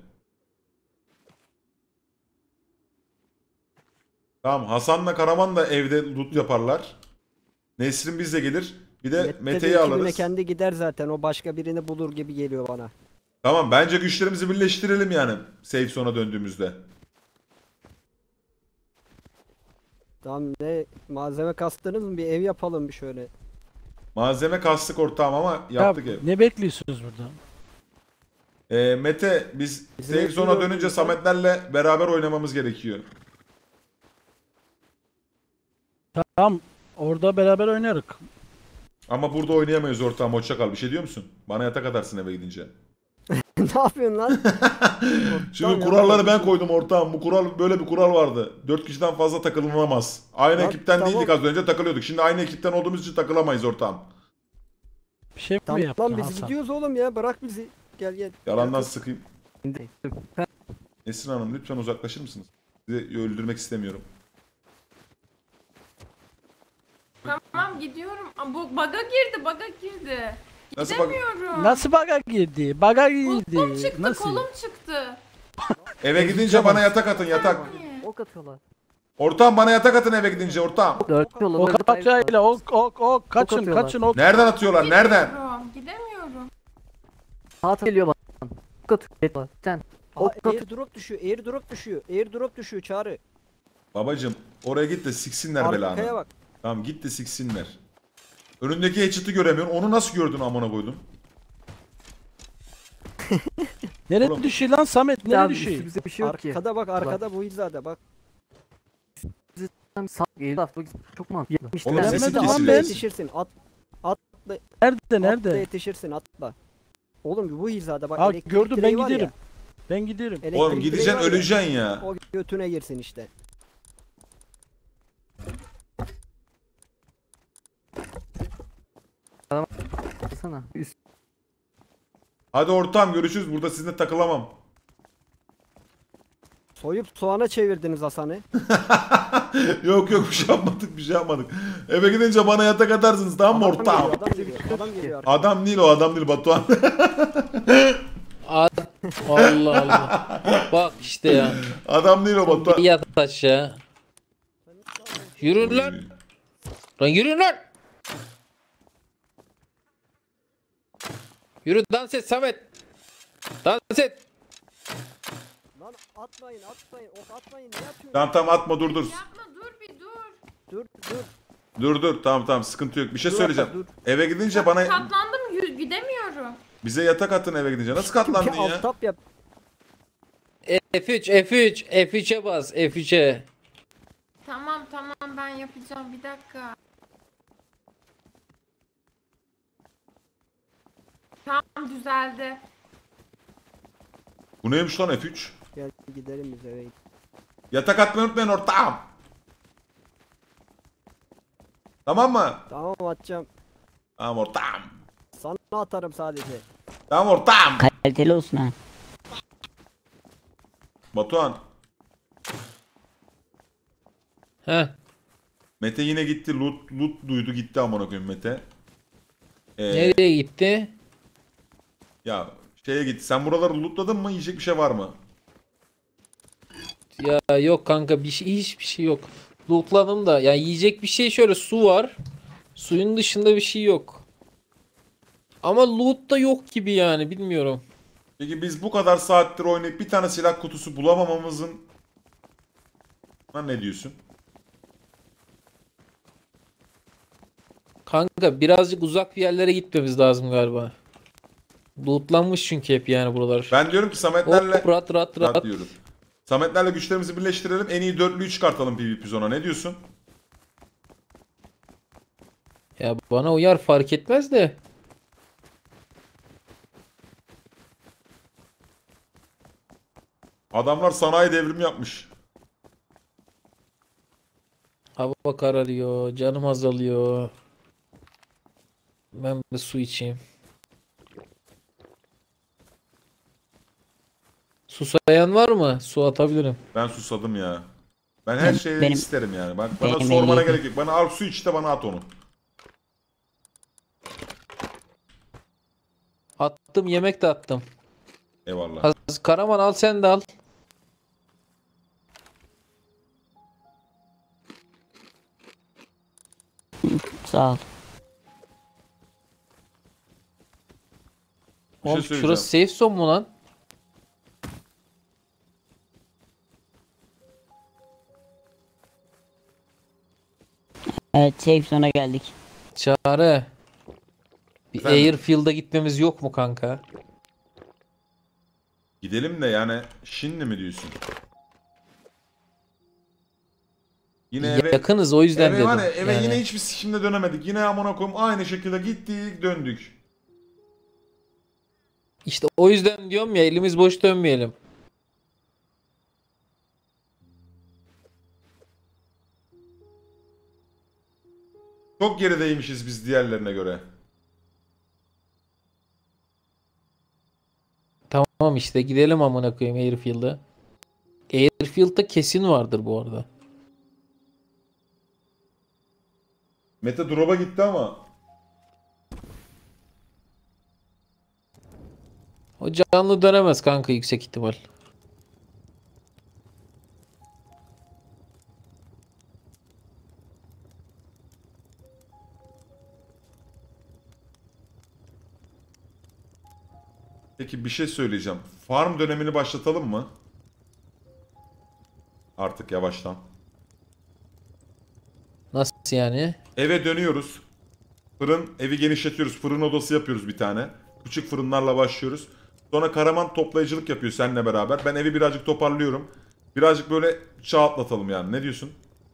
Tamam, Hasan'la Karaman da evde loot yaparlar. Nesrin bizle gelir. Bir de Mete de Mete'yi ekibine alırız. kendi gider zaten. O başka birini bulur gibi geliyor bana. Tamam, bence güçlerimizi birleştirelim yani safe zone'a döndüğümüzde. Tamam, ne malzeme kastınız mı? Bir ev yapalım bir şöyle. Malzeme kastık ortağım ama Ya, yaptık ev. ne bekliyorsunuz burada? Mete biz Bizim safe ev zone'a yok dönünce burada. Sametlerle beraber oynamamız gerekiyor. Tamam. Orada beraber oynarız. Ama burada oynayamayız ortağım, hoşça kal. Bir şey diyor musun? Bana yatak atarsın eve gidince. Ne yapıyorsun lan? Şimdi Ortağım kuralları ben yapma. koydum ortağım. Bu kural, böyle bir kural vardı. 4 kişiden fazla takılınamaz. Aynı Lan, ekipten tamam. değildik, az önce takılıyorduk. Şimdi aynı ekipten olduğumuz için takılamayız ortağım. Bir şey mi Tamam yaptın lan, biz Hasan? gidiyoruz oğlum ya. Bırak bizi. Gel gel. Yalandan Gel. sıkayım. Nesrin Hanım lütfen uzaklaşır mısınız? Sizi öldürmek istemiyorum. Tamam, gidiyorum. Aa, bu baga girdi. Nasıl bak? Gidemiyorum. Nasıl baga girdi? Baga girdi. Kolum çıktı, Nasıl? kolum çıktı. Eve gidince bana yatak atın, yatak. Niye? Ok atıyorlar. Ortağım bana yatak atın eve gidince ortağım. Dört yolu. Ok atıyla ok. Kaçın atıyorlar. kaçın ok. Nereden atıyorlar? Nereden? Gidemiyorum. Saat geliyor bana. Ok atıyor. Sen. Aa, Ok atıyor. airdrop düşüyor. Airdrop düşüyor. Airdrop düşüyor Çağrı. Babacım oraya git de siksinler belanı. Arkaya bak. Tamam git de siksinler. Önündeki headshot'ı göremiyorsun. Onu nasıl gördün amına koydum? Nereye Oğlum. düşüyor lan Samet? Nereye Abi düşüyor? üstümüzde bir şey yok ki. Arkada bak, arkada bu hizada bak. Sağ geliyor. Çok mantıklı. Oğlum Gelmedi sesin lan kesiliyor. ben. Yetişirsin. Nerede Atla nerede? yetişirsin atla. Oğlum bu hizada bak, Aa elektrik gördüm, ben direği var ya, giderim. Ben giderim. elektrik Oğlum direği gideceksin var ya, öleceksin ya. O götüne girsin işte. Sana. Üst. Hadi ortağım görüşürüz. Burada sizinle takılamam. Soyup soğana çevirdiniz Hasan'ı. Yok bir şey yapmadık. Eve gidince bana yatak atarsınız tamam mı ortağım? Adam geliyor. Adam geliyor. Adam değil o, adam değil Batuhan. Allah Allah. Bak işte ya. Adam değil o Batuhan. Yat aşağı. Yürün lan. Lan yürün lan. Yürü dans et Samet. Dans et. Lan atmayın. Ok atmayın. Ne yapıyorsun? Tamam atma dur. Yapma, dur bir dur. Dur. Tamam sıkıntı yok. Bir şey Dur, söyleyeceğim. dur. Eve gidince bana Katlandım, gidemiyorum. bize yatak atın eve gidince. Nasıl katlandın ya? Alt tap yap. F3'e bas F3'e. Tamam ben yapacağım, bir dakika. Tamam, düzeldi. Bu neymiş lan F3? Gel gidelim biz eve. Yatak atmayı unutmayın ortağım. Tamam mı? Tamam atacağım. Tamam ortağım. Sana atarım sadece. Tamam ortağım. Kaliteli olsun ha. Batuhan. Heh. Mete yine gitti. Loot duydu gitti amına koyayım Mete. Nereye gitti? Ya şeye gitti. Sen buraları lootladın mı? Yiyecek bir şey var mı? Ya yok kanka hiçbir şey yok. Lootladım da yani yiyecek bir şey şöyle su var. Suyun dışında bir şey yok. Ama loot da yok gibi yani bilmiyorum. Peki biz bu kadar saattir oynayıp bir tane silah kutusu bulamamamızın ne diyorsun? Kanka birazcık uzak bir yerlere gitmemiz lazım galiba. Lootlanmış çünkü hep yani buralar. Ben diyorum ki Sametlerle Hop rahat rahat rahat. diyorum. Sametlerle güçlerimizi birleştirelim. En iyi dörtlüyü çıkartalım PvP zona. Ne diyorsun? Ya bana uyar fark etmez de. Adamlar sanayi devrimi yapmış. Hava kararıyor, canım azalıyor. Ben bir su içeyim. Susayan var mı? Su atabilirim. Ben susadım ya. Ben her şeyi benim- isterim yani. Bana benim sormana iyi. gerek yok. Bana al su iç de bana at onu. Attım, yemek de attım. Eyvallah. Karaman al, sen de al. Sağ ol. Bir şey Oğlum söyleyeceğim. şurası safe zone mu lan? Evet, safe zone'a geldik. Çare. Bir Efendim? airfield'a gitmemiz yok mu kanka? Gidelim de yani şimdi mi diyorsun? Yine eve, Yakınız o yüzden eve dedim. var ya, eve Yani. yine hiçbir sikimde dönemedik. Yine amına koyayım aynı şekilde gittik döndük. İşte o yüzden diyorum ya, elimiz boş dönmeyelim. Çok gerideymişiz biz diğerlerine göre. Tamam işte gidelim amına koyayım airfield'a. Airfield'da kesin vardır bu arada. Mete drop'a gitti ama O canlı dönemez kanka yüksek ihtimal. peki bir şey söyleyeceğim. Farm dönemini başlatalım mı? Artık yavaştan. Nasıl yani? Eve dönüyoruz. Evi genişletiyoruz. Fırın odası yapıyoruz bir tane. Küçük fırınlarla başlıyoruz. Sonra Karaman toplayıcılık yapıyor seninle beraber. Ben evi birazcık toparlıyorum. Birazcık böyle çağ atlatalım yani. Ne diyorsun?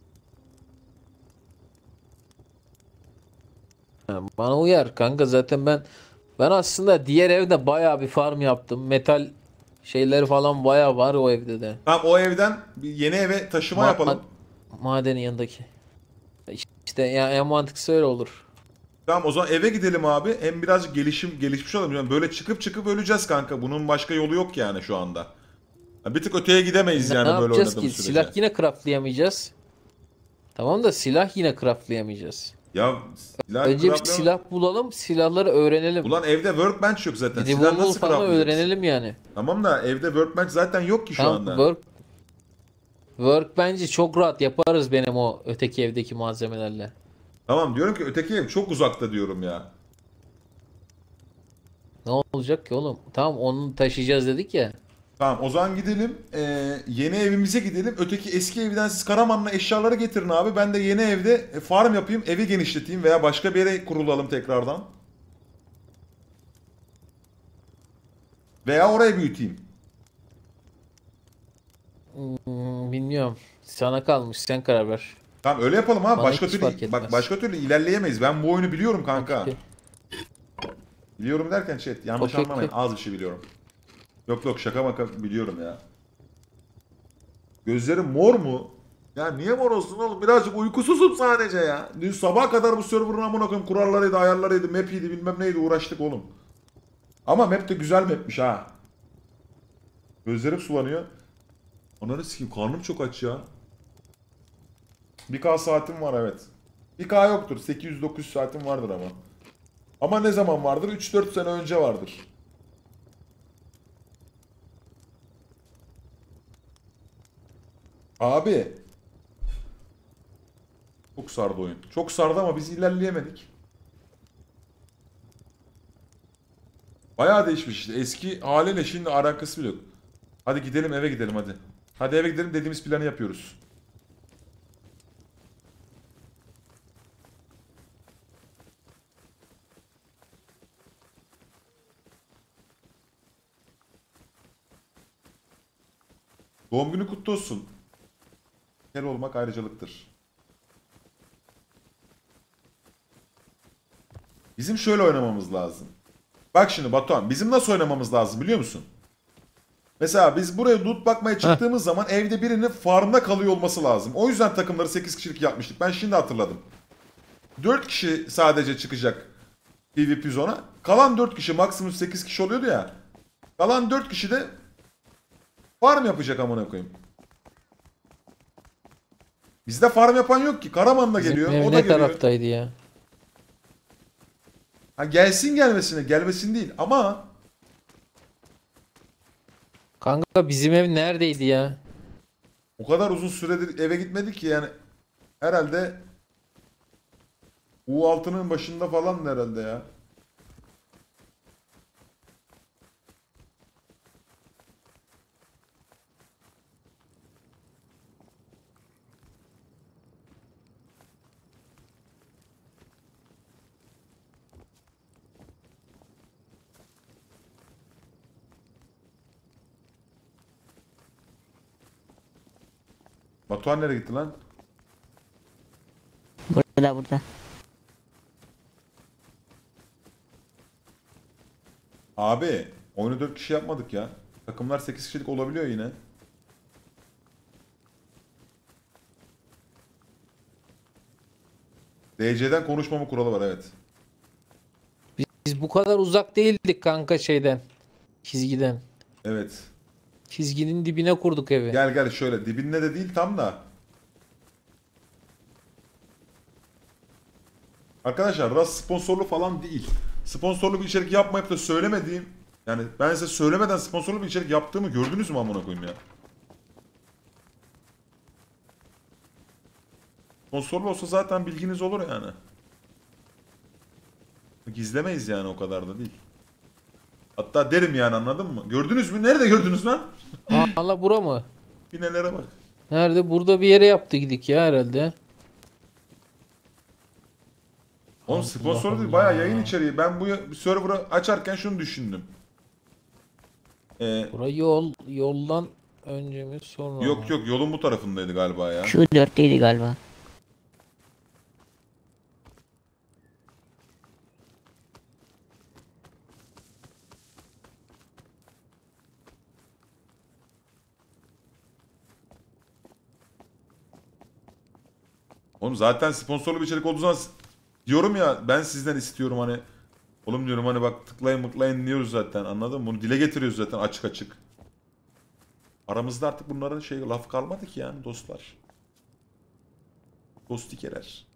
Ha, bana uyar kanka, zaten ben aslında diğer evde bayağı bir farm yaptım. Metal şeyleri falan bayağı var o evde de. Tamam o evden bir yeni eve taşıma Ma- yapalım. Madenin yanındaki. İşte ya en mantıklısı öyle olur. Tamam o zaman eve gidelim abi. Hem birazcık gelişmiş olalım. Yani böyle çıkıp öleceğiz kanka. Bunun başka yolu yok yani şu anda. Ya bir tık öteye gidemeyiz Ne yani böyle yapacağız ki? oynadığımız sürece. Silah yine craftlayamayacağız. Tamam da silah yine craftlayamayacağız. Ya silah Önce bir craftlayalım. silah bulalım, silahları öğrenelim. Ulan evde workbench yok zaten. Silah Revolver nasıl falan craftlayacağız? öğrenelim yani. Tamam da evde workbench zaten yok ki şu Tamam, anda. work bence çok rahat yaparız benim o öteki evdeki malzemelerle. Tamam diyorum ki öteki ev çok uzakta diyorum ya. Ne olacak ki oğlum? Tamam onu taşıyacağız dedik ya. Tamam o zaman gidelim. Yeni evimize gidelim. Öteki eski evden siz Karaman'la eşyaları getirin abi. Ben de yeni evde farm yapayım. Evi genişleteyim veya başka bir yere kurulalım tekrardan. Veya orayı büyüteyim. Bilmiyorum. Sana kalmış, sen karar ver. Tamam öyle yapalım abi. Bana Başka hiç türlü fark etmez. başka türlü ilerleyemeyiz. Ben bu oyunu biliyorum kanka. Okey. Biliyorum derken chat yanlış Okey, anlamayın. okey. Az bir şey biliyorum. Yok şaka maka biliyorum ya. Gözlerim mor mu? Ya niye mor olsun oğlum? Birazcık uykusuzum sadece ya. Dün sabaha kadar bu server'ın amına koyayım kurallarıydı, ayarlarıydı, map'iydi, bilmem neydi uğraştık oğlum. Ama map de güzel map'miş ha. Gözlerim sulanıyor. Ananı sikeyim karnım çok aç ya. 1K saatim var evet. 1K yoktur. 800-900 saatim vardır ama. Ama ne zaman vardır? 3-4 sene önce vardır. Abi. Çok sardı oyun. Çok sardı ama biz ilerleyemedik. Bayağı değişmiş işte. Eski haliyle şimdi alakası bile yok. Hadi gidelim, eve gidelim hadi. Hadi eve gidelim, dediğimiz planı yapıyoruz. Doğum günü kutlu olsun. Kel olmak ayrıcalıktır. Bizim şöyle oynamamız lazım. Bak şimdi Batuhan, bizim nasıl oynamamız lazım biliyor musun? Mesela biz buraya loot bakmaya çıktığımız zaman evde birinin farmda kalıyor olması lazım. O yüzden takımları 8 kişilik yapmıştık. Ben şimdi hatırladım. 4 kişi sadece çıkacak PvP zona. Kalan 4 kişi, maksimum 8 kişi oluyordu ya. Kalan 4 kişi de farm yapacak amına koyayım. Bizde farm yapan yok ki. Karaman da geliyor. Bizim ev O da ne geliyor. taraftaydı ya? Ha gelsin gelmesine. Gelmesin değil ama Kanka bizim ev neredeydi ya? o kadar uzun süredir eve gitmedi ki yani. Herhalde U6'nın başında falan herhalde ya. Batuhan nereye gitti lan? Burada. Abi oyunu 4 kişi yapmadık ya. Takımlar 8 kişilik olabiliyor yine. DC'den konuşmama kuralı var evet. Biz bu kadar uzak değildik kanka şeyden. Çizgiden. Evet. Çizginin dibine kurduk evi. Gel gel şöyle dibinde de değil tam da. Arkadaşlar Rast sponsorlu falan değil. Sponsorlu bir içerik yapmayıp da söylemediğim, yani ben size söylemeden sponsorlu bir içerik yaptığımı gördünüz mü amına koyayım ya? Sponsorlu olsa zaten bilginiz olur yani. Gizlemeyiz yani, o kadar da değil. Hatta derim yani, anladın mı? Gördünüz mü? Nerede gördünüz lan? Allah bura mı? Binelere bak. Nerede? Burada bir yere yaptık ya herhalde. Oğlum sponsor değil, bayağı yayın içeriği. Ben bu server'ı açarken şunu düşündüm. Bura yoldan önce mi sonra mı? Yok yolun bu tarafındaydı galiba ya. Şu 4'teydi galiba. Oğlum zaten sponsorlu bir içerik olduğu zaman diyorum ya, ben sizden istiyorum hani. Oğlum diyorum hani bak tıklayın mıklayın diyoruz zaten, anladın mı? Bunu dile getiriyoruz zaten açık açık. Aramızda artık bunların laf kalmadı ki yani dostlar. Dostikeler.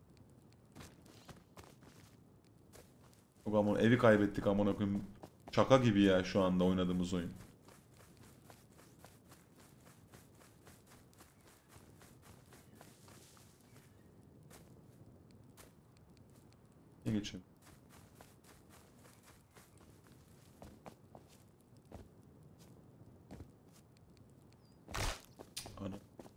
Yok ama evi kaybettik amına koyayım. Şaka gibi ya şu anda oynadığımız oyun. Ne geçeyim? Ana.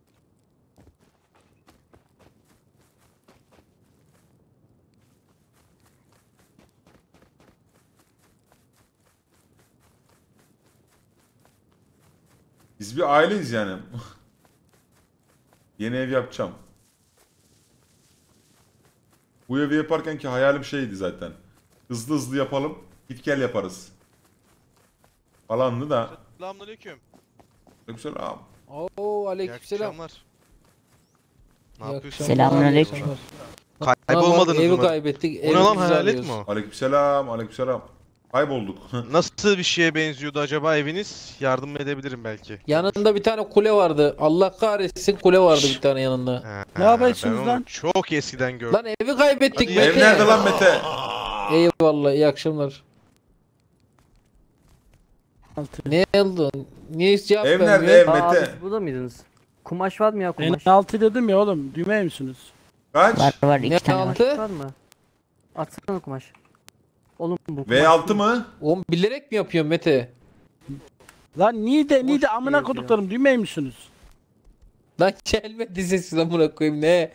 Biz bir aileyiz yani. Yeni ev yapacağım. Bu evi yaparken ki hayalim şeydi zaten. Hızlı hızlı yapalım, git gel yaparız. Falandı da. Selamünaleyküm. Aleykümselam. Oo aleykümselam. Ne yapıyorsun? Selamünaleyküm. Kaybolmadınız Evi umarım. kaybettik. O ne lan, evimizi hayalet arıyoruz. mi o? Aleykümselam, aleykümselam. Kaybolduk. Nasıl bir şeye benziyordu acaba eviniz? Yardım edebilirim belki. Yanında bir tane kule vardı. Allah kahretsin, kule vardı bir tane yanında. Ne yapıyorsunuz ben lan? onu çok eskiden gördüm. Lan evi kaybettik Hadi Mete. Ev nerede lan Mete? Eyvallah, iyi akşamlar. Ne aldın? Niye hiç cevap Ev nerede vermiyor? ev Aa, Mete? siz burada mıydınız? Kumaş var mı ya En kumaş? altı dedim ya oğlum. Düğme misiniz? Kaç? Var Ne 2 tane altı? var mı? Atsana kumaş. Oğlum bu V6 mı? Oğlum bilerek mi yapıyorsun Mete? Lan niye de amına geziyor. koduklarım duymuyor musunuz? Lan gelme dizesi amına koyayım ne?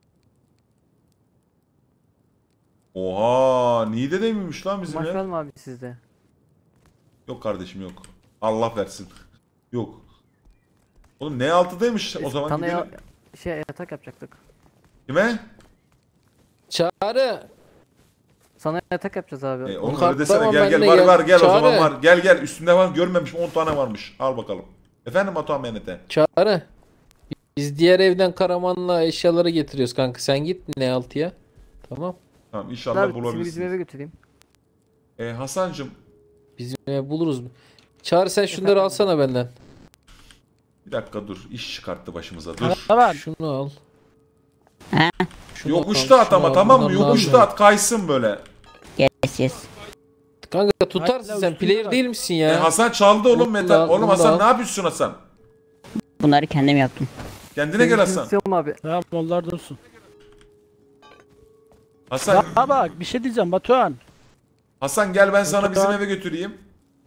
Oha, Niğde de miymiş lan bizim kumaş ev? var mı abi sizde? Yok kardeşim yok. Allah versin. Yok. Oğlum N6'daymış o zaman Sana gidelim. yatak yapacaktık. Kime? Çağrı. Sana yatak yapacağız abi. Oğlum Kalk, öyle desene, tamam, gel ben gel de var gel. var gel o Çağrı. zaman var. Gel gel üstünde var görmemişim 10 tane varmış. Al bakalım. Efendim Batuhan Menete. Çağrı. Biz diğer evden Karaman'la eşyaları getiriyoruz kanka. Sen git N6'ya. Tamam. Tamam inşallah Abi, seni bizim bulabilirsin. eve götüreyim. Hasancım Bizim ev buluruz. Çağrı sen şunları Efendim? alsana benden. bir dakika dur. İş çıkarttı başımıza dur. Tamam. Şunu al. Şunu Yokuşta al, at şunu ama al, tamam mı? bundan daha Yokuşta güzel. at kaysın böyle. Kanka tutarsın Hala sen üstünde player var. değil misin ya? Hasan çaldı oğlum Bunu da metal. al, Oğlum bunu da Hasan al. ne yapıyorsun Hasan? Bunları kendim yaptım. Kendine gel Hasan. İstiyorum abi. Tamam onlar dursun. Hasan, Ya bak bir şey diyeceğim Batuhan. Hasan gel ben sana bizim Batuhan. eve götüreyim.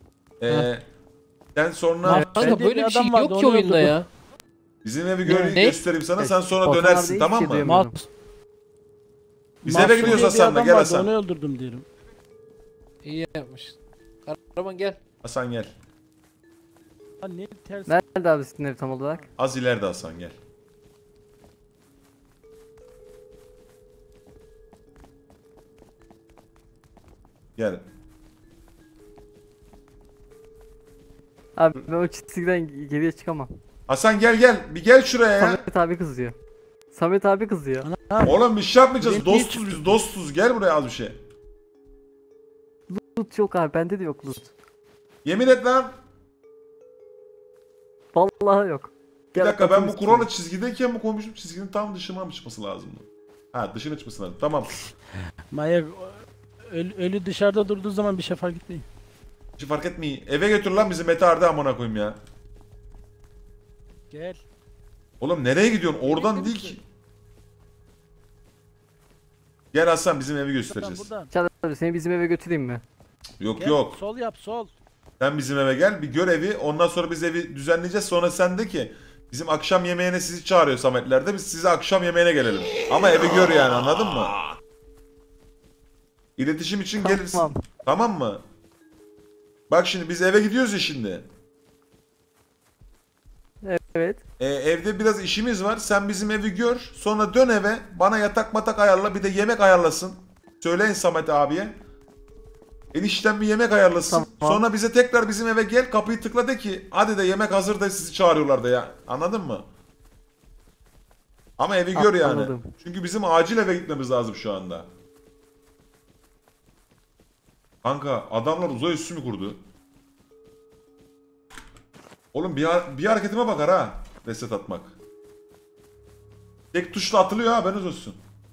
Sen sonra Bak, Kanka ben de böyle bir bir şey adam vardı, yok ki onu oyunda öldürdüm. ya. bizim evi Ne? göstereyim sana. Sen sonra Batuhan dönersin abi tamam hiç mı? şey Mas Biz Mahsun eve gidiyoruz diye bir Hasan'la adam gel vardı, Hasan. Onu öldürdüm diyelim. İyi yapmışsın. Karaman gel. Hasan gel. Lan ne ters. Nerede abi sizin ev tam olarak? Az ileride Hasan gel. Gel. Abi ben o çizgiden geriye çıkamam. Hasan gel gel. Bir gel şuraya ya. Samet abi kızıyor. Samet abi kızıyor. Oğlum bir şey yapmayacağız. Niye Dostuz biz dostuz. Gel buraya az bir şey. Loot yok abi, bende de yok loot. Yemin et lan. Vallahi yok. Bir Gel dakika ben atın bu üstüne. kuralı çizgideyken mi koymuşum? Çizginin tam dışına mı çıkması lazımdı? Ha dışına çıkması lazım. Tamam. Manyak ölü dışarıda durduğu zaman bir şey fark etmeyin. Hiç fark etmeyin. Eve götür lan bizi Mete Arda amına koyayım ya. Gel. Oğlum nereye gidiyorsun? Oradan değil ki. Gel Hasan bizim evi Buradan göstereceğiz. buradan. Çağrı abi seni bizim eve götüreyim mi? Yok Gel, yok. Sol yap sol. Sen bizim eve gel bir gör evi. Ondan sonra biz evi düzenleyeceğiz. Sonra sen de ki bizim akşam yemeğine sizi çağırıyor Sametler'de. Biz size akşam yemeğine gelelim. Ama evi gör yani anladın mı? İletişim için gelirsin. Tamam. Tamam mı? Bak şimdi biz eve gidiyoruz ya şimdi. Evet. Evde biraz işimiz var. Sen bizim evi gör. Sonra dön eve. Bana yatak matak ayarla. Bir de yemek ayarlasın. Söyleyin Samet abiye. Enişten bir yemek ayarlasın. Tamam. Sonra bize tekrar bizim eve gel. Kapıyı tıkla de ki hadi de yemek hazır da sizi çağırıyorlar da ya. Anladın mı? Ama evi gör yani. Anladım. Çünkü bizim acil eve gitmemiz lazım şu anda. Kanka adamlar uzay üssü mü kurdu? Oğlum bir hareketime bakar ha. Reset atmak. Tek tuşla atılıyor ha haberiniz olsun.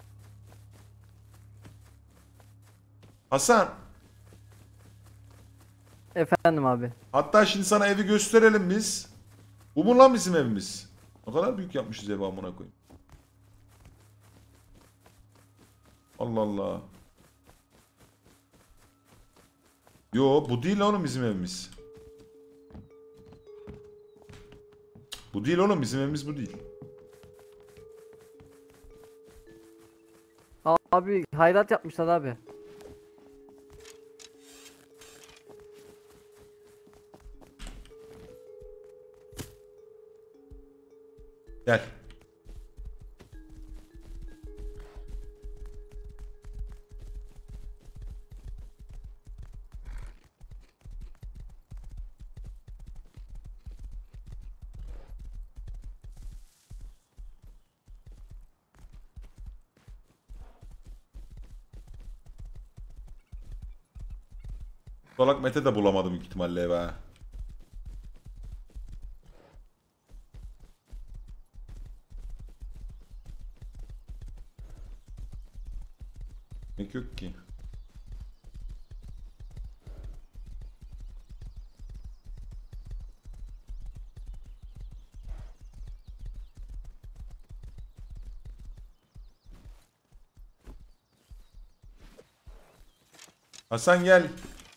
Hasan. Efendim abi. Hatta şimdi sana evi gösterelim biz. Bu mu lan bizim evimiz? O kadar büyük yapmışız evi amına koyayım. Allah Allah. Yo bu değil oğlum bizim evimiz. Bu değil oğlum bizim evimiz bu değil. Abi hayrat yapmışlar abi. Gel. Salak Mete de bulamadım büyük ihtimalle eve ha. Yok ki. Hasan gel.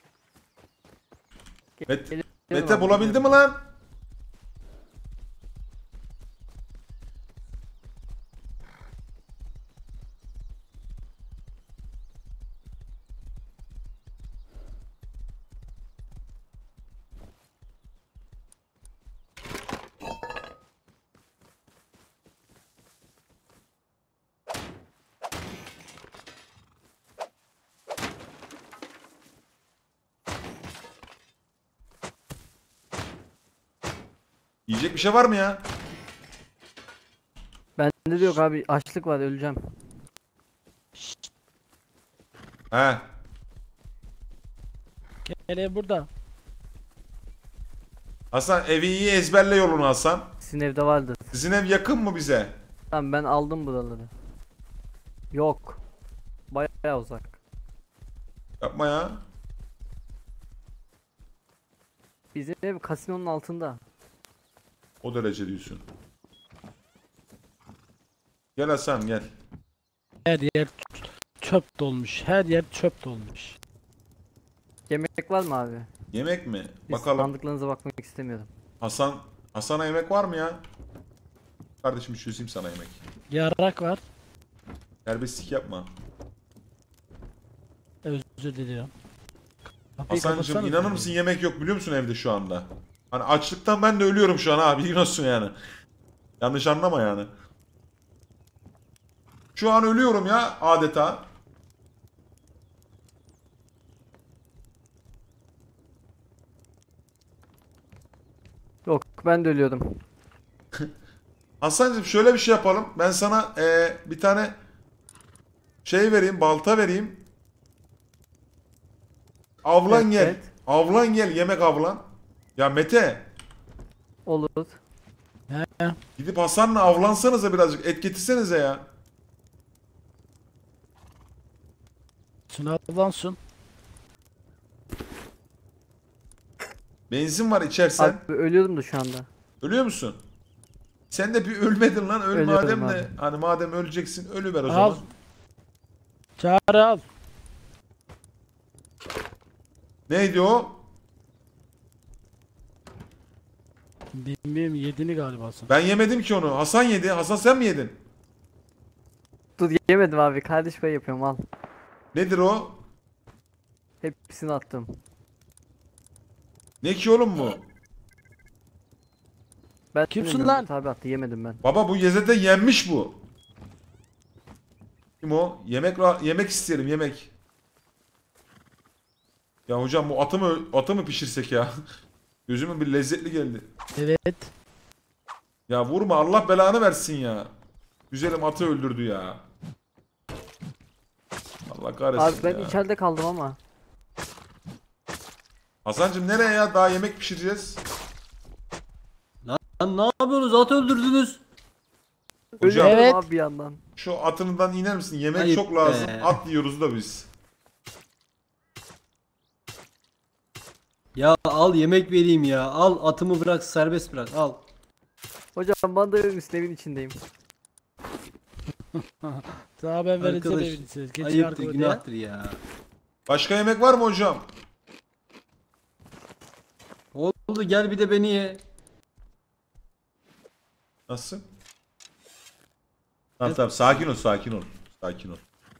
Geliyorum Mete abi, bulabildi mi geliyorum. lan? Yiyecek bir şey var mı ya? Bende de yok abi. Açlık var, öleceğim. He. Gel burada. Hasan evi iyi ezberle yolunu Hasan. Sizin evde vardı. Sizin ev yakın mı bize? Tamam, ben aldım buraları. Yok. Bayağı uzak. Yapma ya. Bizim ev kasinonun altında. O derece diyorsun. Gel Hasan gel. Her yer çöp dolmuş. Her yer çöp dolmuş. Yemek var mı abi? Yemek mi? Biz Bakalım. sandıklarınıza bakmak istemiyorum. Hasan'a yemek var mı ya? Kardeşim çözeyim sana yemek. Yarak var. Serbestlik yapma. Özür diliyorum. Kapıyı Hasancığım kapatsanız inanır mı? mısın yemek yok biliyor musun evde şu anda? Hani açlıktan ben de ölüyorum şu an abi bilgin olsun yani. Yanlış anlama yani. Şu an ölüyorum ya adeta. Yok, ben de ölüyordum. Hasancığım şöyle bir şey yapalım. Ben sana bir tane şey vereyim, balta vereyim. Avlan Evet, gel. evet. Avlan gel, yemek avlan. Ya Mete, Olur. gidip Hasan'la avlansanıza birazcık. Et getirsenize ya. Sınavlansın. Benzin var içersen. Abi ölüyordum da şu anda. Ölüyor musun? Sen de bir ölmedin lan. Öl Ölüyorum madem de. abi. Hani madem öleceksin ölüver o Al. zaman. Çağrı al. Neydi o? Bilmiyorum, yedini galiba sen. Ben yemedim ki onu. Hasan yedi. Hasan sen mi yedin? Dur, yemedim abi. Kardeş payı yapıyorum, al. Nedir o? Hepsini attım. Ne ki oğlum bu? Ben Kimsin bilmiyorum, lan? Tabi attı, yemedim ben. Baba bu Yezede yenmiş bu. Kim o? Yemek isterim yemek. Ya hocam bu atı mı pişirsek ya? Gözüme bir lezzetli geldi. Evet. Ya vurma Allah belanı versin ya. Güzelim atı öldürdü ya. Allah kahretsin Abi ben ya. içeride kaldım ama. Hasancığım nereye ya? Daha yemek pişireceğiz. Lan ne yapıyorsunuz? At öldürdünüz. Hocam Evet. Ölüyorum abi bir yandan. şu atından iner misin? Yemek Ayıp çok lazım. be. At yiyoruz da biz. Ya al yemek vereyim ya. Al atımı bırak, serbest bırak. Al. Hocam bana da verir misin, evin içindeyim. Daha ben vereceğim Arkadaş, evini siz. Geçin ayıptır, arkaya. günahtır ya. Başka yemek var mı hocam? Oldu, gel bir de beni ye. Nasıl? Tamam tamam sakin ol sakin ol. Sakin ol.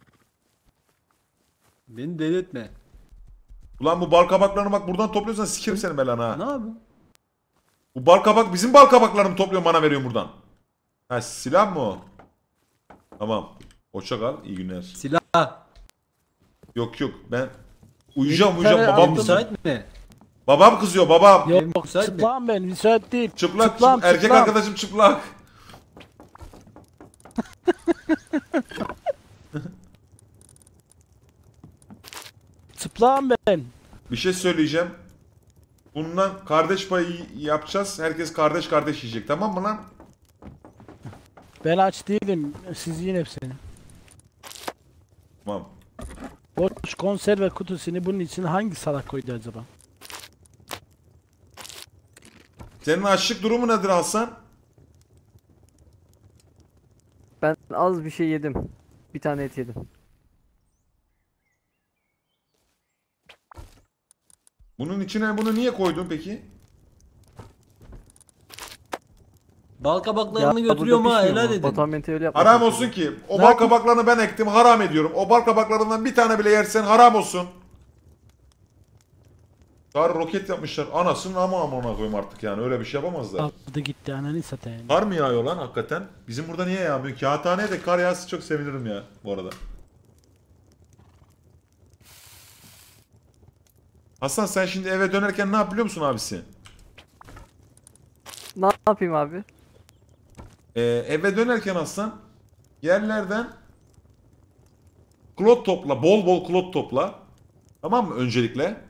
Beni deli etme. Ulan bu bal kabaklarını bak buradan topluyorsan sikerim seni belanı ha. Ne yapayım? Bu bal kabak bizim bal kabaklarını topluyor bana veriyorsun buradan. Ha silah mı o? Tamam. Hoşça kal iyi günler. Silah. Yok yok ben uyuyacağım Bir tane babam aldım. kızıyor. Müsait mi? Babam kızıyor babam. Yok, Müsait mi? çıplağım ben. Müsait değil. Çıplak, Çıplağım, erkek çıplağım. arkadaşım çıplak. Çıplağım ben. Bir şey söyleyeceğim. Bundan kardeş payı yapacağız. Herkes kardeş kardeş yiyecek tamam mı lan? Ben aç değilim. Siz yiyin hepsini. Tamam. Boş konserve kutusunu bunun için hangi salak koydu acaba? Senin açlık durumu nedir Hasan? Ben az bir şey yedim. Bir tane et yedim. Bunun içine bunu niye koydun peki? Bal kabaklarını burada götürüyorum ha, pişmiyor helal mu? edin. Batuhan Mente'yi öyle yapmak Haram istiyor. olsun ki. O bal kabaklarını ben ektim. Haram ediyorum. O bal kabaklarından bir tane bile yersen haram olsun. Çağrı roket yapmışlar. Anasının amına koyayım artık yani. Öyle bir şey yapamazlar. Aldı gitti ananı satayım. Kar mı yağıyor lan hakikaten? Bizim burada niye yağmıyor? Kağıthaneye de kar yağsa çok sevinirim ya bu arada. Hasan sen şimdi eve dönerken ne yap biliyor musun abisi? Ne yapayım abi? Eve dönerken Hasan yerlerden klot topla. Bol bol klot topla. Tamam mı öncelikle?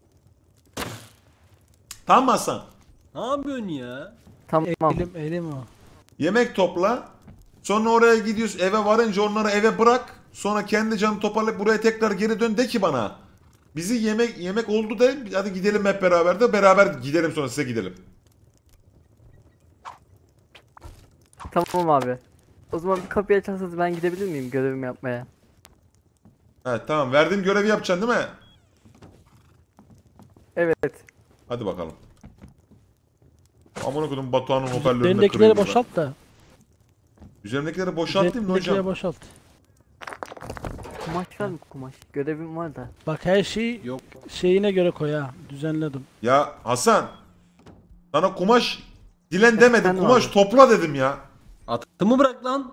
Tamam mı Hasan? Ne yapıyorsun ya? Tamam. Elim o. Yemek topla. Sonra oraya gidiyorsun. Eve varınca onları eve bırak. Sonra kendi canını toparlayıp buraya tekrar geri dön. De ki bana. Bizi yemek oldu de. Hadi gidelim hep beraber de. Beraber gidelim sonra size gidelim. Tamam abi. O zaman bir kapıyı açarsanız ben gidebilir miyim görevimi yapmaya? Evet tamam. Verdiğim görevi yapacaksın değil mi? Evet. Hadi bakalım. Amına koydum Batuhan'ın hoparlörünü de Üstündekileri kırayım ben. boşalt da. Üzerimdekileri boşaltayım mı Üstündekileri hocam? boşalt. Kumaş var mı kumaş? Görevim var da. Bak her şeyi Yok. şeyine göre koy ha. Düzenledim. Ya Hasan. Sana kumaş dilen demedim. Efendim Kumaş abi? topla dedim ya. Atımı bırak lan.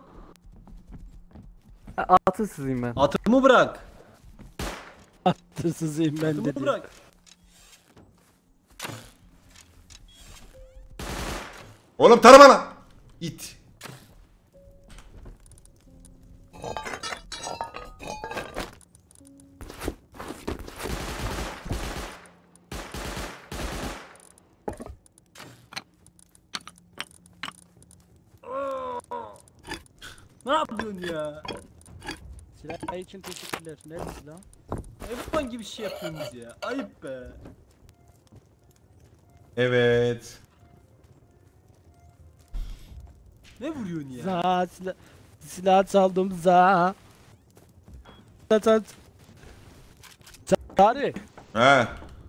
Atı sızayım ben. Atımı bırak. Tırsızıyım ben Atımı dedi. bırak. Oğlum tarama lan. İt. Ne yapıyorsun ya? Silah için teşekkürler. Nerede silah? Hayvan gibi şey yapıyorsunuz ya. Ayıp be. Evet. Ne vuruyorsun ya? Silah çaldım za. Tarih. He.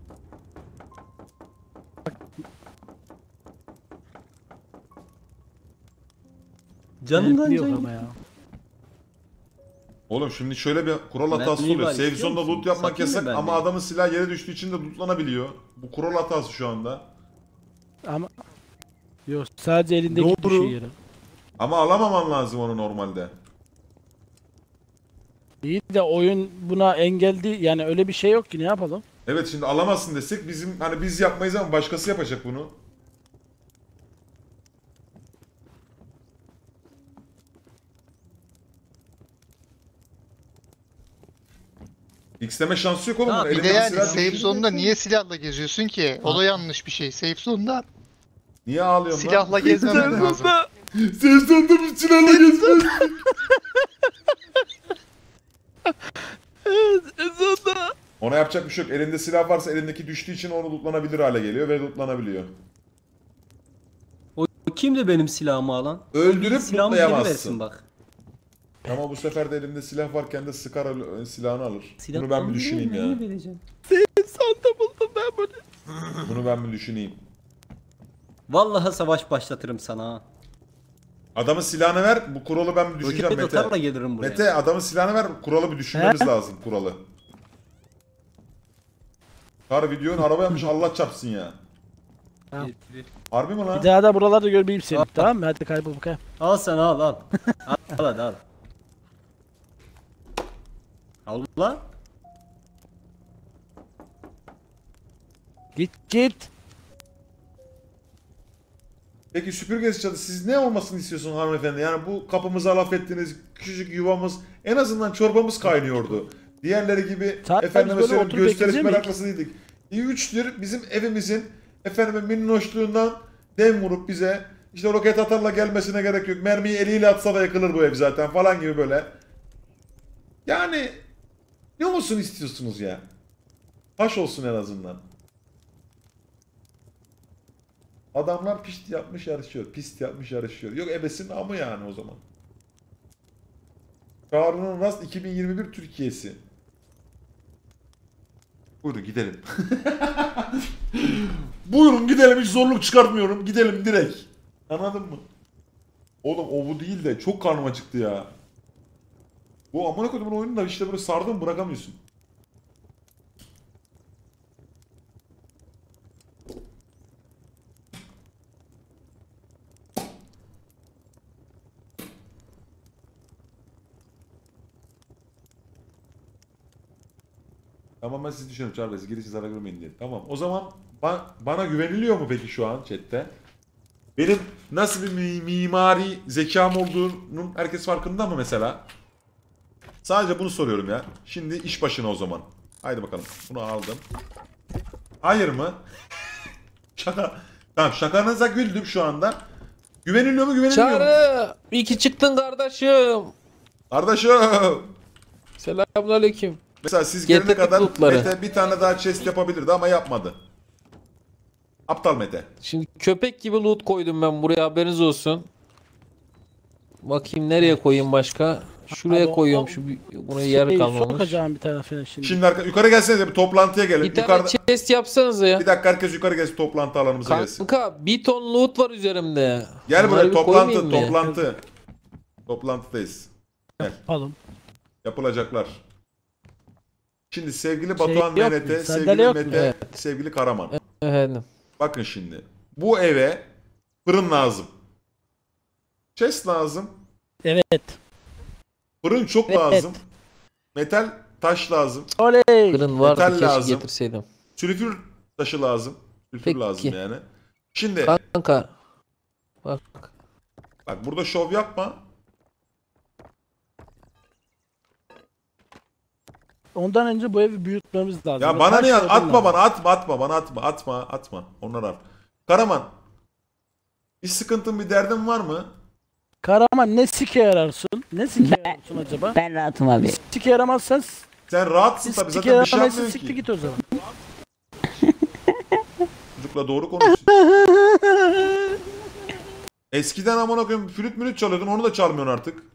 Canından Yok can. ama ya. Oğlum şimdi şöyle bir kural Ben hatası neyi oluyor. var Save istiyor zone'da musun? loot yapmak Satayım mı yasak ben ama neyi? adamın silah yere düştüğü için de lootlanabiliyor. Bu kural hatası şu anda. Ama yok sadece elindeki Doğru. düşüyor yere. Ama alamaman lazım onu normalde. İyi de oyun buna engel değil. Yani öyle bir şey yok ki ne yapalım? Evet şimdi alamazsın desek bizim hani biz yapmayız ama başkası yapacak bunu. X'leme şansı yok oğlum. Tamam, Bir de Elinde yani silah safe düştü. zone'da niye silahla geziyorsun ki? O da yanlış bir şey. Safe zone'da Niye ağlıyorsun lan? silahla gezmemen lazım. Safe zone'da bir silahla gezmez. Ona yapacak bir şey yok. Elinde silah varsa elindeki düştüğü için onu lootlanabilir hale geliyor ve lootlanabiliyor. O kimdi benim silahımı alan? Öldürüp Silahımı geri versin lootlayamazsın. bak. Ama bu sefer de elimde silah varken de sıkar silahını alır. Silah Bunu ben bir düşüneyim ya. vereceğim. Sonunda buldum ben bunu. Bunu ben bir düşüneyim. Vallahi savaş başlatırım sana ha. Adamın silahını ver. Bu kuralı ben bir düşüneceğim Roket Mete. atarla gelirim buraya. Mete adamın silahını ver. Kuralı bir düşünmemiz He? lazım kuralı. Kar videonun araba yapmış Allah çarpsın ya. Getirir. Harbi mi lan? Bir daha da buralarda görmeyeyim seni. Al. Tamam mı? Hadi kaybol bakalım. Al sen al al. Al hadi al. Al lan. Git. Peki süpürgesi çadı siz ne olmasını istiyorsun hanımefendi? Yani bu kapımıza laf ettiniz, küçücük yuvamız, en azından çorbamız kaynıyordu. Diğerleri gibi Zaten efendime biz böyle söyleyeyim oturup gösteriş bekleyecek meraklısıydık. 3'tür bizim evimizin efendime minnoşluğundan dem vurup bize işte roket atarla gelmesine gerek yok. Mermiyi eliyle atsa da yakılır bu ev zaten falan gibi böyle. Yani ne olsun istiyorsunuz ya? Taş olsun en azından. Adamlar pist yapmış yarışıyor. Pist yapmış yarışıyor. Yok ebesin amı yani o zaman. Karun'un Rast 2021 Türkiye'si. Buyurun gidelim. Buyurun gidelim, hiç zorluk çıkartmıyorum. Gidelim direkt. Anladın mı? Oğlum o bu değil de çok karnım acıktı ya. Bu amına koyduğumun oyunu da işte böyle sardım, bırakamıyorsun. Tamam, ben sizi düşünüyorum Charles. Girişi zarar görmeyin diye. Tamam. O zaman bana güveniliyor mu peki şu an chatte? Benim nasıl bir mimari zekam olduğunun herkes farkında mı mesela? Sadece bunu soruyorum ya. Şimdi iş başına o zaman. Haydi bakalım. Bunu aldım. Hayır mı? Şaka. Tamam, şakanıza güldüm şu anda. Güveniliyor mu, güvenilmiyor mu? Çağrı! İyi ki çıktın kardeşim. Kardeşim. Selamünaleyküm. Mesela siz gelene Getirdik kadar lootları. Mete bir tane daha chest yapabilirdi ama yapmadı. Aptal Mete. Şimdi köpek gibi loot koydum ben buraya, haberiniz olsun. Bakayım nereye koyayım başka? Şuraya Abi o- koyuyorum, o şu buraya yer Şeyi kalmamış. sokacağım bir tarafına şimdi. Şimdi yukarı gelsenize, bir toplantıya gelin. Bir tane Yukarıda... chest yapsanıza ya. Bir dakika, herkes yukarı gelsin, toplantı alanımıza gelsin. Kanka bir ton loot var üzerimde. Gel Bunları buraya, bir koymayayım mı? toplantı. Toplantıdayız. Yapalım. Yapılacaklar. Şimdi sevgili Batuhan yok mu? Menete, Sandalye sevgili yok mu? Mete, Evet. sevgili Karaman. Efendim. Bakın şimdi. Bu eve fırın lazım. Chest lazım. Evet. Fırın çok Evet. lazım. Metal taş lazım. Oley. Fırın vardı, Metal keşke lazım. getirseydim. Sülfür taşı lazım. Sülfür Peki. lazım yani. Şimdi Kanka. Bak. bak, burada şov yapma. Ondan önce bu evi büyütmemiz lazım. Ya bana Taş ne odun atma lazım. bana, atma. Onlar at. Karaman. Bir sıkıntın, bir derdin var mı? Karaman ne sike yararsın? Ne sike yararsın acaba? Ben rahatım abi. Sike yaramazsan Sen rahatsın tabii, zaten bir şey yapmıyorsun siktir ki. git o zaman. Çocukla doğru konuşsun. Eskiden amına koyayım flüt mülüt çalıyordun, onu da çalmıyorsun artık.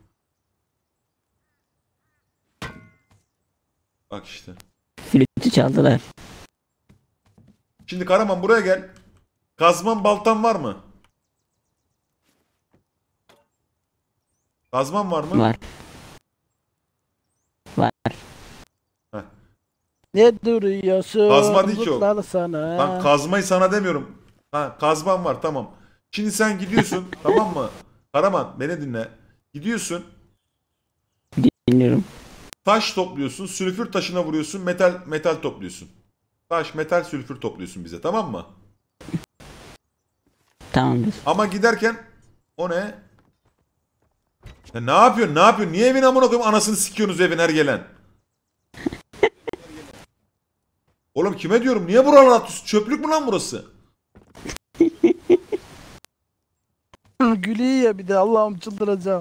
Bak işte. Flütü çaldılar. Şimdi Karaman buraya gel. Kazman baltan var mı? Kazman var mı? Var. Var. Ne duruyorsun? Kazma değil ki o. Mutlar sana. Lan kazmayı sana demiyorum. Ha, kazman var, tamam. Şimdi sen gidiyorsun tamam mı? Karaman beni dinle. Gidiyorsun. Dinliyorum. Taş topluyorsun. Sülfür taşına vuruyorsun. Metal topluyorsun. Taş, metal, sülfür topluyorsun bize, tamam mı? Tamamdır. Ama giderken o ne? Ya ne yapıyorsun? Ne yapıyorsun? Niye evin amına koyayım anasını sikiyorsunuz evin her gelen? Oğlum kime diyorum? Niye buralar atıyorsun? Çöplük mü lan burası? Gülüyor ya bir de, Allah'ım çıldıracağım.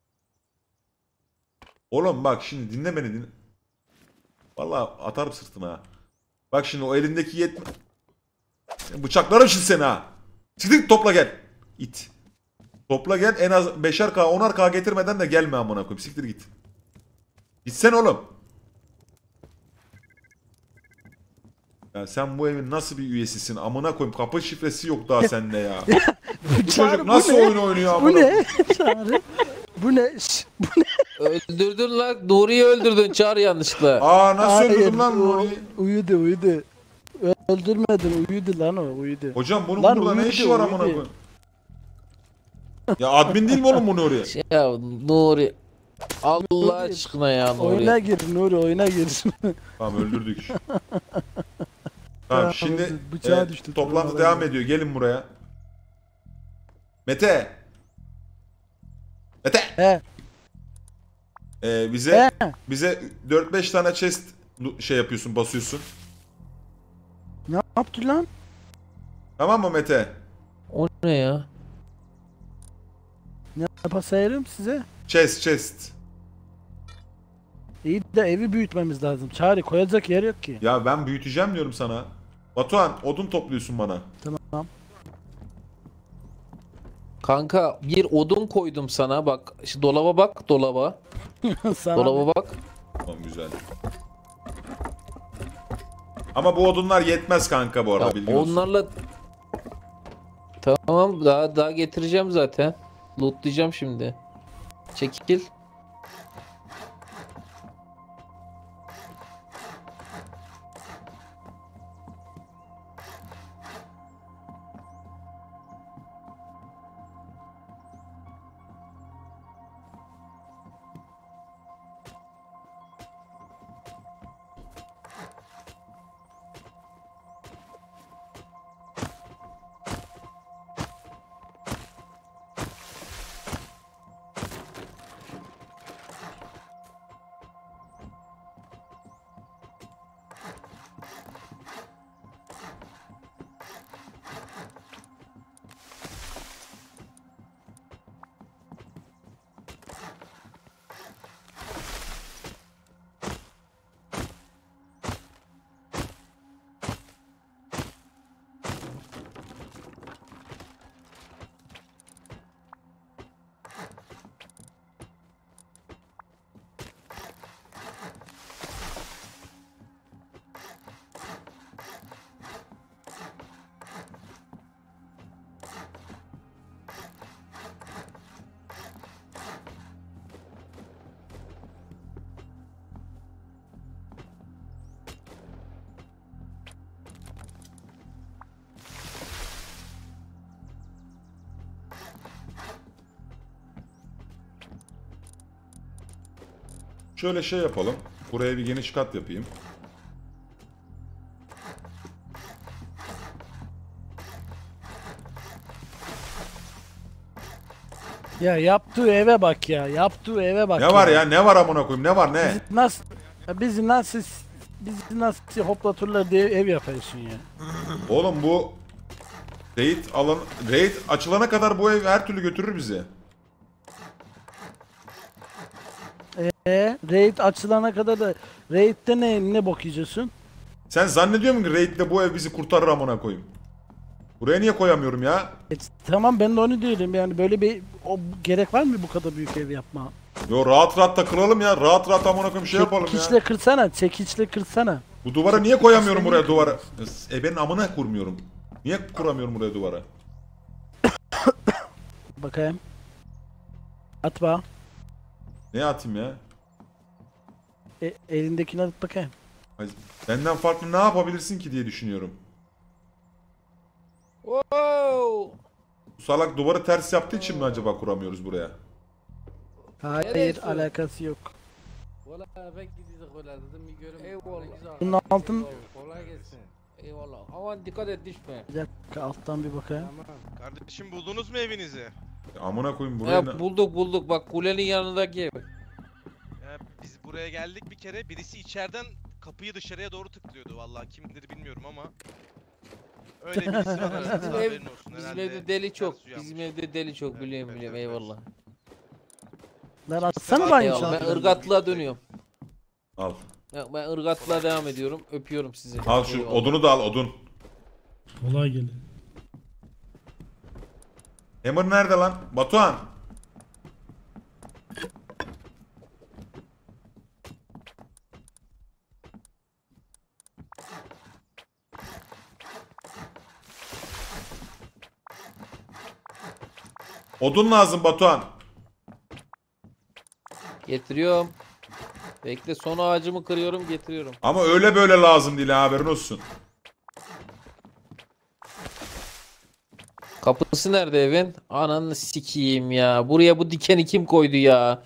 Oğlum bak şimdi dinle beni, dinle. Vallahi atarım sırtına ha. Bak şimdi o elindeki bıçaklarım şimdi seni ha. Çık topla gel. İt. Topla gel, en az 5'er K 10'ar K getirmeden de gelme amına koyayım. Siktir git. Gitsen oğlum. Ya sen bu evin nasıl bir üyesisin amına koyayım, kapı şifresi yok daha sende ya. Bu çocuk nasıl oyun oynuyor amına Bu koyayım? ne? Çağrı. Bu ne? Bu ne? Öldürdün lan. Nuri'yi öldürdün Çağrı yanlışlıkla. Aa nasıl Hayır, öldürdün lan o Nuri'yi? Uyudu. Öldürmedin, uyudu lan o, uyudu. Hocam bunun Lan burada ne uyudu, işi var amına uyudu. koyayım? Ya admin değil mi oğlum bu Nuri? Ya Nuri. Allah Nuri, aşkına ya Oyuna Nuri. gir Nuri, oyuna gir. Tamam öldürdük. Tamam şimdi bıçağa düştü, toplantı tamam, devam hadi. ediyor. Gelin buraya. Mete. Mete. He. Bize 4-5 tane chest şey yapıyorsun, basıyorsun. Ne yaptı lan? Tamam mı Mete? O ne ya? Ne yapasayırım size? Chest. İyi de evi büyütmemiz lazım. Çağrı, koyacak yer yok ki. Ya ben büyüteceğim diyorum sana. Batuhan odun topluyorsun bana. Tamam. Kanka bir odun koydum sana, bak. Şu dolaba bak, dolaba. Sana Dolaba bak. Tamam güzel. Ama bu odunlar yetmez kanka bu arada, Ya biliyorsun. onlarla Tamam, daha getireceğim zaten. Lootlayacağım şimdi. Çekil. Şöyle şey yapalım. Buraya bir geniş kat yapayım. Ya yaptığı eve bak ya. Yaptığı eve bak. Ne var ya? Ne var amına koyayım? Ne var ne? Bizi nasıl hoplatırlar diye ev yapıyorsun ya. Oğlum bu raid açılana kadar bu ev her türlü götürür bizi. Raid açılana kadar da raid'de ne bok yiyeceksin? Sen zannediyor musun ki raid'de bu ev bizi kurtarır amına koyayım? Buraya niye koyamıyorum ya? Tamam, ben de onu diyorum yani, böyle bir gerek var mı bu kadar büyük ev yapma? Yo, rahat rahat takılalım ya. Rahat rahat amına koyayım şey yapalım ya. Çekiçle kırsana. Bu duvara niye koyamıyorum buraya duvara? Ben amına kurmuyorum. Niye kuramıyorum buraya duvara? Bakayım. Atma. Ne atayım ya? Elindekini at bakayım. Benden farklı ne yapabilirsin ki diye düşünüyorum. Wow. Bu salak duvarı ters yaptığı için mi acaba kuramıyoruz buraya? Hayır, alakası yok. Valla ben gidecek öyle dedim, bir görün. Eyvallah. Bunun altın Kolay gelsin. Eyvallah. Aman dikkat et düşme. bir dakika, alttan bir bakayım. Kardeşim buldunuz mu evinizi? Amına koyayım buraya Ya bulduk bak, kulenin yanındaki ev. Ya biz buraya geldik bir kere. Birisi içeriden kapıyı dışarıya doğru tıklıyordu. Vallahi kimdir bilmiyorum ama. Öyle birisi var aranızda, Bizim haberin olsun. Bizim Herhalde evde deli çok. ters uyanmış. Bizim evde deli çok, Evet, biliyorum evet, evet. eyvallah. Lan atsana bana Eyvallah. Ben inşallah. ırgatlığa dönüyorum. al. Ya ben ırgatlığa devam ediyorum. Öpüyorum sizi. Al şu Eyvallah. odunu da al odun. Kolay gelin. Hammer nerede lan? Batuhan. Odun lazım Batuhan. Getiriyorum. Bekle, son ağacımı kırıyorum, getiriyorum. Ama öyle böyle lazım değil ha, haberin olsun. Kapısı nerede evin? Ananı sikeyim ya. Buraya bu dikeni kim koydu ya?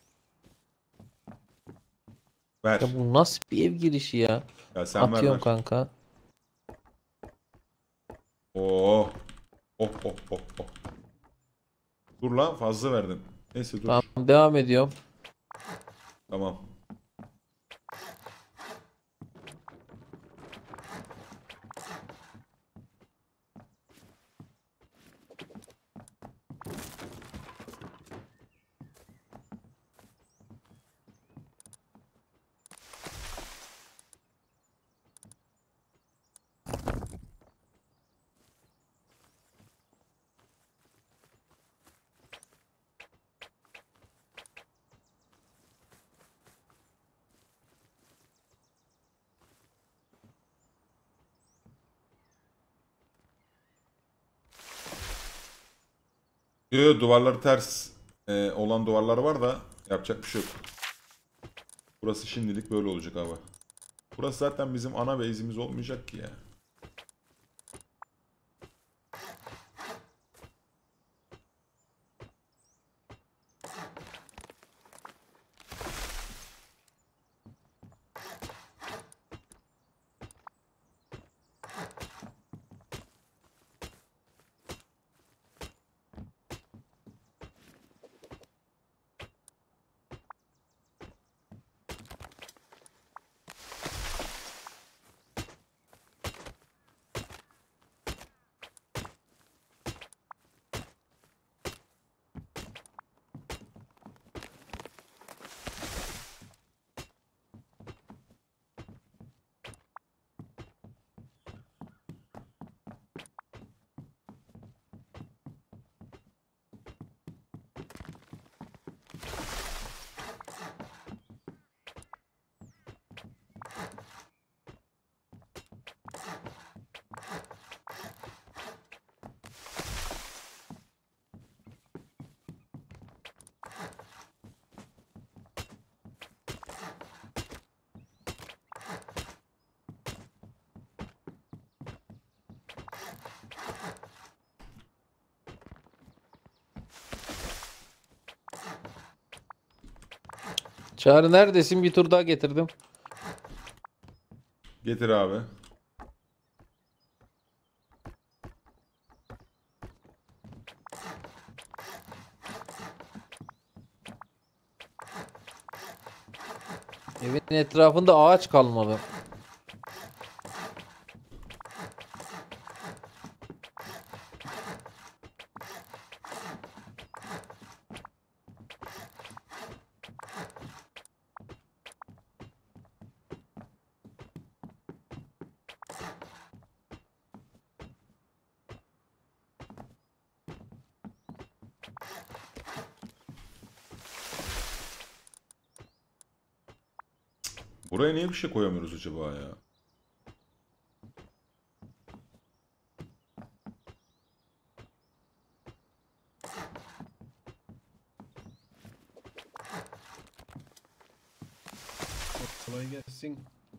Ver. Ya bu nasıl bir ev girişi ya? Ya sen Atıyorum ver. kanka. Oh. Oh oh oh oh. Dur lan, fazla verdim. Neyse dur. Tamam, devam ediyorum. Tamam. Yo, duvarları ters olan duvarlar var da yapacak bir şey yok. Burası şimdilik böyle olacak abi. Burası zaten bizim ana base'imiz olmayacak ki ya. Çağrı neredesin? Bir tur daha getirdim. Getir abi. Evin etrafında ağaç kalmadı. Buraya niye bir şey koyamıyoruz acaba ya? Kolay gelsin.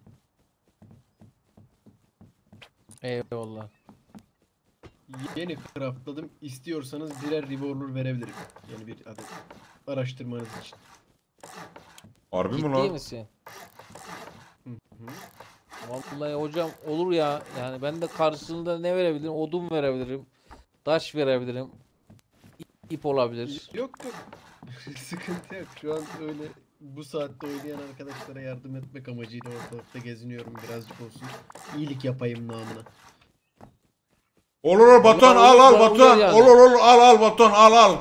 Eyvallah. Yeni craftladım. İstiyorsanız birer revolver verebilirim. Yani bir adet. Araştırmanız için. Harbi mi Ciddi lan? misin? Hı hı. Vallahi hocam olur ya. Yani ben de karşılığında ne verebilirim? Odun verebilirim. Taş verebilirim. İp olabilir. Yok yok. Sıkıntı yok. Şu an öyle bu saatte oynayan arkadaşlara yardım etmek amacıyla ortalıkta geziniyorum birazcık olsun. İyilik yapayım namına. Olur olur Batuhan, al al Olur, Batuhan. yani. Olur olur, al al Batuhan, al al.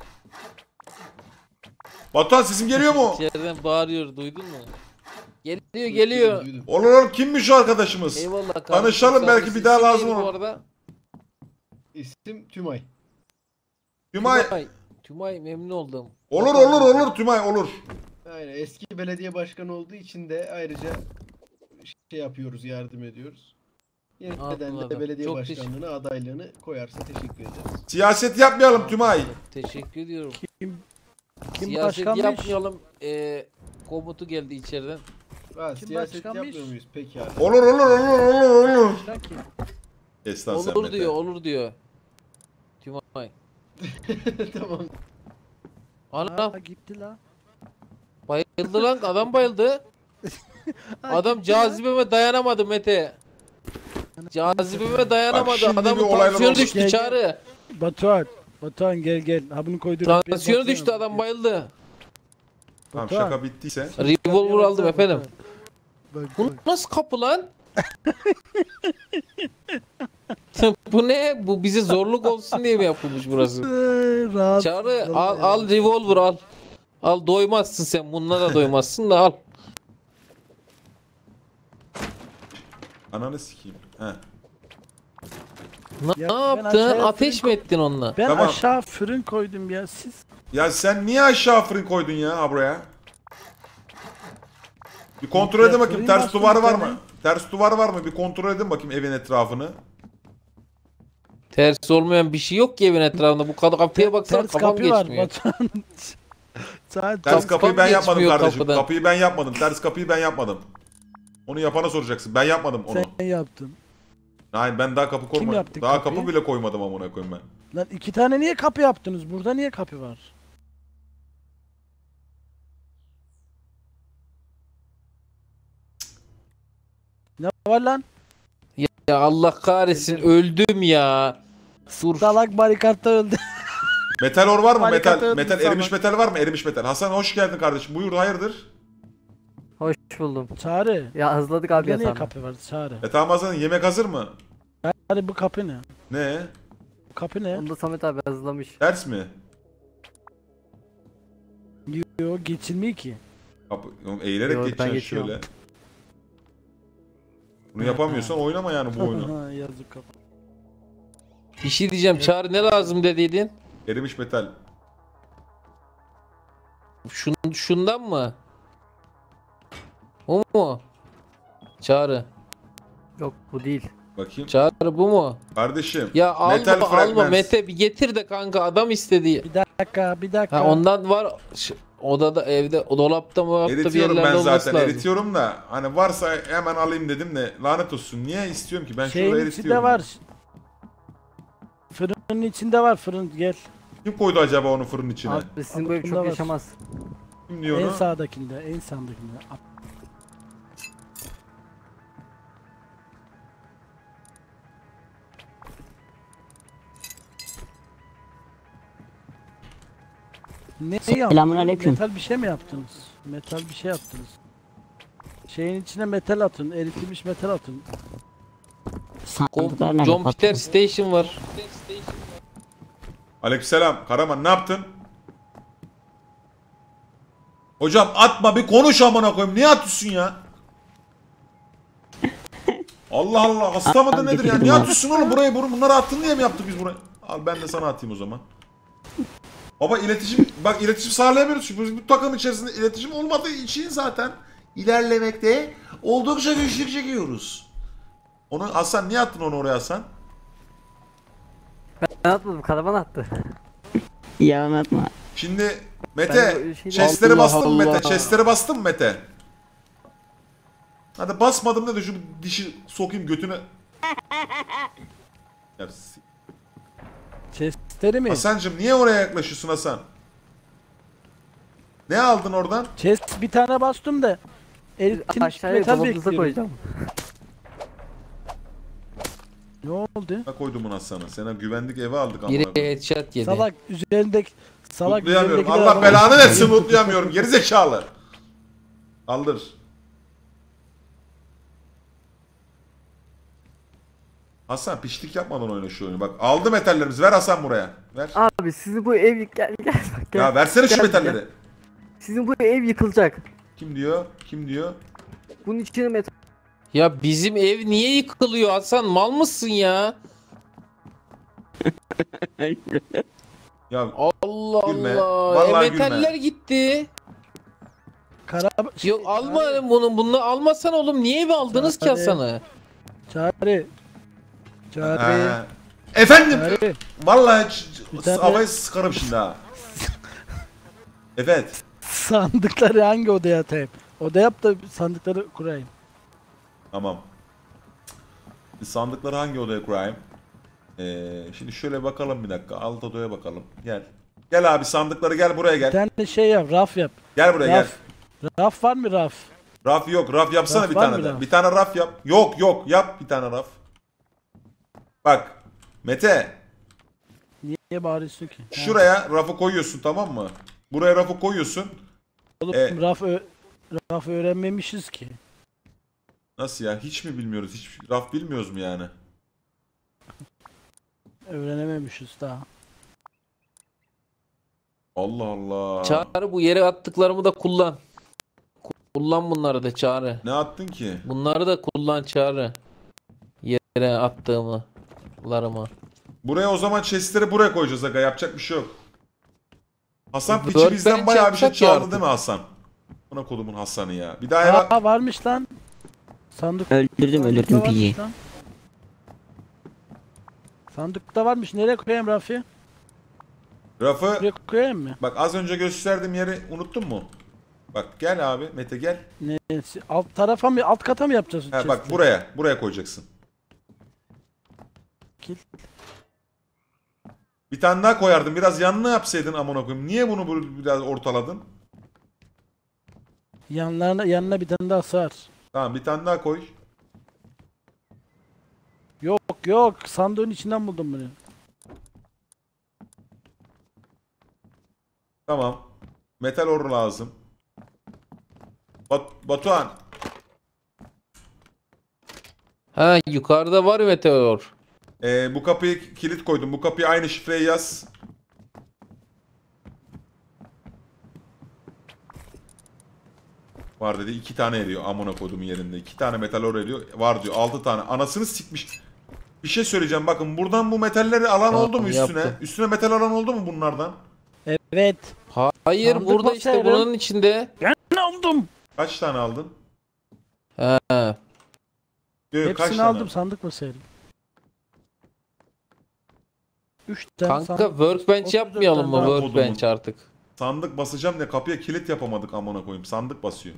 Batuhan sesim geliyor mu? İçeriden bağırıyor, duydun mu? Geliyor geliyor. Duydum. Olur olur, kimmiş o arkadaşımız? Eyvallah kardeşim. Tanışalım, Sağ belki olasın. bir daha İsim lazım neydi bu olur. arada? İsim Tümay. Tümay. Tümay memnun oldum. Olur olur olur Tümay, olur. Aynen, eski belediye başkanı olduğu için de ayrıca şey yapıyoruz, yardım ediyoruz. Yeniden de Anladım. belediye Çok başkanlığına adaylığını koyarsa teşekkür ederiz. Siyaset yapmayalım Tümay. Teşekkür ediyorum. Kim Siyaset başkanmış? yapmayalım. Komutu geldi içeriden. Ha, Kim siyaset başkanmış? yapmıyor muyuz peki abi? Olur olur olur olur olur. Lan kim? Eslan sen Olur Mete. diyor, olur diyor. Tümay. Tamam. Ana Ha, gitti la. bayıldı lan, adam bayıldı. Ha, Adam gitti la. cazibeme dayanamadı Mete. Cazibeme dayanamadı. şimdi bir Adamın olaylar tansiyonu oldu. düştü Gel, gel. Çağrı. Batuhan gel. Ha bunu koydum. Tansiyonu düştü, adam bayıldı. Tamam, Batuhan. şaka bittiyse. Revolver aldım efendim. Bak, Bu nasıl kapı lan? Bu ne? Bu bize zorluk olsun diye mi yapılmış burası? Rahat. Çağrı al revolver al. Al, doymazsın sen. Bununla da doymazsın da al. Ananı sikeyim. He. Ne Ya ben yaptın? aşağıya Ateş mi ettin onunla? Ben Tamam. aşağı fırın koydum ya siz. Ya sen niye aşağı fırın koydun ya ha buraya? Bir kontrol Ya edin bakayım, fırın ters bastım duvarı bir var tane. mı? Ters duvarı var mı? Bir kontrol edin bakayım evin etrafını. Ters olmayan bir şey yok ki evin etrafında. Bu kadar kapıya baksana Ters kafam kapı var. geçmiyor. Batuhan. Saat Ters kapıyı ben yapmadım geçmiyor kardeşim. kapıdan. Kapıyı ben yapmadım. Ters kapıyı ben yapmadım. Onu yapana soracaksın. Ben yapmadım onu. sen yaptın. Hayır ben daha kapı koymadım. yaptı Daha kapıyı? kapı bile koymadım amına koyayım ben. Lan 2 tane niye kapı yaptınız? Burada niye kapı var? Ne var lan? Ya Allah kahretsin öldüm ya. Dur. Salak barikatta öldü. Metal or var mı? Barikat Metal, öldü metal, sabah. erimiş metal var mı? Erimiş metal. Hasan hoş geldin kardeşim. Buyur hayırdır? Hoş buldum. Çağrı. Ya hızladık abi Burada niye yatağını. kapı var Çağrı? Tamam Hasan yemek hazır mı? Çağrı bu kapı ne? Ne? Bu kapı ne? Onu da Samet abi hızlamış. Ters mi? Yok geçilmiyor ki. Kapı, eğilerek Yo, ben geçeceksin geçiyorum. şöyle. Bunu yapamıyorsan oynama yani bu oyunu. Yazık kapı. Bir şey diyeceğim. Çağrı ne lazım dediydin? Erimiş metal. Şundan mı? O mu? Çağrı. Yok bu değil. Bakayım. Çağrı bu mu? Kardeşim. Ya Metal alma fragments. Mete bir getir de kanka adam istedi. Bir dakika. Ha ondan var odada evde o dolapta mı bir Eritiyorum yerlerde ben olması zaten. lazım. Eritiyorum da hani varsa hemen alayım dedim de lanet olsun. Niye istiyorum ki? Ben şurada Şeyin eritiyorum. içinde var. Fırının içinde var fırın gel. Kim koydu acaba onu fırının içine? Abi sizin bu ev Bunda çok var. yaşamaz. Kim diyor En onu? sağdakinde, en sağdakinde. Ne yaptınız? Selamünaleyküm. Metal bir şey mi yaptınız? Metal bir şey yaptınız. Şeyin içine metal atın, eritilmiş metal atın. Sandıklar nerede? John Peter Station var. Aleykümselam. Karaman ne yaptın? Hocam atma bir konuş amına koyayım. Niye atıyorsun ya? Allah Allah hasta mıdır nedir ya? Niye atıyorsun oğlum burayı bunları attın diye mi yaptık biz burayı? Al ben de sana atayım o zaman. Baba iletişim sağlayamıyoruz çünkü bu takım içerisinde iletişim olmadığı için zaten ilerlemekte oldukça güçlük çekiyoruz. Onu Hasan niye attın onu oraya Hasan? Ben atmadım, karavan attı. Yalan atma. Şimdi Ben Mete de şey- chest'leri Allah bastın mı Allah. Mete? Chest'leri bastın mı Mete? Hadi basmadım da şu dişi sokayım götüne. Ya, Chest'leri mi? Hasancım niye oraya yaklaşıyorsun Hasan? Ne aldın oradan? Chest bir tane bastım da eritilmiş Aşağıya metal dolabınıza bekliyorum. koyacağım. Ne oldu? Ne koydum bunu Hasan'a? Sana güvenlik eve aldık ama. Biri headshot yedi. Salak üzerindeki Mutlayamıyorum. üzerindekiler Allah bana- belanı versin mutlayamıyorum. Gerizekalı. Kaldır. Hasan piştik yapmadan oyna şu oyunu. Bak aldı metallerimizi. Ver Hasan buraya. Ver. Abi sizin bu ev gel bak gel. Ya versene şu Gel, metalleri. gel. Sizin bu ev yıkılacak. Kim diyor? Kim diyor? Bunun içine metal Ya bizim ev niye yıkılıyor Hasan? Mal mısın ya? Ya Allah Gülme. Allah. Vallahi Metaller gülme. gitti. Kara... Yok alma bunu almasan oğlum. Niye evi aldınız ki Çağrı. Hasan'ı? Çağrı. Çağrı. Ha. Efendim. Çağrı. Vallahi Bir tane- havayı sıkarım şimdi ha. Evet. Sandıkları hangi odaya atayım? Oda yap da sandıkları kurayım. Tamam. Biz sandıkları hangi odaya kurayım? Şimdi şöyle bakalım bir dakika. Alt odaya bakalım. Gel. Gel abi sandıkları gel buraya Bir gel. tane şey yap, raf yap. Gel buraya Raf. Raf var mı raf? gel. Raf yok. Raf yapsana Raf bir var tane mı de. raf? Bir tane raf yap. Yok yap bir tane raf. Bak. Mete. Niye bağırıyorsun ki? Ha. Şuraya rafı koyuyorsun tamam mı? Buraya rafı koyuyorsun. Oğlum raf öğrenmemişiz ki. Nasıl ya? Hiç mi bilmiyoruz? Hiç raf bilmiyoruz mu yani? Öğrenememişiz daha. Allah Allah. Çağrı bu yere attıklarımı da kullan. Kullan bunları da Çağrı. Ne attın ki? Bunları da kullan Çağrı. Yere attığımı. Larıma. Buraya o zaman chestleri buraya koyacağız aga. Yapacak bir şey yok. Hasan piçi Workbench bizden bayağı bir şey yapsak ya çaldı artık. değil mi Hasan? Buna kodumun Hasan'ı ya. Bir daha eve... Aa varmış lan. Sandık. Öldürdüm Sandıkta piyi. varmış lan. Sandıkta varmış. Nereye koyayım Rafi? Rafı Buraya koyayım mı? bak az önce gösterdiğim yeri unuttun mu? Bak gel abi Mete gel. Neyse. Alt tarafa mı, alt kata mı yapacağız? Ha, bak chest'i? buraya koyacaksın. Kil. Bir tane daha koyardın. Biraz yanına yapsaydın amına koyayım. Niye bunu biraz ortaladın? Yanına bir tane daha sar. Tamam bir tane daha koy. Yok. Sandığın içinden buldum bunu. Tamam. Metal ore lazım. Batuhan. Ha yukarıda var meteor. Bu kapıyı kilit koydum. Bu kapıya aynı şifreyi yaz. Var dedi. 2 tane eriyor. Amına kodumun yerinde. 2 tane metal ore eriyor. Var diyor. 6 tane. Anasını sikmiş. Bir şey söyleyeceğim. Bakın buradan bu metalleri alan Tamam, oldu mu üstüne? yaptım. Üstüne metal alan oldu mu bunlardan? Evet. Hayır Sandık burada var işte sayarım. buranın içinde. Ne oldum? Kaç tane aldın? Ha. Diyor, kaç Hepsini tane? aldım, sandık mı sayarım? 3 tane Kanka sandık. workbench 34 yapmayalım mı tane daha. workbench artık? Sandık basacağım diye kapıya kilit yapamadık amına koyayım. Sandık basıyor.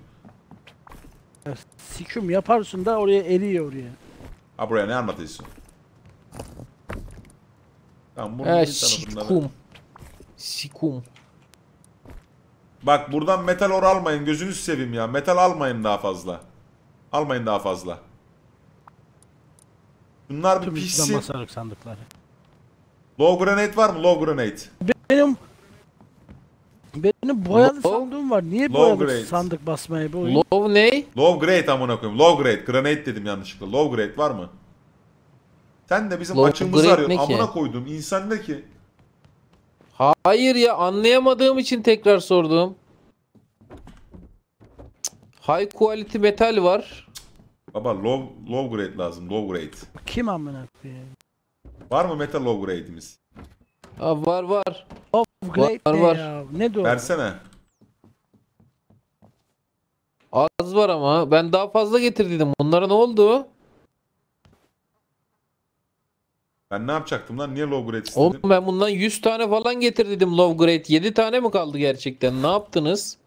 Siküm yaparsın da oraya eriyor oraya. Ha buraya ne anlatıyorsun? Tamam bunun He bir tarafında da- sikum. Sikum. Bak buradan metal ore almayın. Gözünüzü seveyim ya. Metal almayın daha fazla. Almayın daha fazla. Bunlar bir Tüm içinden pişsin. basarık sandıkları. Low grenade var mı? Low grenade. Benim boyalı Low- sandığım var. Niye Low boyalı grade. sandık basmayı bu oyun? Love ne? Low grade amına koyayım. Low grade. Grenade dedim yanlışlıkla. Low grade var mı? Sen de bizim Low açığımızı grade arıyorsun. ne ki? Amına koydum. İnsan ne ki? Hayır ya anlayamadığım için tekrar sordum. High quality metal var. Baba low grade lazım. Low grade. Kim amına koyayım? Var mı metal low grade'imiz? Ha, var. Great Var, ne var. ya? Ne diyor? Versene. Az var ama ben daha fazla getirdiydim. Bunlara ne oldu? Ben ne yapacaktım lan? Niye low grade istedim? Oğlum ben bundan 100 tane falan getirdiydim low grade. 7 tane mi kaldı gerçekten? Ne yaptınız?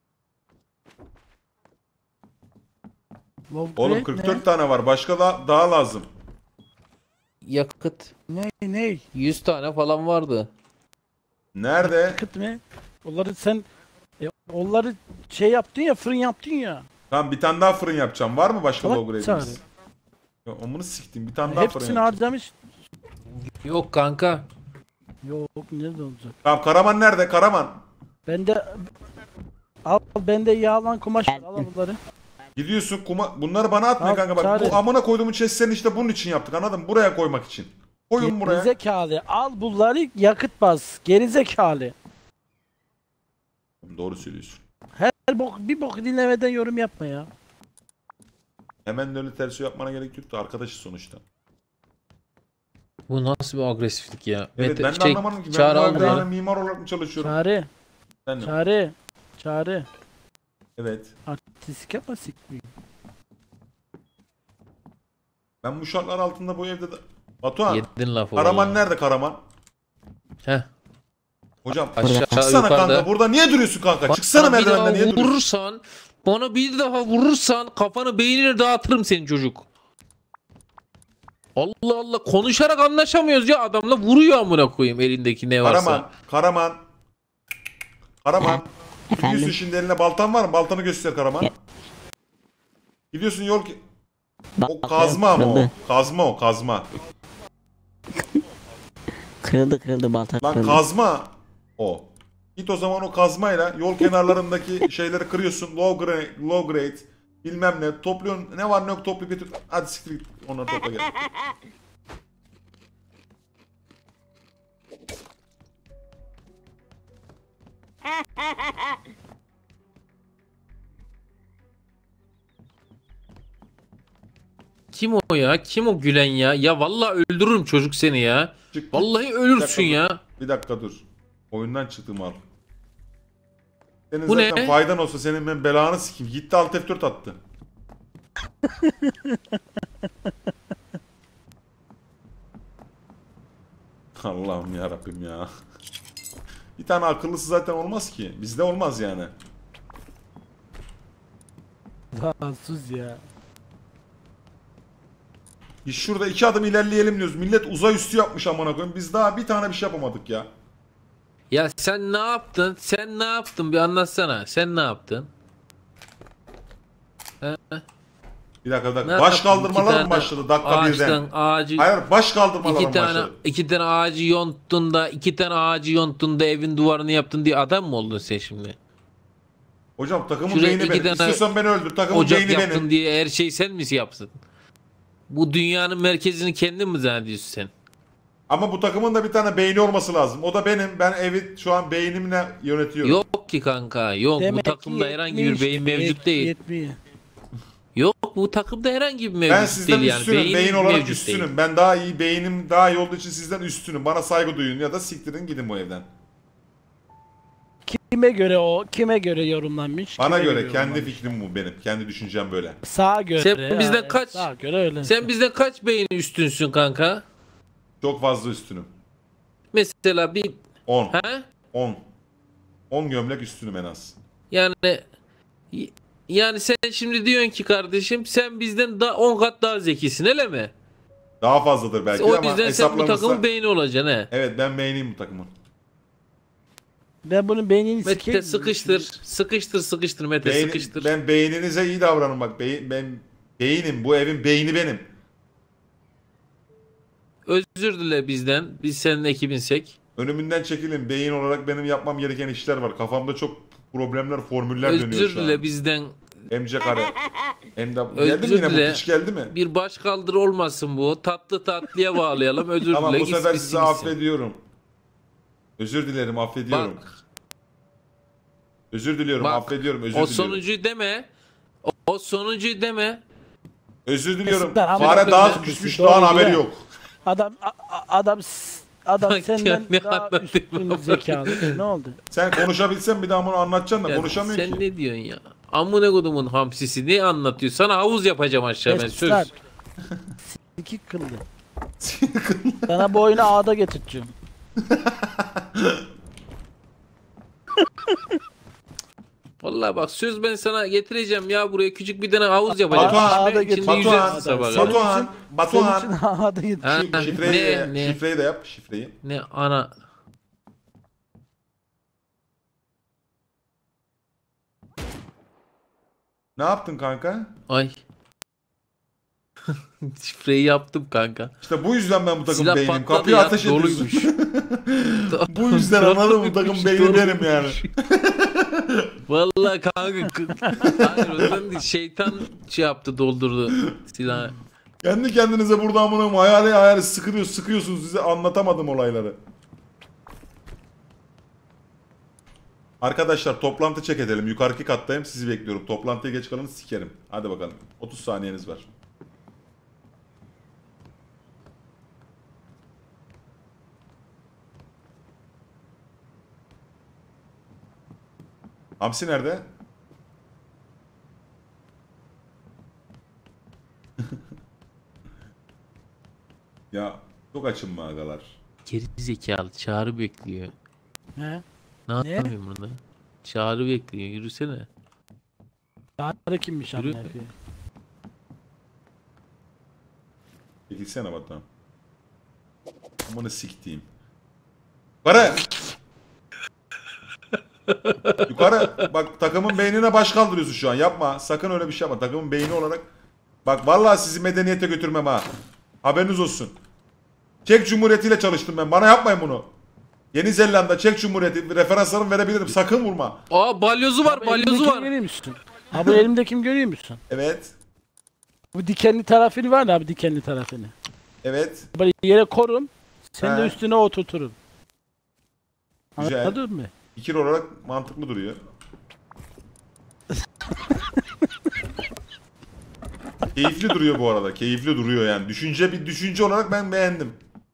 Low Oğlum grade 44 ne? tane var. Başka daha lazım. Yakıt. Ne? 100 tane falan vardı. Nerede? Yakıt ne? Onları sen onları şey yaptın ya, fırın yaptın ya. Tamam bir tane daha fırın yapacağım. Var mı başka Salak low grade'imiz? Ya, omunu siktim. Bir tane daha fırın Hepsini yapacağım. harcamış. Yok kanka. Yok, nerede olacak? Tamam Karaman nerede? Karaman. Bende bende yağlan kumaş var. Al bunları. Gidiyorsun bunları bana atma Al, kanka bak. çare. Bu amına koyduğumun chestlerini işte bunun için yaptık anladın mı? Buraya koymak için. Koyun buraya. Gerizekalı. Al bunları, yakıt bas. Gerizekalı. Doğru söylüyorsun. Bir bok dinlemeden yorum yapma ya. Hemen de öyle tersi yapmana gerek yoktu. Arkadaşı sonuçta. Bu nasıl bir agresiflik ya? Evet ben de şey, anlamadım ki. Çağrı al Ben bunları. mimar olarak mı çalışıyorum? Çare. Evet. Artistik yapma sikmeyeyim. Ben bu şartlar altında bu evde de... Batuhan. Yedin lafı Karaman vallahi. nerede Karaman? Heh. Hocam Aşağı çıksana yukarıda. kanka. Burada niye duruyorsun kanka? Çıksana Bana bir merdivenden daha niye duruyorsun? vurursan, bana bir daha vurursan kafanı beynini dağıtırım senin çocuk. Allah Allah konuşarak anlaşamıyoruz ya adamla vuruyor amına koyayım elindeki ne varsa. Karaman. Efendim? Gidiyorsun şimdi eline baltan var mı? Baltanı göster Karaman. Gidiyorsun yol ki... O kazma ama o. kırıldı. Kazma. Kırıldı balta Lan kırıldı. kazma o. Git o zaman o kazmayla yol kenarlarındaki şeyleri kırıyorsun. Low grade bilmem ne. Topluyorsun. Ne var ne yok toplayıp getir. Hadi siktir git. Onları topla gel. Kim o ya? Kim o gülen ya? Ya vallahi öldürürüm çocuk seni ya. Çık, Vallahi ölürsün ya. Bir dakika dur. Oyundan çıktım al. Senin Bu zaten ne? faydan olsa senin ben belanı sikeyim. Gitti alt F4 attı. Allah'ım ya Rabbim ya. Bir tane akıllısı zaten olmaz ki. Bizde olmaz yani. Lan sus ya. Biz şurada 2 adım ilerleyelim diyoruz. Millet uzay üstü yapmış amına koyayım. Biz daha bir tane bir şey yapamadık ya. Ya sen ne yaptın? Sen ne yaptın? Bir anlatsana. Sen ne yaptın? He? Bir dakika. Ne Baş yaptın? kaldırmalar İki mı başladı dakika ağaçtan birden? ağacı, Hayır, baş kaldırmalar mı başladı? iki tane ağacı yonttun da, iki tane ağacı yonttun da evin duvarını yaptın diye adam mı oldun sen şimdi? Hocam takımın Şuraya beyni iki benim. tane İstiyorsan beni öldür. Takımın Ocak beyni yaptın benim. diye her şeyi sen mi yapsın? Bu dünyanın merkezini kendin mi zannediyorsun sen? Ama bu takımın da bir tane beyni olması lazım. O da benim. Ben evi şu an beynimle yönetiyorum. Yok ki kanka, yok. Demek Bu takımda ki herhangi bir yetmiş beyin işte, mevcut değil. Yetmiyor. Yok, bu takımda herhangi bir Ben mevcut sizden değil yani. üstünüm. Beyin olarak mevcut üstünüm. değil. Ben daha iyi, beynim daha iyi olduğu için sizden üstünüm. Bana saygı duyun ya da siktirin gidin bu evden. Kime göre yorumlanmış? Bana kime göre kendi yorumlanmış? fikrim bu benim. Kendi düşüncem böyle. Sağa göre. Sen bizden kaç? Sağa göre öyle. Sen bizden kaç beyin üstünsün kanka? Çok fazla üstünüm. Mesela bir 10. he? 10. 10 gömlek üstünüm en az. Yani sen şimdi diyorsun ki kardeşim sen bizden daha 10 kat daha zekisin öyle mi? Daha fazladır belki O ama yüzden sen bu hesaplanırsa- takımın beyni olacaksın he. Evet, ben beyniyim bu takımın. Ben bunun beynini Mete sikeyim. sıkıştır Mete sıkıştır. Ben beyninize iyi davranın bak. Ben beynim. Bu evin beyni benim. Özür dile bizden. Biz senin ekibinsek. Önümünden çekilin. Beyin olarak benim yapmam gereken işler var. Kafamda çok problemler, formüller dönüyor Özür şu an. dile bizden. MC kare. Geldi Özür mi yine bu dile. piç geldi mi? Bir baş kaldır olmasın bu. Tatlı tatlıya bağlayalım. Özür Tamam, dile. bu sefer gitsin, sizi gitsin. affediyorum. Özür dilerim, affediyorum. Bak. Özür diliyorum, Bak, affediyorum, özür O diliyorum. sonuncuyu deme. O sonuncuyu deme. Özür diliyorum. Kesinlikle, ama Fare ben daha de- küsmüş, doğru Doğan haberi ya. yok. Adam Bak senden ya, ne daha anlatayım üstün ben? zekalı. Ne oldu? Sen konuşabilsen bir daha bunu anlatacaksın da Ya konuşamıyor sen ki. ne diyorsun ya? Amına kodumun hamsisi ne anlatıyor? Sana havuz yapacağım aşağı ben söz. Esrar. Sikik kıldı. Sana bu oyunu ağda getireceğim. Vallahi bak söz ben sana getireceğim ya buraya küçük bir tane havuz yapacağım. Batuhan, Şimdi Batuhan, yüzersin sabaha kadar. Batuhan, Senin Batuhan. için ağda getireceğim. Ha, Şifreyi de yap, şifreyi. ne ana. Ne yaptın kanka? Ay. Şifreyi yaptım kanka. İşte bu yüzden ben bu takım Silah beynim. patladı Kapıyı ya, ateş ediyorsun. doluymuş. Bu yüzden anladın mı? Bu takım beyni benim yani. Vallahi kanka. Hayır o yüzden değil. Şeytan şey yaptı doldurdu silahı. Kendi kendinize burada amına koyayım hayali sıkıyorsunuz, size anlatamadım olayları. Arkadaşlar toplantı check edelim. Yukarıki kattayım, sizi bekliyorum. Toplantıya geç kalın sikerim. Hadi bakalım. 30 saniyeniz var. Hamsi nerede? Ya çok açım mı agalar? Geri zekalı çağrı bekliyor. He? Ne yapayım burada? Çağrı bekliyor yürüsene. Ağda kimmiş Yürü. amına koyayım? Çekilsene Batuhan. Amına siktiğim. Yukarı! Yukarı! Bak takımın beynine baş kaldırıyorsun şu an. Yapma. Sakın öyle bir şey yapma. Takımın beyni olarak. Bak vallahi sizi medeniyete götürmem ha. Haberiniz olsun. Çek Cumhuriyeti ile çalıştım ben. Bana yapmayın bunu. Yeni Zelanda, Çek Cumhuriyeti referanslarımı verebilirim. Sakın vurma. Aa balyozu var, balyozu Elimdekini var. görüyor musun? Ha bu elimdekini görüyor musun? Evet. Bu dikenli tarafını var ya abi, dikenli tarafını. Evet. Böyle yere korum. Sen de He. üstüne oturturum. Güzel. Anladın mı? Fikir olarak mantıklı duruyor. Keyifli duruyor bu arada. Keyifli duruyor yani. Düşünce olarak ben beğendim.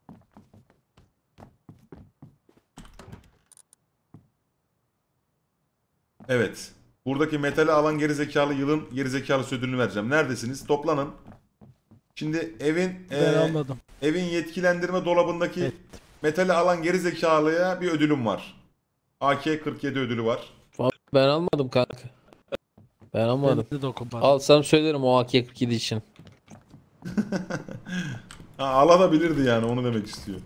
Evet. Buradaki metali alan gerizekalı yılın gerizekalı ödülünü vereceğim. Neredesiniz? Toplanın. Şimdi Ben anladım. evin yetkilendirme dolabındaki Evet. metali alan gerizekalıya bir ödülüm var. AK-47 ödülü var. Ben almadım kanka. Ben almadım. Bende de okumadım. Alsam söylerim o AK-47 için. Ha, alabilirdi yani, onu demek istiyor.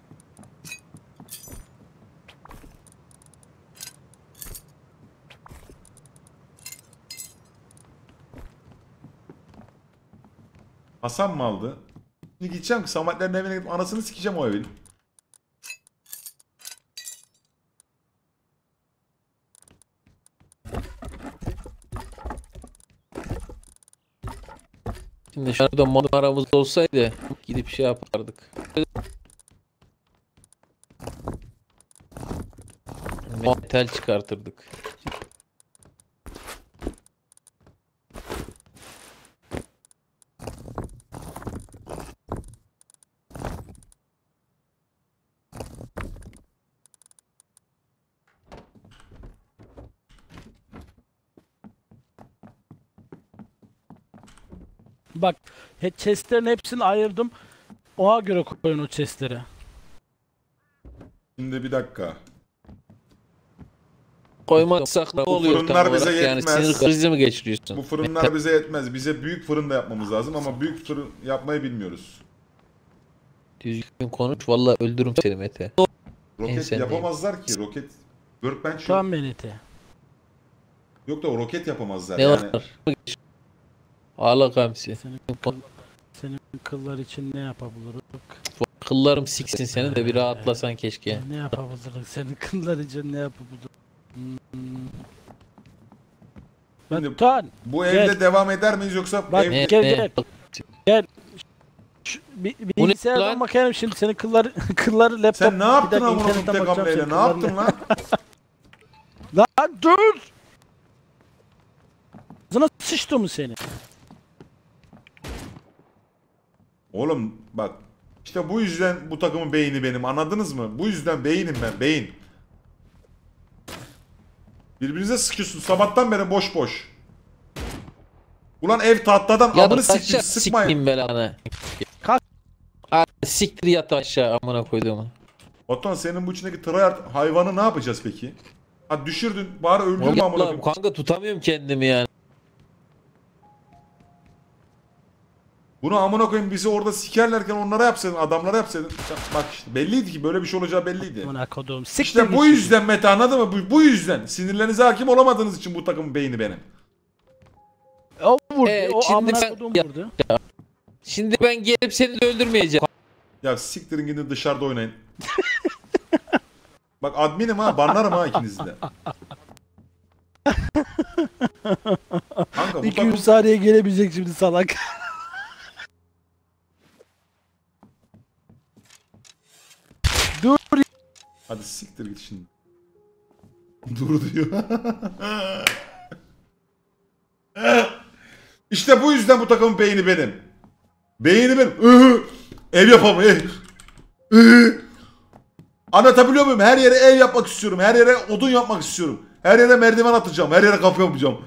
Hasan mı aldı? Şimdi gideceğim ki Sametlerin evine gidip anasını sikeceğim o evin. Şimdi şurada mal aramız olsaydı gidip şey yapardık. Metal çıkartırdık. Bak chestlerin hepsini ayırdım. Ona göre koyun o chestleri. Şimdi bir dakika. Koymazsak ne oluyor tam fırınlar bize olarak? Yani yetmez. sinir krizi mi geçiriyorsun? Bu fırınlar bize yetmez. Bize büyük fırın da yapmamız lazım ama büyük fırın yapmayı bilmiyoruz. Düzgün konuş vallahi öldürürüm seni Mete. Roket Ensendeyim. yapamazlar ki. Roket workbench yok. Tamam Menete. Yok da o roket yapamazlar Ne yani. var? Ağla kamsi. Senin kıllar için ne yapabiliriz? Kıllarım siksin seni de bir rahatlasan keşke. Ne yapabiliriz? Senin kıllar için ne yapabiliriz? Şimdi Batuhan, bu gel. evde devam eder miyiz yoksa Bak evde... gel. Gel. Bu ne Bilgisayardan lan? bakarım şimdi senin kılları laptop. Sen ne yaptın Bir dakika, amına koyayım internetten tek bakacağım hamleyle? senin Ne yaptın kıllarına. lan? Lan dur! Ağzına sıçtı mı seni? Oğlum bak. İşte bu yüzden bu takımın beyni benim. Anladınız mı? Bu yüzden beynim ben. Beyin. Birbirinize sıkıyorsun. Sabahtan beri boş boş. Ulan ev tahtadan Ya amını siktim. aşağı Sıkmayın. sikeyim belanı. Kalk. Siktir yat aşağı amına koyduğumu. Batuhan senin bu içindeki tryhard hayvanı ne yapacağız peki? Ha düşürdün. Bari öldürme amına Vallahi koyayım. kanka tutamıyorum kendimi yani. Bunu amına koyayım bizi orada sikerlerken onlara yapsaydın, adamlara yapsaydın. Bak işte belliydi ki böyle bir şey olacağı belliydi. Amına kodum. İşte bu yüzden Mete, anladın mı? Bu yüzden. Sinirlerinize hakim olamadığınız için bu takımın beyni benim. O vurdu. O şimdi amına ben- kodum Ya- vurdu. Şimdi ben gelip seni de öldürmeyeceğim. Ya siktirin gidin dışarıda oynayın. Bak adminim ha, banlarım ha ikinizi de. Kanka bu 200 takım... saniye gelebilecek şimdi salak. Dur. Hadi siktir git şimdi. Dur diyor. İşte bu yüzden bu takımın beyni benim. Beyni benim. Ev yapamam ev. Anlatabiliyor muyum? Her yere ev yapmak istiyorum. Her yere odun yapmak istiyorum. Her yere merdiven atacağım. Her yere kapı yapacağım.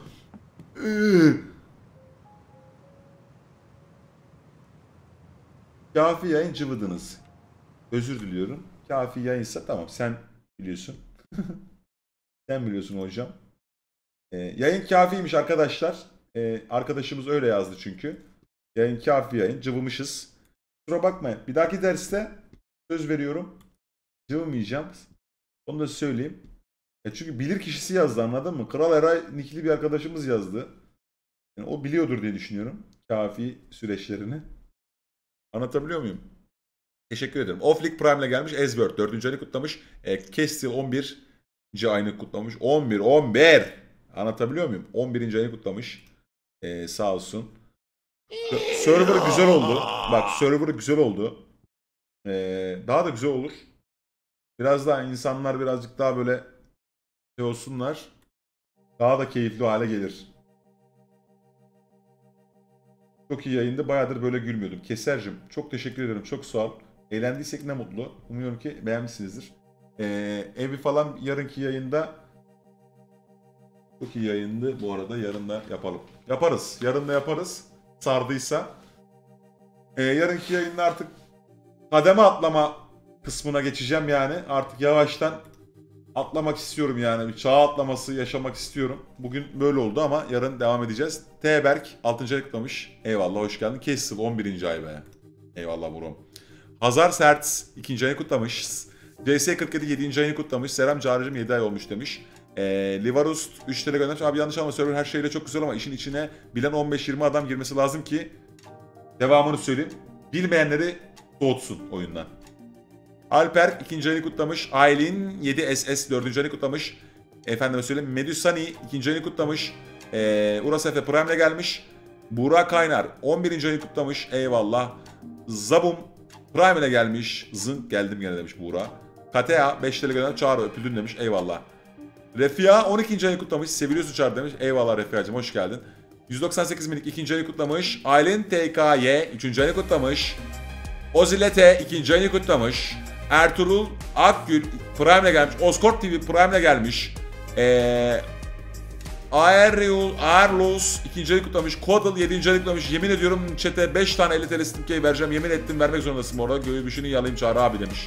Kafi yayın cıvıdınız. Özür diliyorum. Kafi yayınsa tamam sen biliyorsun. Sen biliyorsun hocam. Yayın kafiymiş arkadaşlar. Arkadaşımız öyle yazdı çünkü. Yayın kafi yayın. Cıvımışız. Kusura bakmayın. Bir dahaki derste söz veriyorum. Cıvımayacağım. Onu da söyleyeyim. Çünkü bilir kişisi yazdı, anladın mı? Kral Eray nikli bir arkadaşımız yazdı. Yani o biliyordur diye düşünüyorum. Kafi süreçlerini. Anlatabiliyor muyum? Teşekkür ederim. Offlick Prime'le gelmiş. Ezbert 4. ayını kutlamış. Kestil 11. ayını kutlamış. 11. Anlatabiliyor muyum? 11. ayını kutlamış. Sağ olsun. Server güzel oldu. Bak server güzel oldu. Daha da güzel olur. Biraz daha insanlar birazcık daha böyle şey olsunlar. Daha da keyifli hale gelir. Çok iyi yayında. Bayağıdır böyle gülmüyordum. Keser'cim çok teşekkür ederim. Çok sağ ol. Eğlendiysek ne mutlu. Umuyorum ki beğenmişsinizdir. Evi falan yarınki yayında çok iyi yayındı. Bu arada yarın da yapalım. Yaparız. Yarın da yaparız. Sardıysa. Yarınki yayında artık kademe atlama kısmına geçeceğim yani. Artık yavaştan atlamak istiyorum yani. Bir çağ atlaması yaşamak istiyorum. Bugün böyle oldu ama yarın devam edeceğiz. T-Berk 6. ay kutlamış. Eyvallah hoş geldin. Kessel 11. ay be. Eyvallah buram. Hazar Serts 2. ayını kutlamış. CS47 7. ayını kutlamış. Serem Çağrıcım 7 ay olmuş demiş. Livarust 3 TL göndermiş. Abi yanlış ama server her şeyle çok güzel ama işin içine bilen 15-20 adam girmesi lazım ki devamını söyleyeyim. Bilmeyenleri soğutsun oyundan. Alper 2. ayını kutlamış. Aylin 7SS 4. ayını kutlamış. Efendime söyleyeyim. Medusani 2. ayını kutlamış. Uras Efe Prime'le gelmiş. Burak Kaynar 11. ayını kutlamış. Eyvallah. Zabum Prime'le gelmiş. Zınk geldim gene demiş Buğra. Katea 5 TL göndermiş. Çağrı öpüldün demiş. Eyvallah. Refia 12. ayını kutlamış. Seviliyorsun Çağrı demiş. Eyvallah Refia'cığım hoş geldin. 198 minik 2. ayını kutlamış. Aylin TKY 3. ayını kutlamış. Ozilete 2. ayını kutlamış. Ertuğrul Akgül Prime'le gelmiş. Oscorp TV Prime'le gelmiş. Aerlos 2. ayını kutlamış. Kodal 7. ayını kutlamış. Yemin ediyorum chat'e 5 tane 50 TL Steam'keyi vereceğim. Yemin ettim vermek zorundasın orada. Göğübüşünü yalayayım Çağrı abi demiş.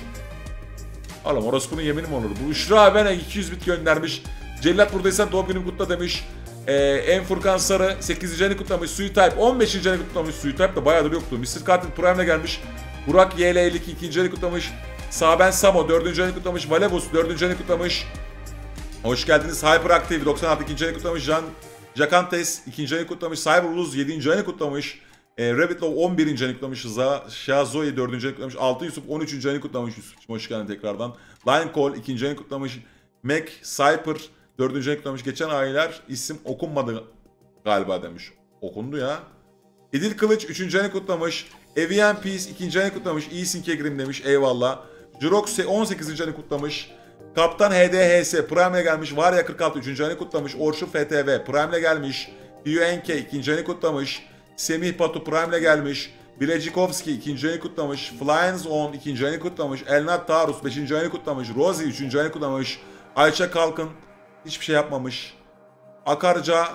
Oğlum orospunun yemini mi olur? Bu Büşra Bene 200 bit göndermiş. Cellat buradaysan doğum günüm kutla demiş. Enfurkan Sarı 8. ayını kutlamış. Suitype 15. ayını kutlamış. Suitype de bayağıdır yoktu. Mr. Katil Prime'le gelmiş. Burak YL52 2. ayını kutlamış. Saben Samo 4. ayını kutlamış. Valebus 4. ayını kutlamış. Hoş geldiniz. Hyperactive 96 2. ayını kutlamış. Jacantes 2. ayını kutlamış. Cyberluz 7. ayını kutlamış. Rabbitlaw 11. ayını kutlamış. Shazoe 4. ayını kutlamış. Altı Yusuf 13. ayını kutlamış. Yusuf'cum hoş geldin tekrardan. Lion Call 2. ayını kutlamış. Mac Cyper 4. ayını kutlamış. Geçen aylar isim okunmadı galiba demiş. Okundu ya. Edil Kılıç 3. ayını kutlamış. Evian Peace 2. ayını kutlamış. İyisin Kegrim demiş. Eyvallah. Jurox 18. ayını kutlamış. Kaptan HDHS Prime'le gelmiş. Varya 46 3. ayını kutlamış. Orşu FTV Prime'le gelmiş. UNK 2. ayını kutlamış. Semih Batu Prime'le gelmiş. Bilecikovski 2. ayını kutlamış. Flyings On 2. ayını kutlamış. Elnat Tarus 5. ayını kutlamış. Rosie 3. ayını kutlamış. Ayça Kalkın hiçbir şey yapmamış. Akayca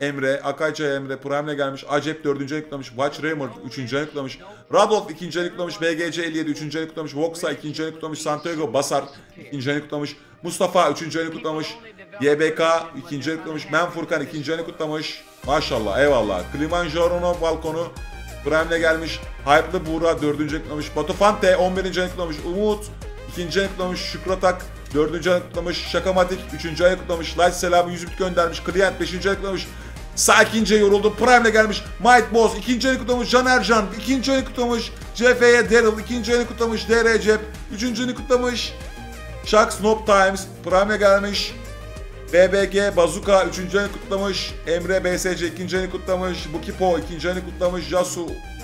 Emre Prime'le gelmiş. Acep 4. ayını kutlamış. Watch Raymer 3. ayını kutlamış. Radolf 2. ayını kutlamış. BGC 57 3. ayını kutlamış. Voxa 2. ayını kutlamış. Santiago Basar 2. ayını kutlamış. Mustafa 3. ayını kutlamış. YBK 2. ayını kutlamış. Menfurkan 2. ayını kutlamış. Maşallah eyvallah. Kilimanjaro balkonu Prime'le gelmiş. Hype'lı Buğra 4. ayını kutlamış. Batufante 11. ayını kutlamış. Umut 2. ayını kutlamış. Şükratak 4. ayını kutlamış. Şakamatik 3. ayını kutlamış. Light Selam'ı 100 bit göndermiş. Client 5. ayını kutlamış. Sakince yoruldu. Prime'le gelmiş. Might Boss 2. ayını kutlamış. Can Ercan 2. ayını kutlamış. CF'ye Daryl 2. ayını kutlamış. DR Cep 3. ayını kutlamış. Sharks Nob Times Prime'le gelmiş. BBG Bazuka 3. ayını kutlamış. Emre BSC 2. ayını kutlamış. Bukipo 2. ayını kutlamış. Jasu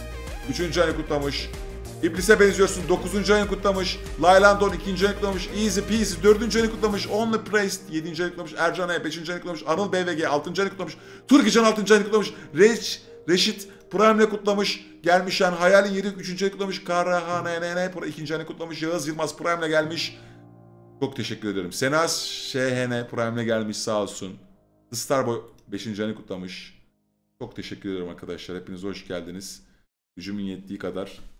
3. ayını kutlamış. İblise benziyorsun 9. ayını kutlamış. Laylandon 2. ayını kutlamış. Easy Peasy 4. ayını kutlamış. Only Praised 7. ayını kutlamış. Ercan E 5. ayını kutlamış. Anıl BVG 6. ayını kutlamış. Turkican 6. ayını kutlamış. Reşit Prime'le kutlamış. Gelmiş yani Hayalin 7. 3. ayını kutlamış. Karahanene 2. ayını kutlamış. Yağız Yılmaz Prime'le gelmiş. Çok teşekkür ederim. Senas Şehene Prime'le gelmiş sağ olsun. The Starboy 5. ayını kutlamış. Çok teşekkür ederim arkadaşlar. Hepiniz hoş geldiniz. Gücümün yettiği kadar